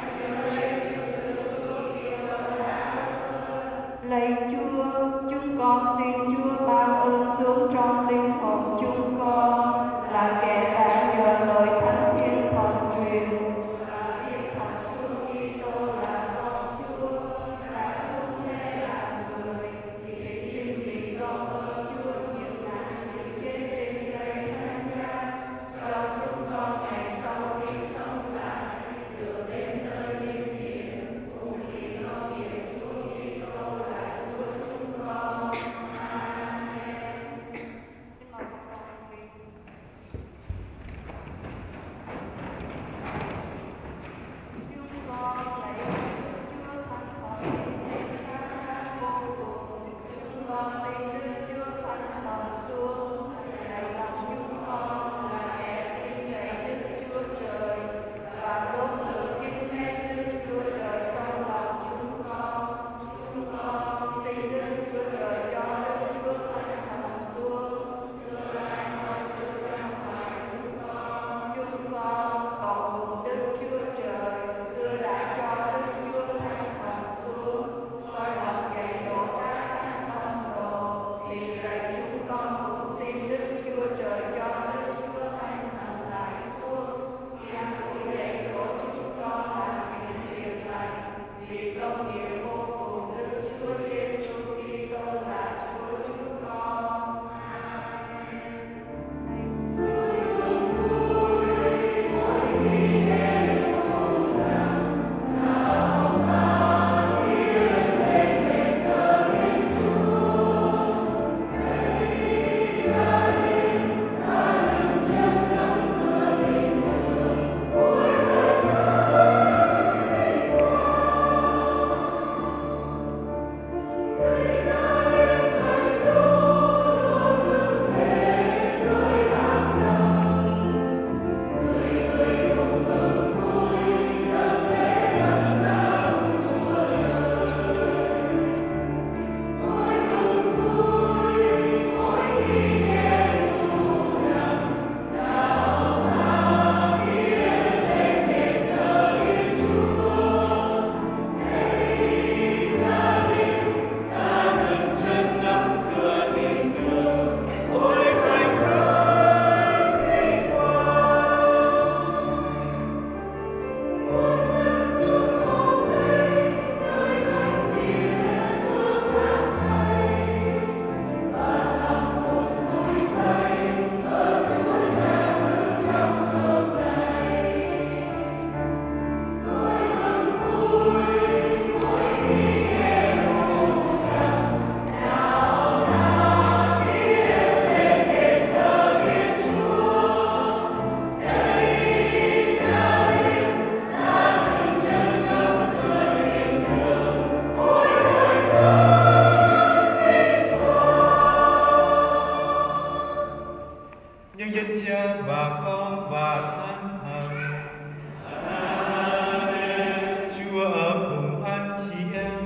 Lạy Chúa, chúng con xin Chúa ban ơn xuống trong linh hồn chúng con, là kẻ đã nhờ lời Thánh Thiên Thần truyền, và biết thật Chúa Kitô là con Chúa, đã xuống thế làm người, thì xin vì công ơn Chúa chịu nạn chịu chết trên cây thánh giá, cho chúng con ngày sau khi sống lại được đến nơi linh hiển, cùng vì con hiển Chúa Kitô là Chúa chúng con. Amen. Xin mời các con quỳ. Chúng con lạy Đức Chúa Thánh Thần, đến sáng giá vô cùng. Chúng con xin Đức Chúa Thánh Thần xuống, lạy lòng chúng con là kẻ tin cậy Đức Chúa Trời, và đốt lửa kính mến Đức Chúa Trời trong lòng chúng con. Chúng con xin Đức Chúa Trời cho Đức Chúa Thánh Thần xuống, xưa nay mọi sự trong ngoài chúng con. Chúng con cầu cùng Đức Chúa Trời, xưa đã cho Đức Chúa Thánh Thần xuống, soi lòng dạy dỗ các thánh con đồ. Vì vậy chúng con cũng xin Đức Chúa Trời cho Đức Chúa Thánh Thần lại xuống, yang cũng dạy dỗ chúng con làm những việc lành, vì công nghiệp vô cùng Đức Chúa Giêsu Kitô là Chúa chúng con.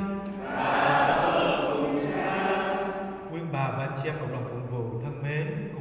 chị em cộng đồng phụng vụ thân mến,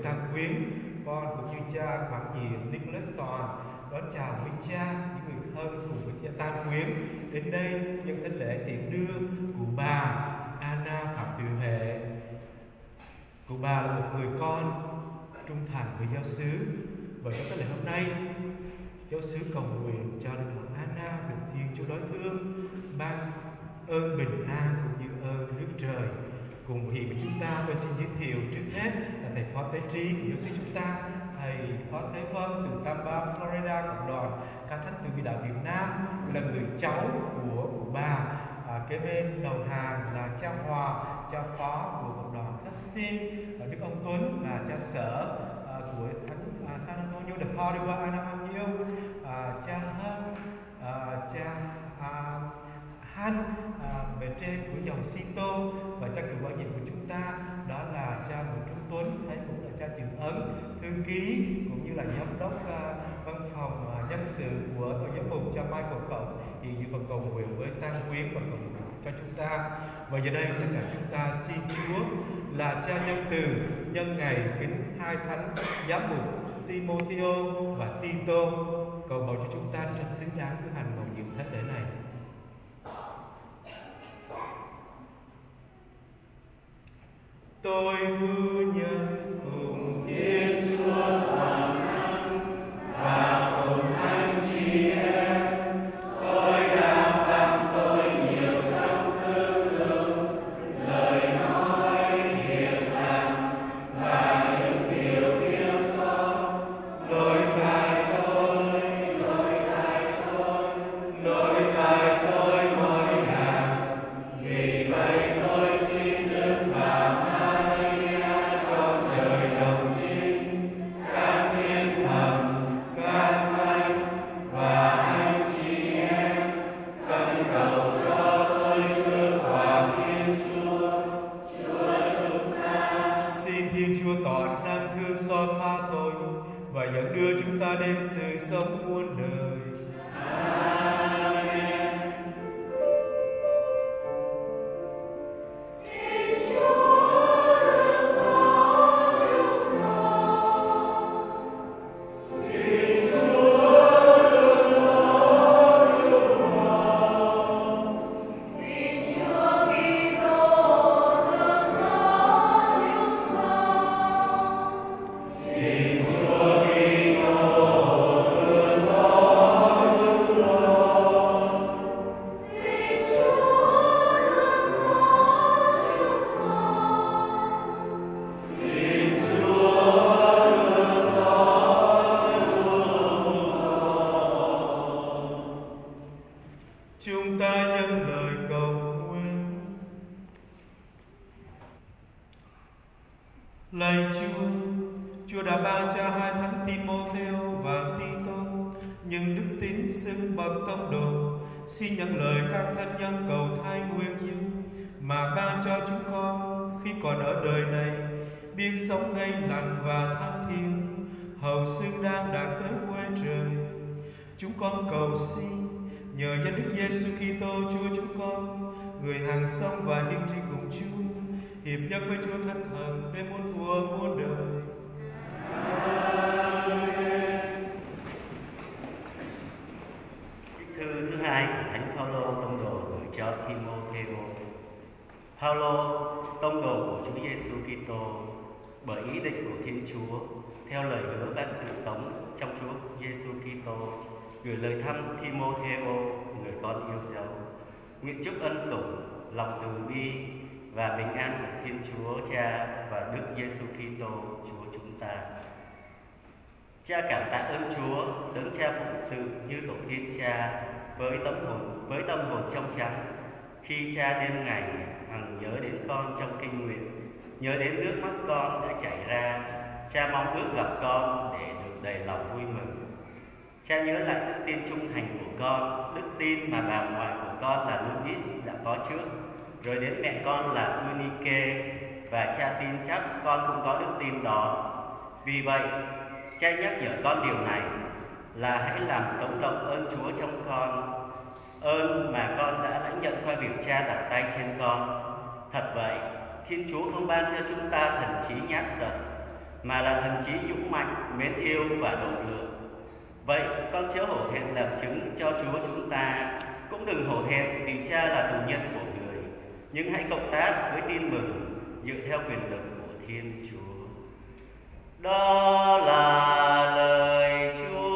Tăng Quyến, con của chư cha Phạm Diệu Nicholas Toàn đón chào quý cha, những người thân cùng với cha Tăng Quyến đến đây nhân thánh lễ tiễn đưa cụ bà Anna Phạm Thị Huệ. Cụ bà là một người con trung thành với giáo xứ, và trong cái lễ hôm nay, giáo xứ cầu nguyện cho linh hồn Anna được Thiên Chúa đối thương, ban ơn bình an cũng như ơn nước trời. Cùng hiện với chúng ta, tôi xin giới thiệu trước hết là thầy Phó Tế Trí của giáo xứ chúng ta, thầy Phó Tế Vân từ Tampa, Florida, cộng đoàn Ca Thánh Từ Bi Đạo Việt Nam, là người cháu của cụ bà. À, kế bên đầu hàng là cha Hòa, cha phó của cộng đoàn Justin, và Đức ông Tuấn là cha sở à, của Thánh à, San Antonio de Padua, Anamangio, à, cha Hân, à, cha à, Han à, bề trên của dòng Sito, và cha cựu bảo nhiệm của chúng ta đó là cha Nguyễn Trung Tuấn, hay cũng là cha Trường Ấn, thư ký cũng như là giám đốc à, văn phòng à, nhân sự của tổ giám mục cha Michael Cộng, thì dự phần cầu nguyện với Tăng Quyến và cầu nguyện cho chúng ta. Và giờ đây tất cả chúng ta xin Chúa là cha nhân từ nhân ngày kính hai thánh giám mục Timotheo và Tito cầu bầu cho chúng ta thật xứng đáng cử hành một nhiệm thánh lễ này. Tôi hứa nhận cùng Thiên Chúa toàn năng và cùng anh chị em, tôi đã phạm tội nhiều trong tư tưởng, lời nói, việc làm và những điều thiếu sót, lỗi tại tôi, lỗi tại tôi, lỗi tại tôi mỗi ngày. Vì vậy tôi xin Đức Bà và dẫn đưa chúng ta đến sự sống muôn đời. Amen. Xin Chúa được gió chúng con. Xin Chúa được gió chúng con. Xin Chúa Kitô được gió chúng con. Xin Chúa chúng ta dâng lời cầu nguyện. Lạy Chúa, Chúa đã ban cho hai thánh Timotheo và Tito nhưng đức tín xưng bậc tông đồ. Xin nhận lời các thân nhân cầu thay nguyên duyên mà ban cho chúng con khi còn ở đời này, biết sống ngay lành và thánh thiện, hầu xưng đang đạt tới quê trời. Chúng con cầu xin nhờ danh Đức Giêsu Kitô Chúa chúng con, người hàng sống và nhân tri cùng Chúa, hiệp nhất với Chúa Thánh Thần đến muôn thuở muôn đời. Amen. Thư thứ hai của Thánh Phaolô tông đồ gửi cho Timotheo. Phaolô, tông đồ của Chúa Giêsu Kitô, bởi ý định của Thiên Chúa, theo lời hứa ban sự sống trong Chúa Giêsu Kitô, gửi lời thăm Timotheo, người con yêu dấu. Nguyện chúc ân sủng, lòng từ bi và bình an của Thiên Chúa Cha và Đức Giêsu Kitô Chúa chúng ta. Cha cảm tạ ơn Chúa, đấng Cha phụng sự như tổ tiên cha với tâm hồn với tâm hồn trong trắng, khi Cha đêm ngày hằng nhớ đến con trong kinh nguyện, nhớ đến nước mắt con đã chảy ra. Cha mong ước gặp con để được đầy lòng vui mừng. Cha nhớ lại đức tin trung thành của con, đức tin mà bà ngoại của con là Louis đã có trước, rồi đến mẹ con là Eunice, và cha tin chắc con cũng có đức tin đó. Vì vậy, cha nhắc nhở con điều này là hãy làm sống động ơn Chúa trong con, ơn mà con đã lãnh nhận qua việc cha đặt tay trên con. Thật vậy, Thiên Chúa không ban cho chúng ta thần trí nhát sợ, mà là thần trí dũng mạnh, mến yêu và độ lượng. Vậy con chớ hổ thẹn làm chứng cho Chúa chúng ta, cũng đừng hổ thẹn vì Cha là tù nhân của người, nhưng hãy cộng tác với tin mừng dựa theo quyền lực của Thiên Chúa. Đó là lời Chúa.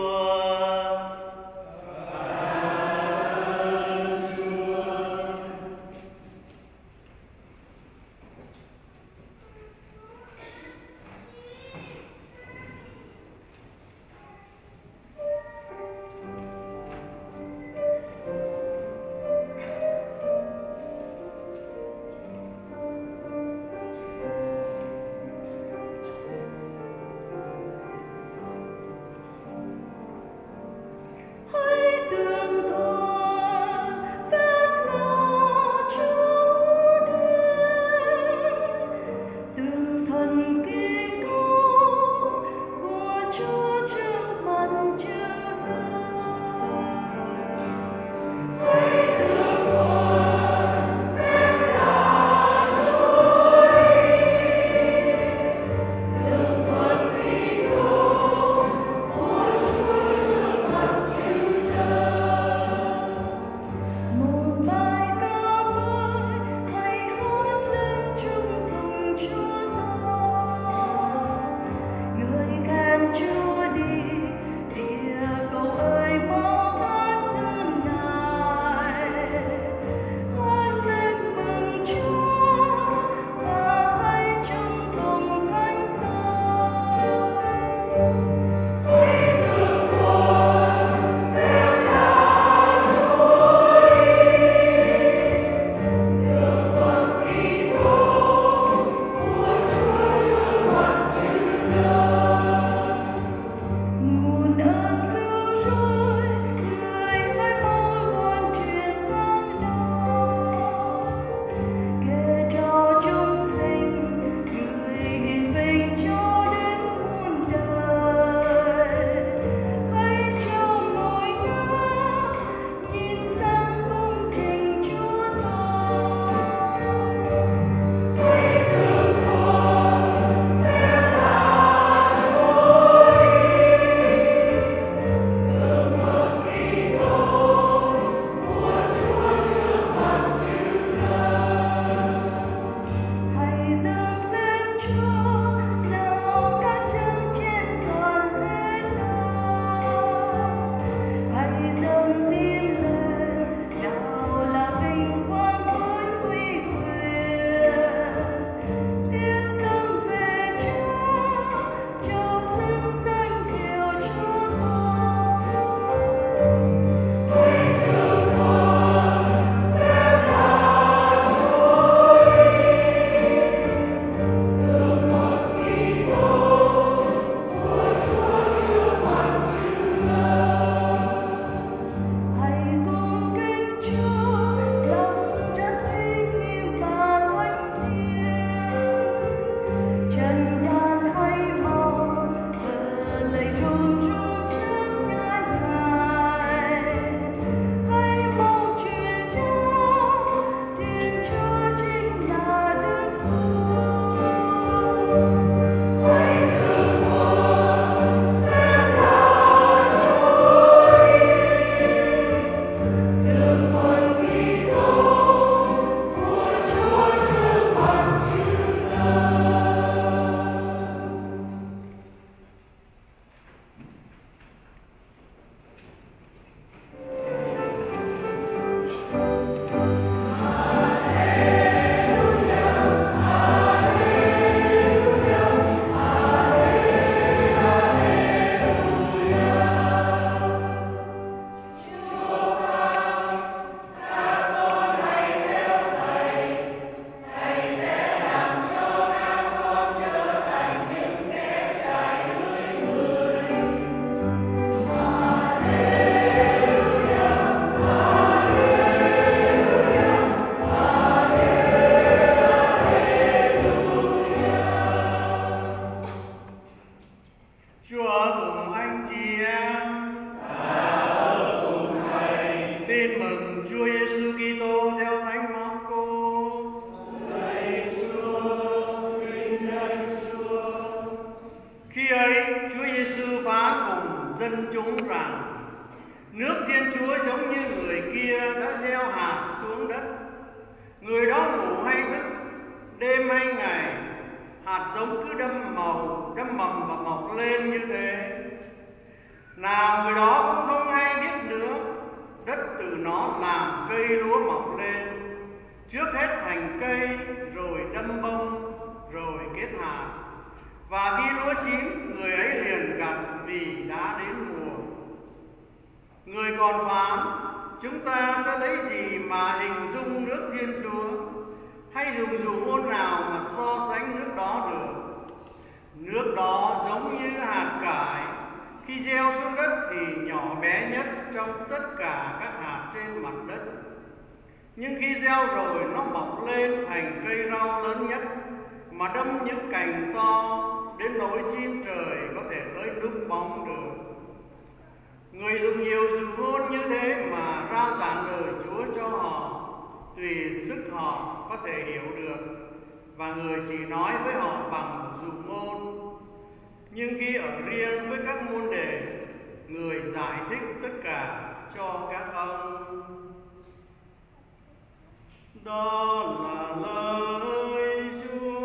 Khi ấy, Chúa Giêsu phán cùng dân chúng rằng: nước Thiên Chúa giống như người kia đã gieo hạt xuống đất. Người đó ngủ hay thức, đêm hay ngày, hạt giống cứ đâm màu, đâm mầm và mọc lên như thế. Nào người đó cũng không hay biết nữa, đất từ nó làm cây lúa mọc lên, trước hết thành cây, rồi đâm bông, rồi kết hạt. Và khi lúa chín, người ấy liền gặt vì đã đến mùa. Người còn phán: chúng ta sẽ lấy gì mà hình dung nước Thiên Chúa, hay dùng dụ ngôn nào mà so sánh nước đó được? Nước đó giống như hạt cải, khi gieo xuống đất thì nhỏ bé nhất trong tất cả các hạt trên mặt đất. Nhưng khi gieo rồi nó mọc lên thành cây rau lớn nhất, mà đâm những cành to đến nỗi chim trời có thể tới núp bóng được. Người dùng nhiều dụ ngôn như thế mà rao giảng lời Chúa cho họ, tùy sức họ có thể hiểu được, và người chỉ nói với họ bằng dụ ngôn. Nhưng khi ở riêng với các môn đệ, người giải thích tất cả cho các ông. Đó là lời Chúa.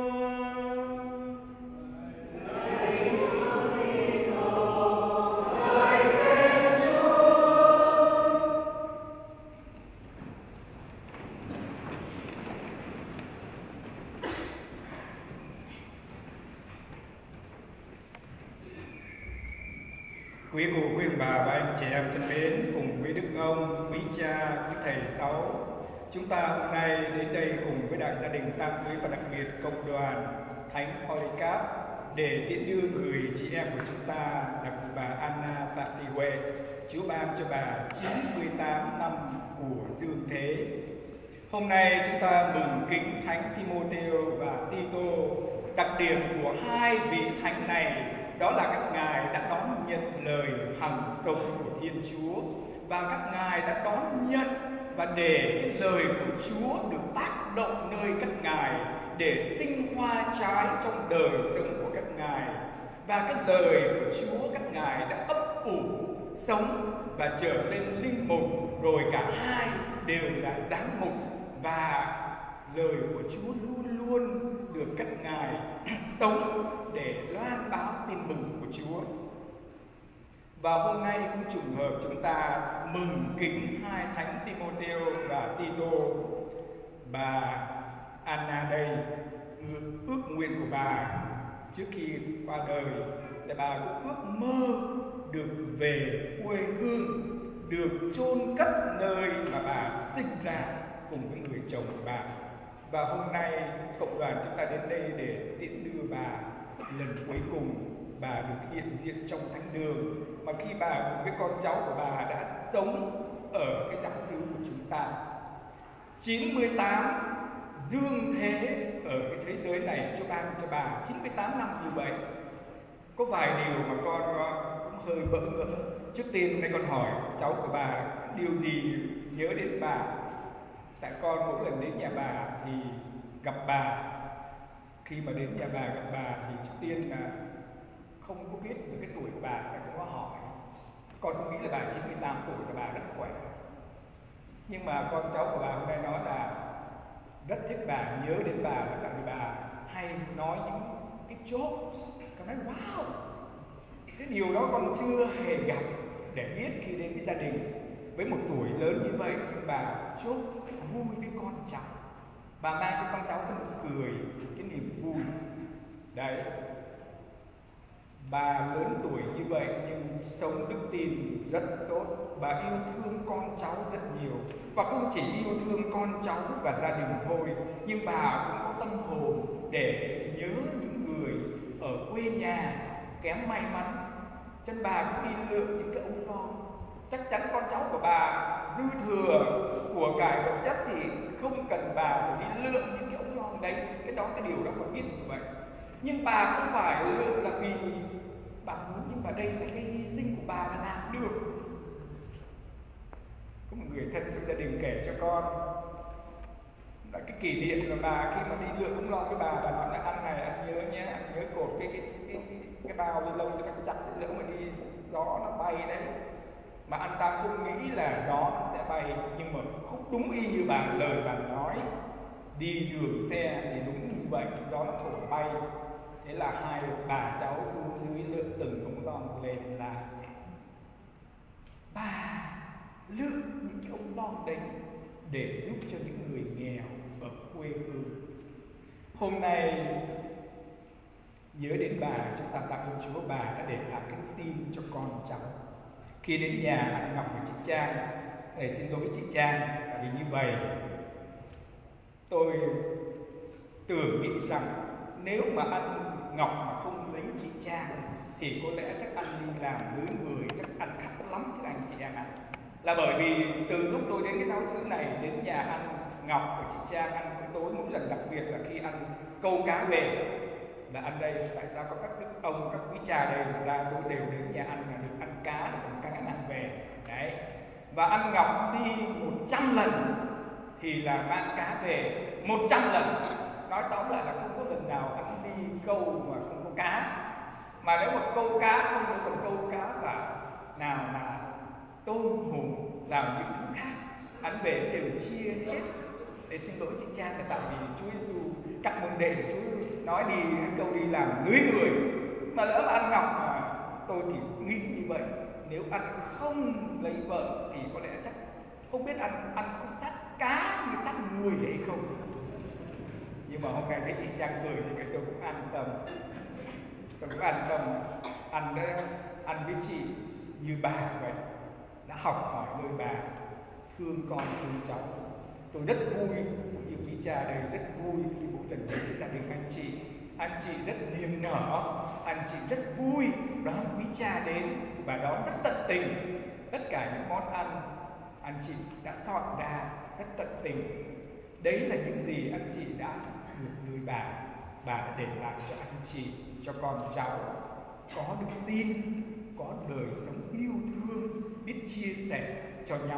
Quý cụ, quý ông bà và anh chị em thân mến, cùng với Đức ông, quý cha, quý thầy Sáu, chúng ta hôm nay đến đây cùng với đại gia đình tang cưới và đặc biệt cộng đoàn Thánh Polycarp để tiễn đưa người chị em của chúng ta là cụ bà Anna Phạm Thị Huệ. Chúa ban cho bà chín mươi tám năm của dương thế. Hôm nay chúng ta mừng kính Thánh Timôtheo và Tito. Đặc điểm của hai vị thánh này đó là các ngài đã đón nhận lời hằng sống của Thiên Chúa, và các ngài đã đón nhận và để cái lời của Chúa được tác động nơi các ngài để sinh hoa trái trong đời sống của các ngài. Và cái lời của Chúa các ngài đã ấp ủ sống và trở nên linh mục, rồi cả hai đều là giám mục, và lời của Chúa luôn luôn được các ngài sống để loan báo tin mừng của Chúa. Và hôm nay cũng trùng hợp chúng ta mừng kính hai thánh Timôtheo và Tito. Bà Anna đây, ước nguyện của bà trước khi qua đời là bà cũng ước mơ được về quê hương, được chôn cất nơi mà bà sinh ra cùng với người chồng của bà. Và hôm nay cộng đoàn chúng ta đến đây để tiễn đưa bà lần cuối cùng. Bà được hiện diện trong thánh đường, mà khi bà cùng với con cháu của bà đã sống ở cái giáo xứ của chúng ta. chín mươi tám dương thế ở cái thế giới này cho ban cho bà chín mươi tám năm như vậy. Có vài điều mà con cũng hơi bỡ ngỡ. Trước tiên hôm nay con hỏi cháu của bà điều gì nhớ đến bà. Tại con mỗi lần đến nhà bà thì gặp bà, khi mà đến nhà bà gặp bà thì trước tiên là không có biết được cái tuổi của bà, ta không có hỏi. Con không nghĩ là bà chín mươi tám tuổi và bà rất khỏe. Nhưng mà con cháu của bà hôm nay nói là rất thích bà, nhớ đến bà, và tại vì bà hay nói những cái jokes. Con nói wow, cái điều đó con chưa hề gặp để biết khi đến với gia đình với một tuổi lớn như vậy. Nhưng bà jokes vui với con cháu, bà mang cho con cháu cái nụ cười, cái niềm vui. Đấy, bà lớn tuổi như vậy nhưng sống đức tin rất tốt. Bà yêu thương con cháu rất nhiều, và không chỉ yêu thương con cháu và gia đình thôi, nhưng bà cũng có tâm hồn để nhớ những người ở quê nhà kém may mắn. Cho nên bà cũng đi lượm những cái ống lo. Chắc chắn con cháu của bà dư thừa của cải vật chất thì không cần bà phải đi lượm những cái ống lo đấy. Cái đó, cái điều đó còn biết như vậy. Nhưng bà không phải lượm là vì bà muốn, nhưng mà đây là cái hy sinh của bà mà làm được. Có một người thân trong gia đình kể cho con là cái kỷ niệm là bà khi mà đi lượm ống lo với bà, bà nói là ăn này ăn nhớ nhé, ăn nhớ cột cái cái, cái, cái cái bao ni lông cho nó chặt, lỡ mà đi gió nó bay đấy. Mà anh ta không nghĩ là gió nó sẽ bay, nhưng mà không đúng y như bà lời bà nói. Đi đường xe thì đúng như vậy, gió nó thổi bay. Thế là hai bà cháu xuống dưới lượn từng ống lon lên là bà lượn những cái ống lon đấy để giúp cho những người nghèo ở quê hương. Hôm nay nhớ đến bà, chúng ta tạ ơn Chúa bà đã để lại cái tin cho con cháu. Khi đến nhà anh Ngọc và chị Trang, thầy xin lỗi chị Trang, bởi vì như vậy tôi tưởng nghĩ rằng nếu mà anh Ngọc mà không lấy chị Trang thì có lẽ chắc anh đi làm với người, chắc ăn khắc lắm các anh chị em ạ. Là bởi vì từ lúc tôi đến cái giáo xứ này, đến nhà anh Ngọc và chị Trang ăn bữa tối, mỗi lần đặc biệt là khi ăn câu cá về là ăn đây. Tại sao có các đức ông, các quý cha đây đa số đều đến nhà ăn là được ăn cá, để còn cá ăn về đấy. Và anh Ngọc đi một trăm lần thì là mang cá về một trăm lần. Nói tóm lại là không có lần nào anh đi câu mà không có cá. Mà nếu mà câu cá không thì còn câu cá cả nào là tôm hùm, làm những thứ khác, anh về đều chia hết. Để xin lỗi chị Trang là tại vì Chúa Giêsu cắt môn đệ để Chúa nói đi anh câu đi làm lưới người. Mà lỡ mà anh Ngọc mà tôi thì nghĩ như vậy, nếu anh không lấy vợ thì có lẽ chắc không biết anh anh có sát cá như sát người hay không. Nhưng mà hôm nay thấy chị Trang cười thì tôi cũng an tâm. Tôi cũng an tâm. Anh đã ăn với chị như bà vậy, đã học hỏi nơi bà, thương con thương cháu. Tôi rất vui, cũng như quý cha đây rất vui khi mỗi lần đến gia đình anh chị. Anh chị rất niềm nở, anh chị rất vui đón quý cha đến và đón rất tận tình. Tất cả những món ăn anh chị đã soạn ra rất tận tình. Đấy là những gì anh chị đã được nuôi bà. Bà đã để lại cho anh chị, cho con cháu có đức tin, có đời sống yêu thương, biết chia sẻ cho nhau.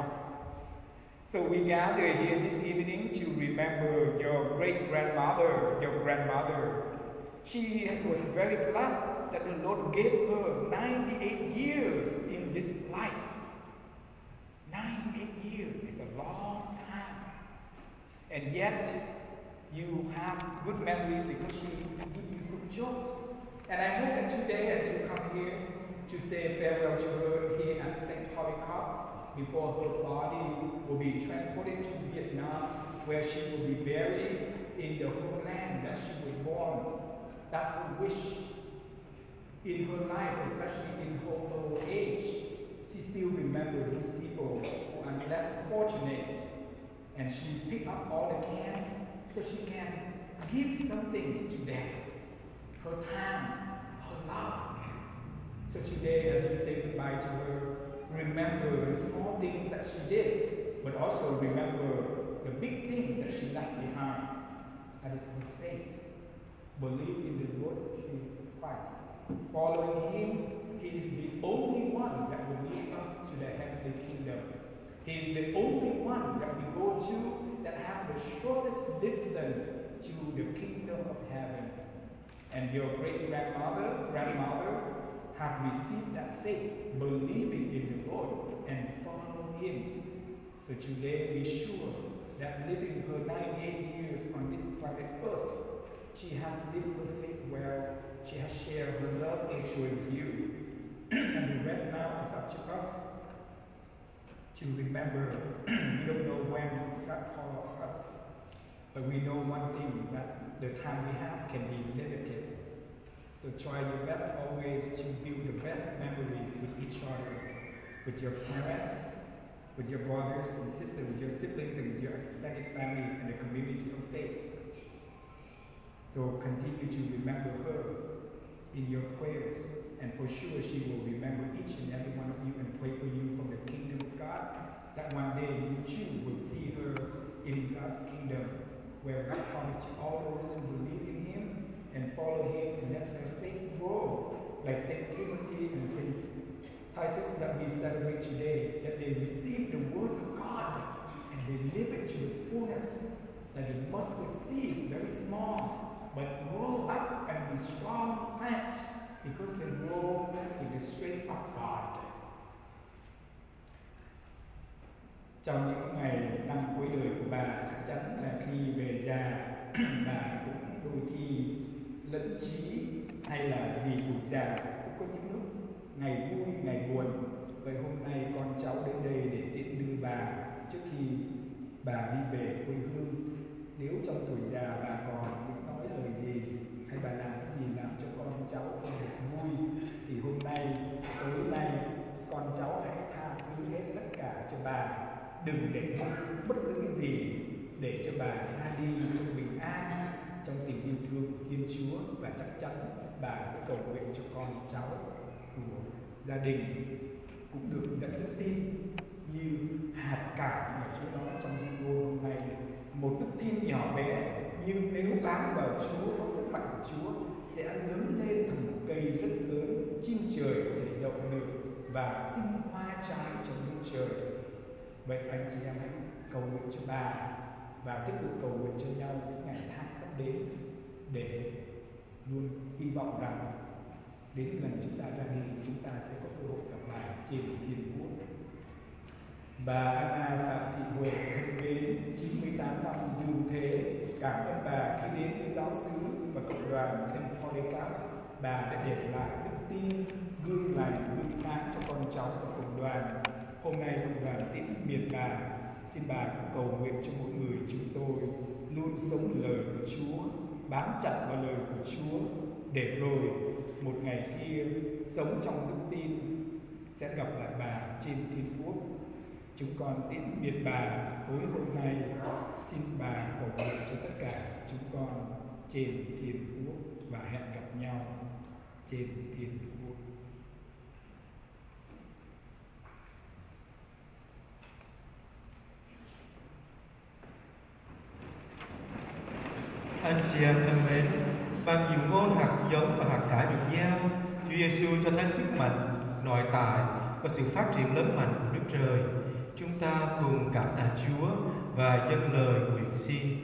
So we gather here this evening to remember your great grandmother, your grandmother. She was very blessed that the Lord gave her ninety-eight years in this life. ninety-eight years is a long time. And yet, you have good memories because she give you some jokes. And I hope that today, as you come here to say farewell to her here at Saint Polycarp, before her body will be transported to Vietnam, where she will be buried in the homeland that she was born. That's her wish in her life, especially in her old age. She still remembers those people who are less fortunate, and she picked up all the cans so she can give something to them. Her time, her love. So today, as we say goodbye to her, remember the small things that she did, but also remember the big thing that she left behind. That is her faith. Believe in the Lord Jesus Christ. Following Him, He is the only one that will lead us to the heavenly kingdom. He is the only one that we go to that have the shortest distance to the kingdom of heaven. And your great grandmother, grandmother, have received that faith, believing in the Lord and following Him. So today, be sure that living her ninety-eight years on this planet Earth, she has lived her faith well. She has shared her love and joy with you. And the rest now is up to us to remember. We don't know when God called us, but we know one thing, that the time we have can be limited. So try your best always to build the best memories with each other, with your parents, with your brothers and sisters, with your siblings and with your extended families and the community of faith. So continue to remember her in your prayers, and for sure she will remember each and every one of you and pray for you from the kingdom of God, that one day you too will see her in God's kingdom, where God promised you all those who believe in Him and follow Him and let their faith grow, like Saint Timothy and Saint Titus that we celebrate today, that they receive the word of God and they live it to the fullness, that they must receive very small, but grow up and be strong plants because they walk in the straight of God. Trong những ngày năm cuối đời của bà, chắc chắn là khi về già, bà cũng đôi khi lẫn trí, hay là vì tuổi già cũng có những lúc ngày vui, ngày buồn. Vậy hôm nay con cháu đến đây để tiễn đưa bà trước khi bà đi về quê hương. Nếu trong tuổi già bà còn những nói lời gì, hay bà làm cái gì làm cho con cháu không được vui, thì hôm nay, tối nay, con cháu hãy tha thứ hết tất cả cho bà. Đừng để bất cứ cái gì, để cho bà ra đi trong bình an, trong tình yêu thương của Thiên Chúa. Và chắc chắn bà sẽ cầu nguyện cho con cháu của gia đình cũng được nhận đức tin như hạt cải mà Chúa nói trong di ngôn hôm nay. Một đức tin nhỏ bé, nhưng nếu bám vào Chúa, có sức mạnh của Chúa, sẽ lớn lên thành một cây rất lớn, chim trời có thể đậu được và sinh hoa trái trong những trời. Vậy anh chị em hãy cầu nguyện cho bà và tiếp tục cầu nguyện cho nhau những ngày tháng sắp đến, để luôn hy vọng rằng đến lần chúng ta ra đi, chúng ta sẽ có cơ hội gặp bà trên thiên quốc. Bà Anna Phạm Thị Huệ thân mến, chín mươi tám năm dư thế, cảm ơn bà khi đến với giáo xứ và cộng đoàn Saint Polycarp. Bà đã để lại đức tin, gương lành, gương sáng cho con cháu và cộng đoàn. Hôm nay cộng đoàn tiễn biệt bà, xin bà cầu nguyện cho mỗi người chúng tôi luôn sống lời của Chúa, bám chặt vào lời của Chúa, để rồi một ngày kia sống trong đức tin sẽ gặp lại bà trên thiên quốc. Chúng con tiễn biệt bà tối hôm nay, xin bà cầu nguyện cho tất cả chúng con trên thiên quốc và hẹn gặp nhau trên thiên quốc. Anh chị em thân mến, bằng nhiều ngôn hạt giống và hạt cải được gieo, Chúa Giêsu cho thấy sức mạnh, nội tại và sự phát triển lớn mạnh của Đức Trời. Chúng ta cùng cảm tạ Chúa và dâng lời nguyện xin.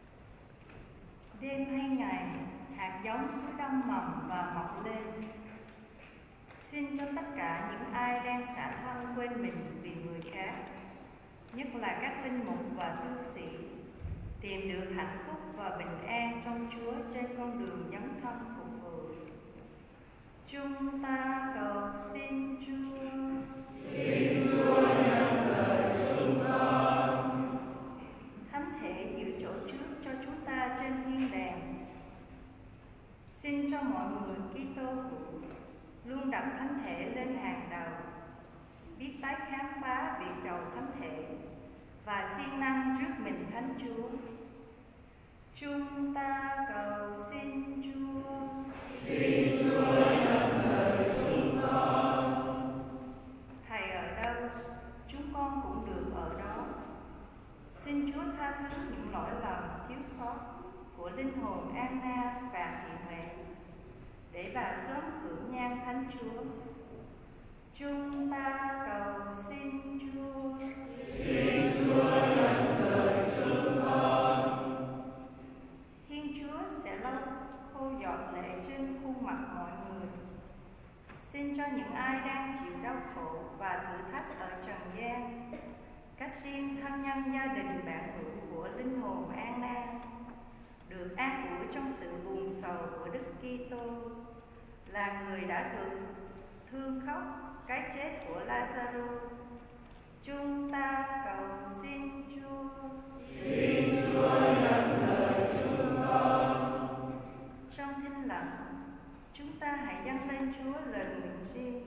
Đêm hay ngày, hạt giống cứ đâm mầm và mọc lên. Xin cho tất cả những ai đang xả thân quên mình vì người khác, nhất là các linh mục và tu sĩ, tìm được hạnh phúc và bình an trong Chúa trên con đường dấn thân phục vụ. Chúng ta cầu xin Chúa. Xin Chúa nhận lời chúng con. Thánh thể giữ chỗ trước cho chúng ta trên thiên đàng. Xin cho mọi người Kitô hữu luôn đặt thánh thể lên hàng đầu, biết tái khám phá việc cầu thánh thể và siêng năng trước mình Thánh Chúa. Chúng ta cầu xin Chúa. Xin Chúa nhận lời chúng con. Thầy ở đâu, chúng con cũng được ở đó. Xin Chúa tha thứ những lỗi lầm thiếu sót của linh hồn Anna và Thị Huệ, để bà sớm hưởng nhan Thánh Chúa. Chúng ta cầu xin Chúa. Xin Chúa nhận lời chúng con. Thiên Chúa sẽ lau khô giọt lệ trên khuôn mặt mọi người. Xin cho những ai đang chịu đau khổ và thử thách ở trần gian, cách riêng thân nhân gia đình bạn hữu của linh hồn Anna, được an ủi trong sự buồn sầu của Đức Kitô, là người đã thương, thương khóc cái chết của Lazarus. Chúng ta cầu xin Chúa. Xin Chúa nhận lời chúng con. Trong thinh lặng, chúng ta hãy dâng lên Chúa lời nguyện riêng.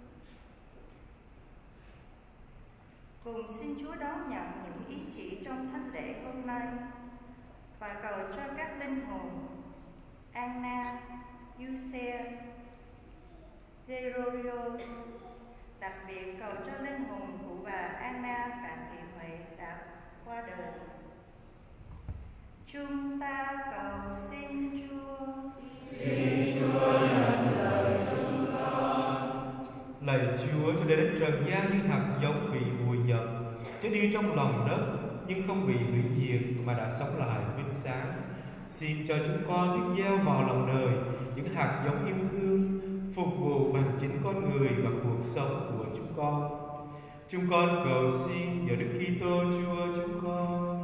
Cùng xin Chúa đón nhận những ý chỉ trong thánh lễ hôm nay và cầu cho các linh hồn Anna, Giuse, Gerorio, đặc biệt cầu cho linh hồn cụ bà Anna Phạm Thị Huệ đã qua đời. Chúng ta cầu xin Chúa. Xin Chúa nhận lời chúng con. Lạy Chúa, cho đến trần gian như hạt giống bị vùi dập, chứ đi trong lòng đất nhưng không bị hủy diệt mà đã sống lại vinh sáng. Xin cho chúng con biết gieo vào lòng đời những hạt giống yêu thương phục vụ bằng chính con người và cuộc sống của chúng con. Chúng con cầu xin nhờ Đức Kitô Chúa chúng con.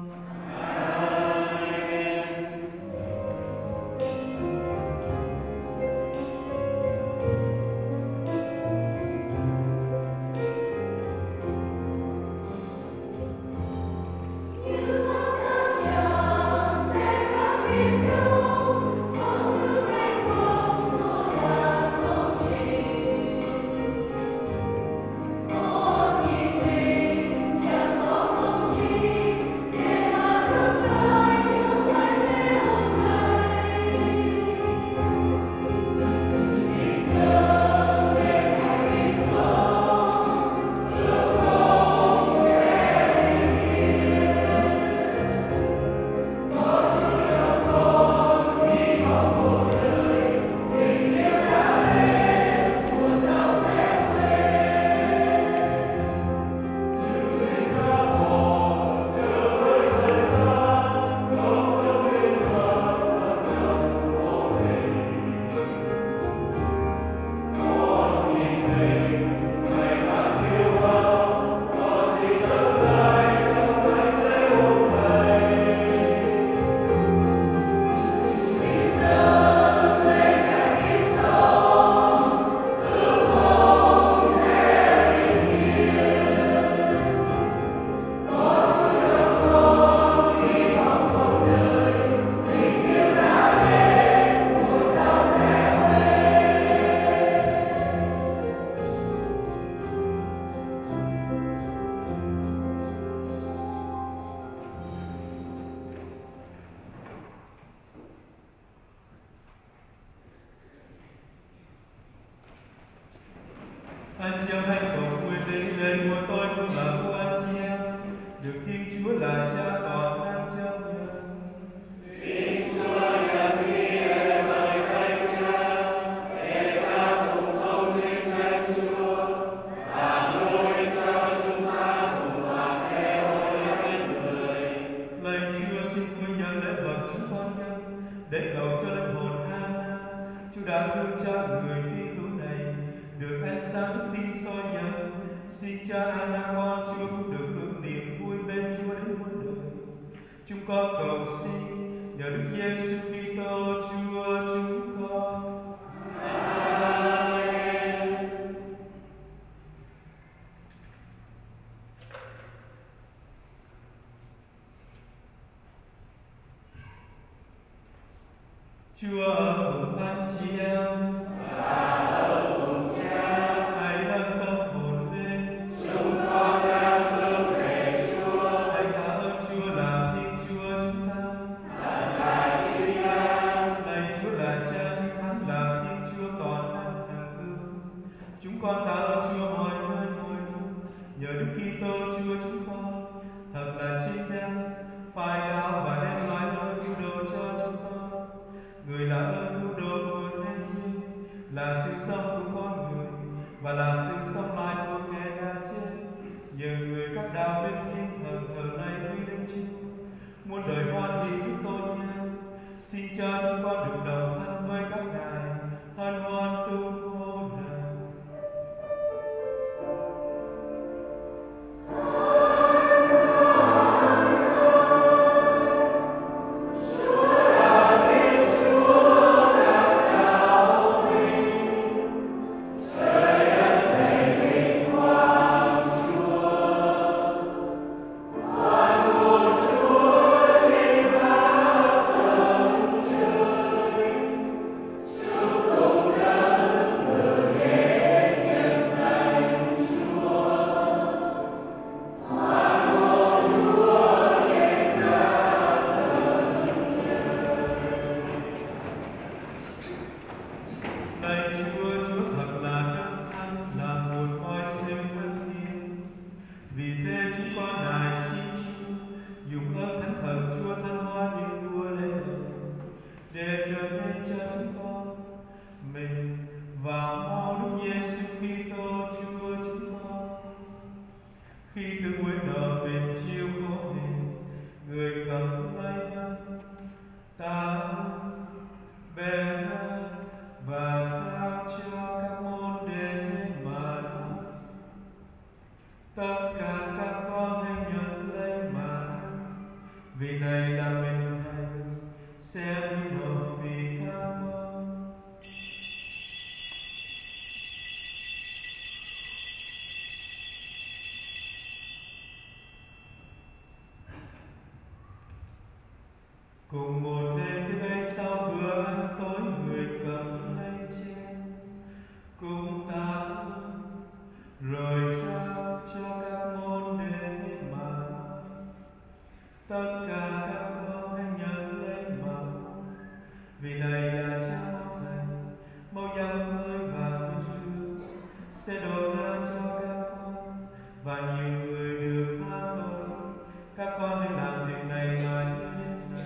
Anh chị em hãy cầu nguyện đến đây của tôi cũng là của anh chị em, được Thiên Chúa là Cha toàn năng chấp nhận. Xin Chúa nhận nghĩa lời Thánh Cha để ta cùng tôn vinh danh Chúa, và nuôi cho chúng ta cùng làm theo lời Thánh người. Lạy Chúa, xin quý nhân lễ vật chúng con nhân để cầu cho linh hồn Anna, Chúa đã thương cho người Kitô này được ánh sáng đức tin soi dần. Xin cha Anna con Chúa cũng được hưởng niềm vui bên Chúa đến muôn đời. Chúng con cầu xin nhờ Đức Giêsu Kitô Chúa chúng con. Amen. Chúa ở cùng anh chị em. Hãy nâng tâm hồn lên. Chúng con đang hướng về Chúa. Hãy tạ ơn Chúa là Thiên Chúa chúng ta. Thật là chính ta. Lạy Chúa là Cha Thiên Thánh, là Thiên Chúa toàn năng hằng hữu. Chúng con tạ ơn Chúa mọi nơi mọi lúc nhờ Đức Kitô Chúa chúng con. Thật là chính đáng, phải đạo và đem lại ơn cứu độ cho chúng con. Người là ơn cứu độ của thế gian, là sự sống của con người và là sự sống lại của kẻ đã chết. Nhờ người các đạo bên thiên thần thờ nay quy đến Chúa, muôn đời hoan hỷ chúng tôi nhau. Xin cho chúng con được đồng thân với các ngài, hân hoan tung hô rằng: Hãy Cùng một đêm thức ấy sau bữa ăn tối, người cầm lấy chén cùng ta rồi trao cho các môn đệ mà. Tất cả các con hãy nhận lấy mà, vì này là cháu thầy, màu dáng mới và vui tươi sẽ đổ ra cho các con, và nhiều người được tha tội. Các con hãy làm việc này mà nhớ đến thầy.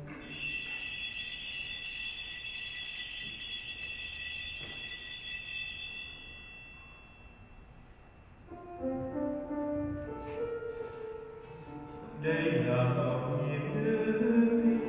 Đây là màu nhiệm đức tin.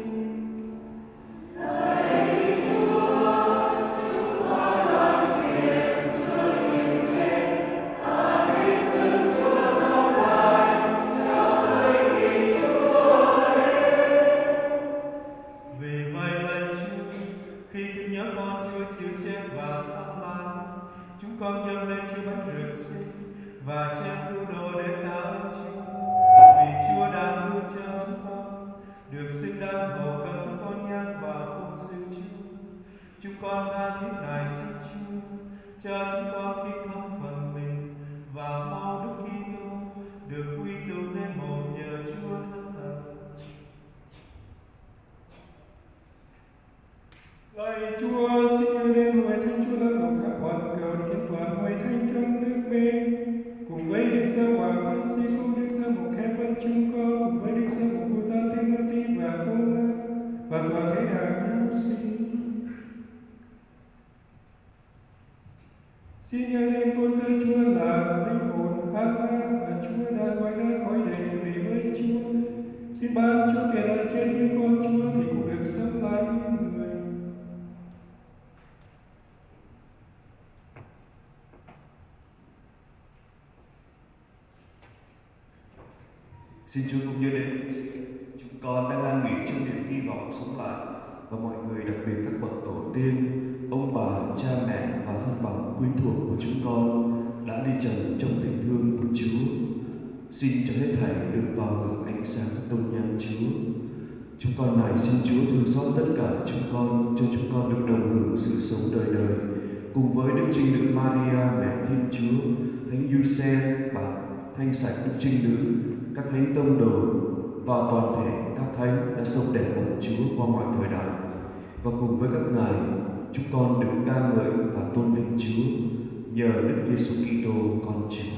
Vì vậy lạy Chúa, khi tin nhớ con Chúa chịu chết và sống lại, chúng con dâng lên Chúa bánh rực sinh và chén cứu độ để tạ ơn Chúa, vì Chúa đã hứa cho chúng con được xứng đáng hầu cận chúng con nhang và phụng sự Chúa. Chúng con tha thiết nài xin Chúa cho chúng con khi thông phần mình và mau Đức Kitô được quy tụ nên một nhờ Chúa Thánh Thần. Lạy Chúa, xin yêu đến hội thánh Chúa lớn của các hoàn cầu kiến toàn hội thánh trong nước mình, cùng với Đức Giáo Hoàng Francisco, Đức Giáo Mục Kevin chúng con, cùng với Đức Giáo Mục Buddha Timothy và Thomas và toàn thể hàng hữu sinh. Xin nhớ lên con thơ Chúa là linh hồn Anna và Chúa đã gọi ra khỏi đền về với Chúa. Xin ban cho kẻ đã chết như con Chúa thì cũng được sống lại như người. Xin Chúa cũng nhớ đến chúng con đang an nghỉ trong niềm hy vọng sống lại, và mọi người, đặc biệt các bậc tổ tiên, ông bà, cha mẹ và thân bằng quyến thuộc của chúng con đã đi trần trong tình thương của Chúa. Xin cho hết thảy được vào hưởng ánh sáng tôn nhang Chúa. Chúng con này xin Chúa thương xót tất cả chúng con, cho chúng con được đồng hưởng sự sống đời đời cùng với Đức Trinh Nữ Maria mẹ Thiên Chúa, Thánh Giuse, bà Thanh Sạch Đức Trinh Nữ, các thánh tông đồ và toàn thể các thánh đã sống đẹp của Chúa qua mọi thời đại. Và cùng với các ngài, chúng con được ca ngợi và tôn vinh Chúa nhờ Đức Giêsu Kitô con Chúa.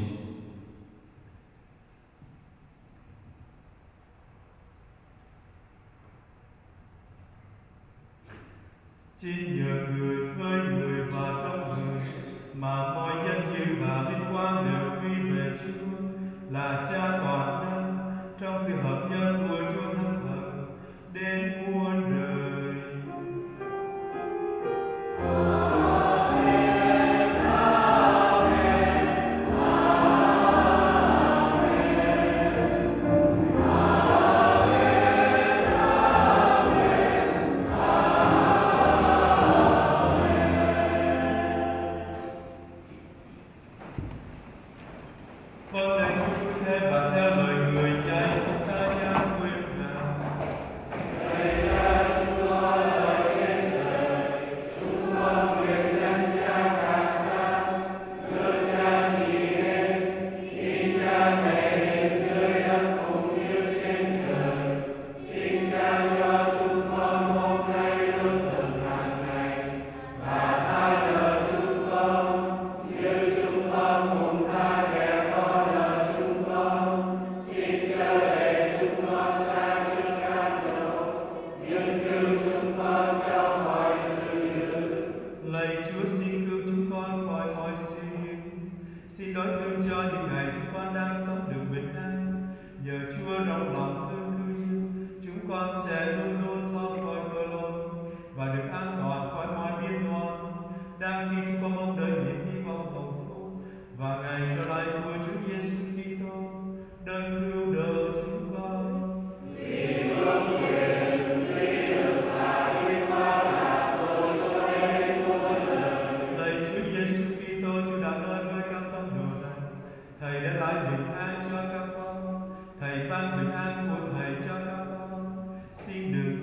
Chỉ nhờ người với người và trong người mà mọi nhân duyên và vinh quang đều quy về Chúa là Cha toàn năng, trong sự hợp nhất của Chúa Thánh Thần đến muôn đời. Vâng, lạy Chúa thế và theo lời người dạy chúng ta nhắn khuyên rằng: Lạy Cha chúng con ở trên trời, chúng con nguyện danh Cha cả sáng, nước Cha trị đến, ý Cha thể hiện dưới đất cũng như trên trời. Xin Cha cho chúng con hôm nay lương thực hàng ngày, và tha nợ chúng con như chúng con cũng tha kẻ con nợ chúng con. Xin chớ để chúng con xa trước cám dỗ, nhưng cứu chúng con trong mọi sự dữ. Lạy Chúa, xin cứu chúng con khỏi mọi sự dữ. Xin đối thương cho những ngày chúng con đang sống được bình an. Nhờ Chúa rộng lòng thương cứu, chúng con sẽ luôn luôn thoát khỏi tội lỗi và được an toàn khỏi mọi biên hoan, đang khi chúng con mong đợi niềm hy vọng hồng phúc và ngày trở lại của Chúa Giêsu Kitô, đấng cứu độ chúng con. Vì ơn quyền, vì được và vinh quang là của Chúa đến muôn đời. Lạy Chúa Giêsu Kitô, Chúa đã nói với các tông đồ rằng: Thầy đã lại bình an cho các con, Thầy ban bình an của Thầy cho các con. Xin đừng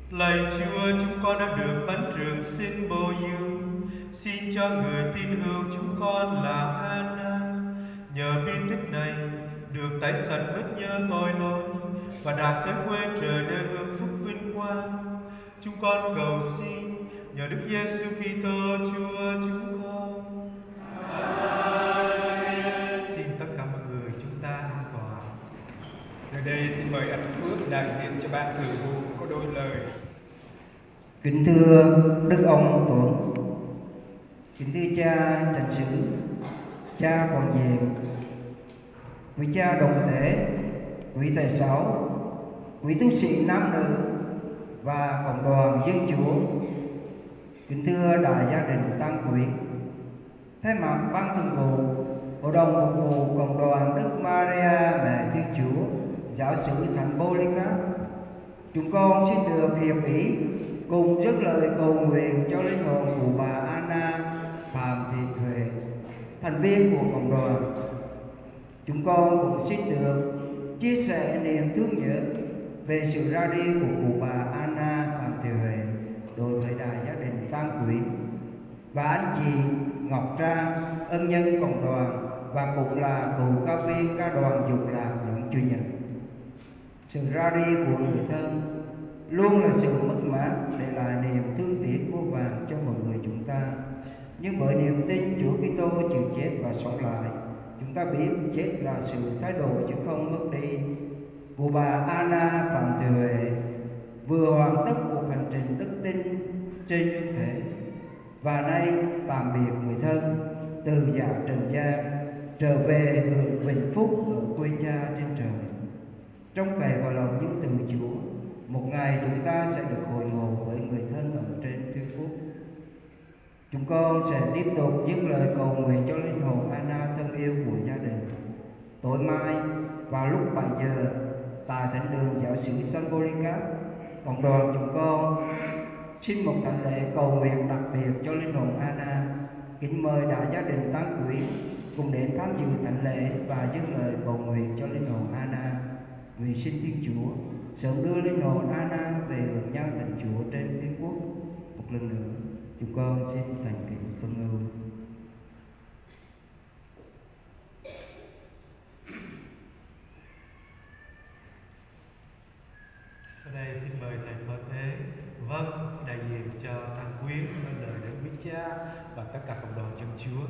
Lạy Chúa, chúng con đã được Thánh Trường Sinh bồi dưỡng. Xin cho người tin hữu chúng con là Anna, nhờ bi tích này được tẩy sạch vết nhơ tội lỗi và đạt tới quê trời nơi hưởng phúc vinh quang. Chúng con cầu xin nhờ Đức Giêsu Kitô Chúa chúng con. Amen. Xin tất cả mọi người chúng ta an toàn. Giờ đây xin mời anh Phước đại diện cho ban thường vụ có đôi lời. Kính thưa Đức ông Tuấn, kính thưa cha Trần Sử, cha Quảng Diệm, quý cha đồng thể, quý thầy sáu, quý tu sĩ nam nữ và cộng đoàn dân chúa, kính thưa đại gia đình Tăng Quỹ, thay mặt ban thường vụ, hội đồng phục vụ cộng đoàn Đức Maria Mẹ Thiên Chúa, giáo xứ thành Polycarp, chúng con xin được hiệp ý cùng dứt lời cầu nguyện cho linh hồn của bà Anna Phạm Thị Huệ, thành viên của cộng đoàn. Chúng con cũng xin được chia sẻ niềm thương nhớ về sự ra đi của cụ bà Anna Phạm Thị Huệ đối với đại gia đình Tăng Quỹ và anh chị Ngọc Trang, ân nhân cộng đoàn và cũng là cựu ca viên ca đoàn Dục Lạc những Chủ nhật. Sự ra đi của người thân luôn là sự mất mát, để lại niềm thương tiếc vô vàn cho mọi người chúng ta. Nhưng bởi niềm tin Chúa Kitô chịu chết và sống lại, chúng ta biết chết là sự thay đổi chứ không mất đi. Cụ bà Anna Phạm Thị Huệ vừa hoàn tất cuộc hành trình đức tin trên nhân thể và nay tạm biệt người thân, từ dạ trần gian trở về hưởng vĩnh phúc ở quê cha trên trời. Trong cậy vào lòng những từ Chúa, một ngày chúng ta sẽ được hội ngộ với người thân ở trên thiên quốc. Chúng con sẽ tiếp tục dâng lời cầu nguyện cho linh hồn Anna thân yêu của gia đình. Tối mai vào lúc bảy giờ tại thánh đường giáo xứ San Polycarp, cộng đoàn chúng con xin một thánh lễ cầu nguyện đặc biệt cho linh hồn Anna. Kính mời đại gia đình Tăng Quỹ cùng đến tham dự thánh lễ và dâng lời cầu nguyện cho linh hồn Anna. Nguyện xin Thiên Chúa sớm đưa linh hồn Anna về hưởng nhan thành Chúa trên thiên quốc. Một lần nữa, chúng con xin thành kính vâng ơn. Sau đây xin mời thầy Phật Thế vâng đại diện cho Tăng Quyến vâng lời đến quý cha và tất cả cộng đoàn dân Chúa.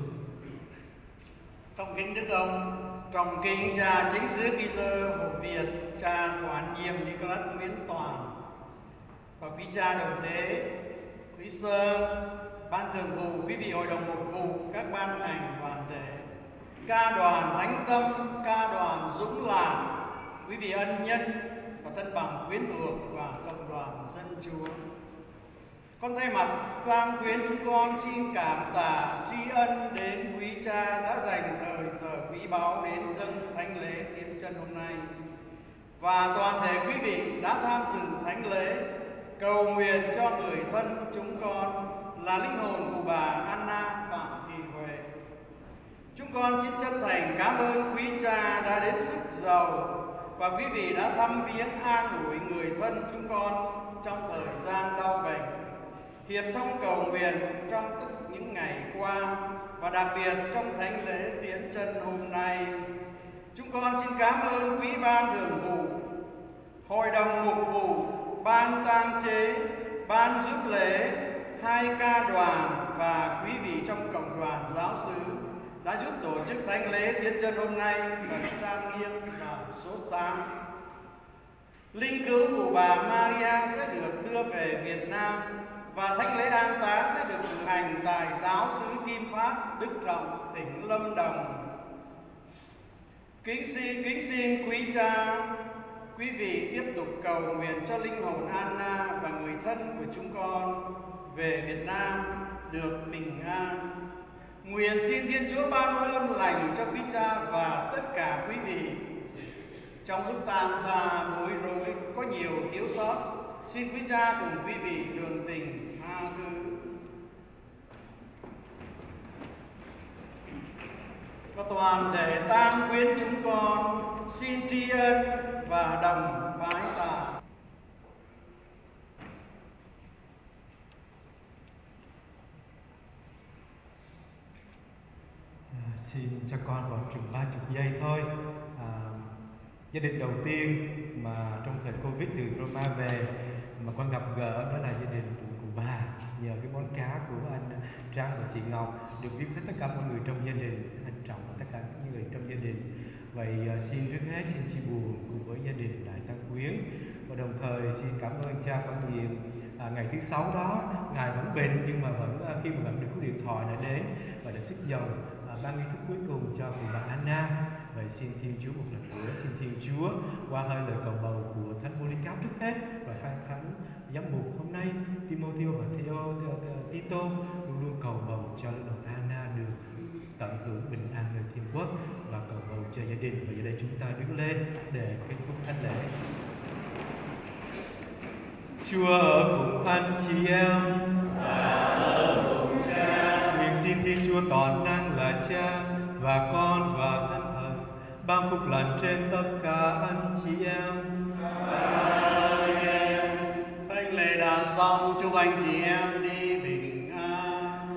Trong kính Đức ông, trong kính cha chính sứ Peter Hộ Việt, cha quản nhiệm Nicholas Nguyễn Toàn và quý cha đồng tế, quý sơ, ban thường vụ, quý vị hội đồng mục vụ, các ban ngành đoàn thể, ca đoàn Thánh Tâm, ca đoàn Dũng Lạc, quý vị ân nhân và thân bằng quyến thuộc và cộng đoàn dân Chúa. Con thay mặt Tăng Quyến chúng con xin cảm tạ tri ân đến quý cha đã dành thời giờ quý báu đến dâng thánh lễ tiễn chân hôm nay, và toàn thể quý vị đã tham dự thánh lễ cầu nguyện cho người thân chúng con là linh hồn của bà Anna Phạm Thị Huệ. Chúng con xin chân thành cảm ơn quý cha đã đến sức giàu và quý vị đã thăm viếng an ủi người thân chúng con trong thời gian đau bệnh, hiệp thông cầu nguyện trong tất những ngày qua và đặc biệt trong thánh lễ tiễn chân hôm nay. Chúng con xin cảm ơn quý ban thường vụ, hội đồng mục vụ, ban tang chế, ban giúp lễ, hai ca đoàn và quý vị trong cộng đoàn giáo xứ đã giúp tổ chức thánh lễ tiễn chân hôm nay thật trang nghiêm và sốt sáng. Linh cữu của bà Maria sẽ được đưa về Việt Nam và thánh lễ an táng sẽ được cử hành tại giáo xứ Kim Phát, Đức Trọng, tỉnh Lâm Đồng. Kính xin, kính xin quý cha, quý vị tiếp tục cầu nguyện cho linh hồn Anna và người thân của chúng con về Việt Nam được bình an. Nguyện xin Thiên Chúa ban ơn lành cho quý cha và tất cả quý vị. Trong lúc tang gia bối rối có nhiều thiếu sót, xin quý cha cùng quý vị đường tình tha thứ. Và toàn thể Tăng Quyến chúng con xin tri ân và đồng vái tạ. Xin cho con khoảng chừng ba chục giây thôi. À, gia đình đầu tiên mà trong thời Covid từ Roma về mà con gặp gỡ đó là gia đình của bà. Nhờ cái món cá của anh Trang và chị Ngọc được biết với tất cả mọi người trong gia đình, anh Trọng và tất cả những người trong gia đình. Vậy uh, xin trước hết xin chia buồn cùng với gia đình Đại Tăng Quyến, và đồng thời xin cảm ơn cha Quang Diệm. À, ngày thứ sáu đó ngài vẫn bệnh nhưng mà vẫn uh, khi mà nhận được cuộc điện thoại đã đến và đã xích dòng uh, ban nghi thức cuối cùng cho cụ bà Anna. Vậy xin Thiên Chúa một lần nữa, xin Thiên Chúa qua hơi lời cầu bầu của Thánh Polycarp trước hết và hai thánh giám mục hôm nay Timotheo và Theo Tito luôn luôn cầu bầu cho linh hồn Anna được tận hưởng bình an nơi thiên quốc và cầu bầu cho gia đình. Và giờ đây chúng ta đứng lên để kết thúc thánh lễ. Chúa ở cùng anh chị em, nguyện xin Thiên Chúa toàn năng là Cha và Con và Thánh Thần ban phúc lành trên tất cả anh chị em. Thánh lễ đã xong, chúc anh chị em đi bình an.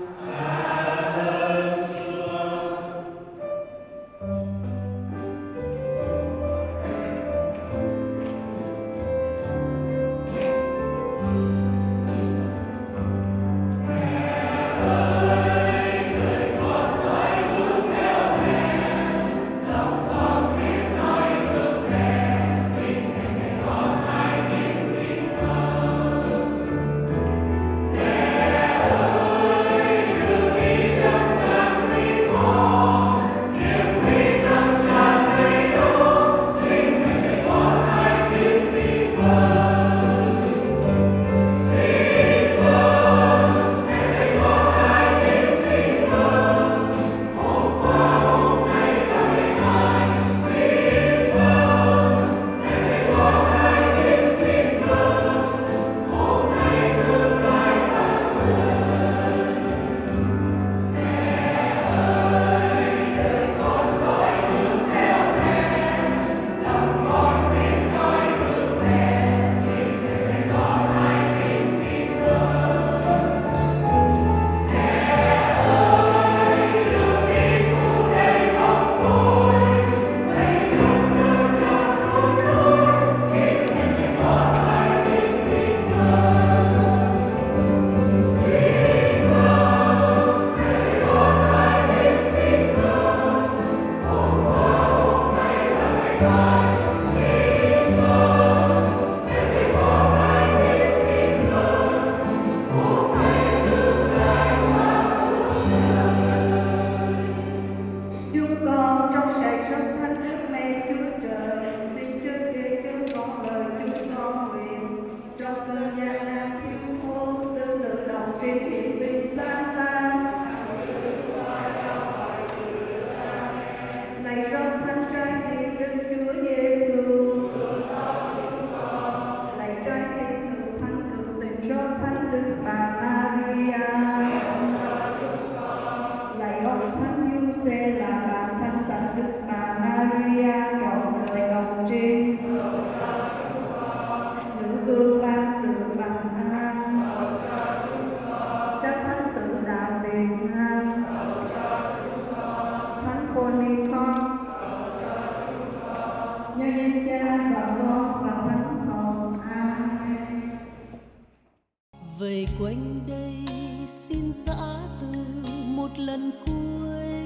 Về quanh đây xin giã từ một lần cuối,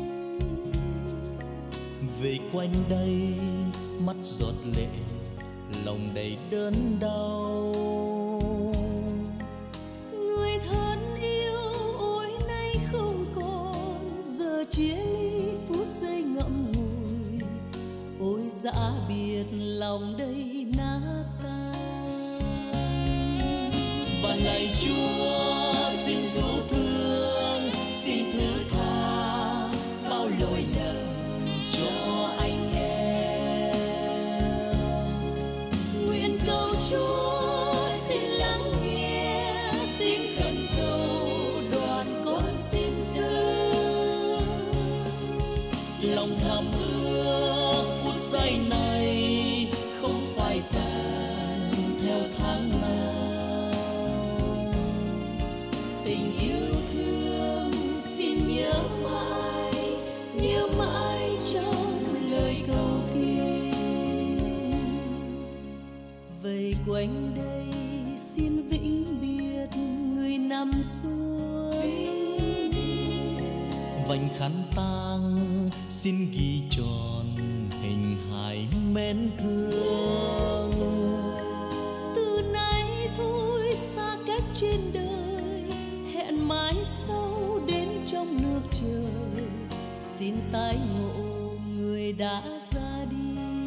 về quanh đây mắt giọt lệ, lòng đầy đớn đau. Người thân yêu ôi nay không còn, giờ chia ly phút giây ngậm ngùi. Ôi dã biệt lòng đây nát tan. Và này Chúa xin dấu thương, xin thứ tha bao lỗi lầm cho anh em. Nguyện cầu Chúa xin lắng nghe tiếng khẩn cầu đoàn con xin dâng. Lòng thầm ước phút giây này không phải tàn theo tháng nào. Tình yêu thương xin nhớ mãi quanh đây xin vĩnh biệt người nằm xuôi. Vành khăn tang xin ghi tròn hình hài mến thương. Từ nay thôi xa cách trên đời, hẹn mãi sau đến trong nước trời. Xin tái ngộ người đã ra đi.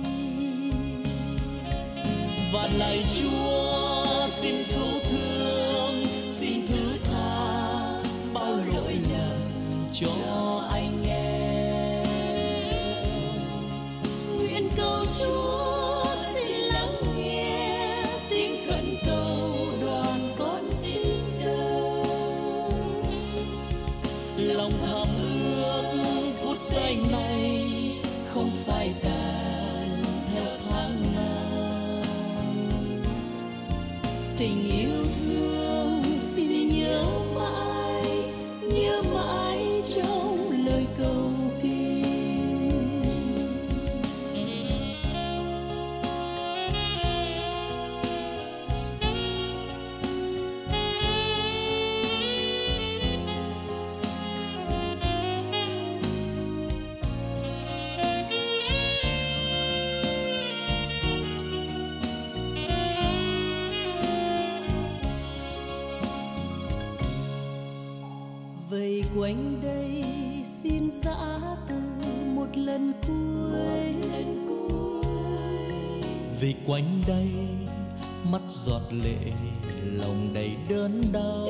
Và lạy Chúa xin số thương, xin thứ tha bao lỗi lầm cho anh em. Nguyện cầu Chúa xin lắng nghe tiếng khẩn cầu đoàn con xin dâng. Lòng thầm ước phút giây này không phải tàn theo tháng năm. Tình yêu thương xin nhớ mãi, nhớ mãi trong lời cầu kinh. Vây quanh đây xin giã từ một lần cuối. Vì quanh đây mắt giọt lệ, lòng đầy đớn đau.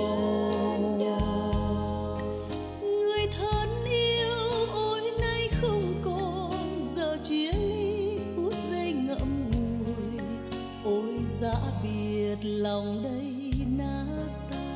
Người thân yêu ôi nay không còn, giờ chia ly phút giây ngậm ngùi. Ôi giã biệt lòng đây nát tan.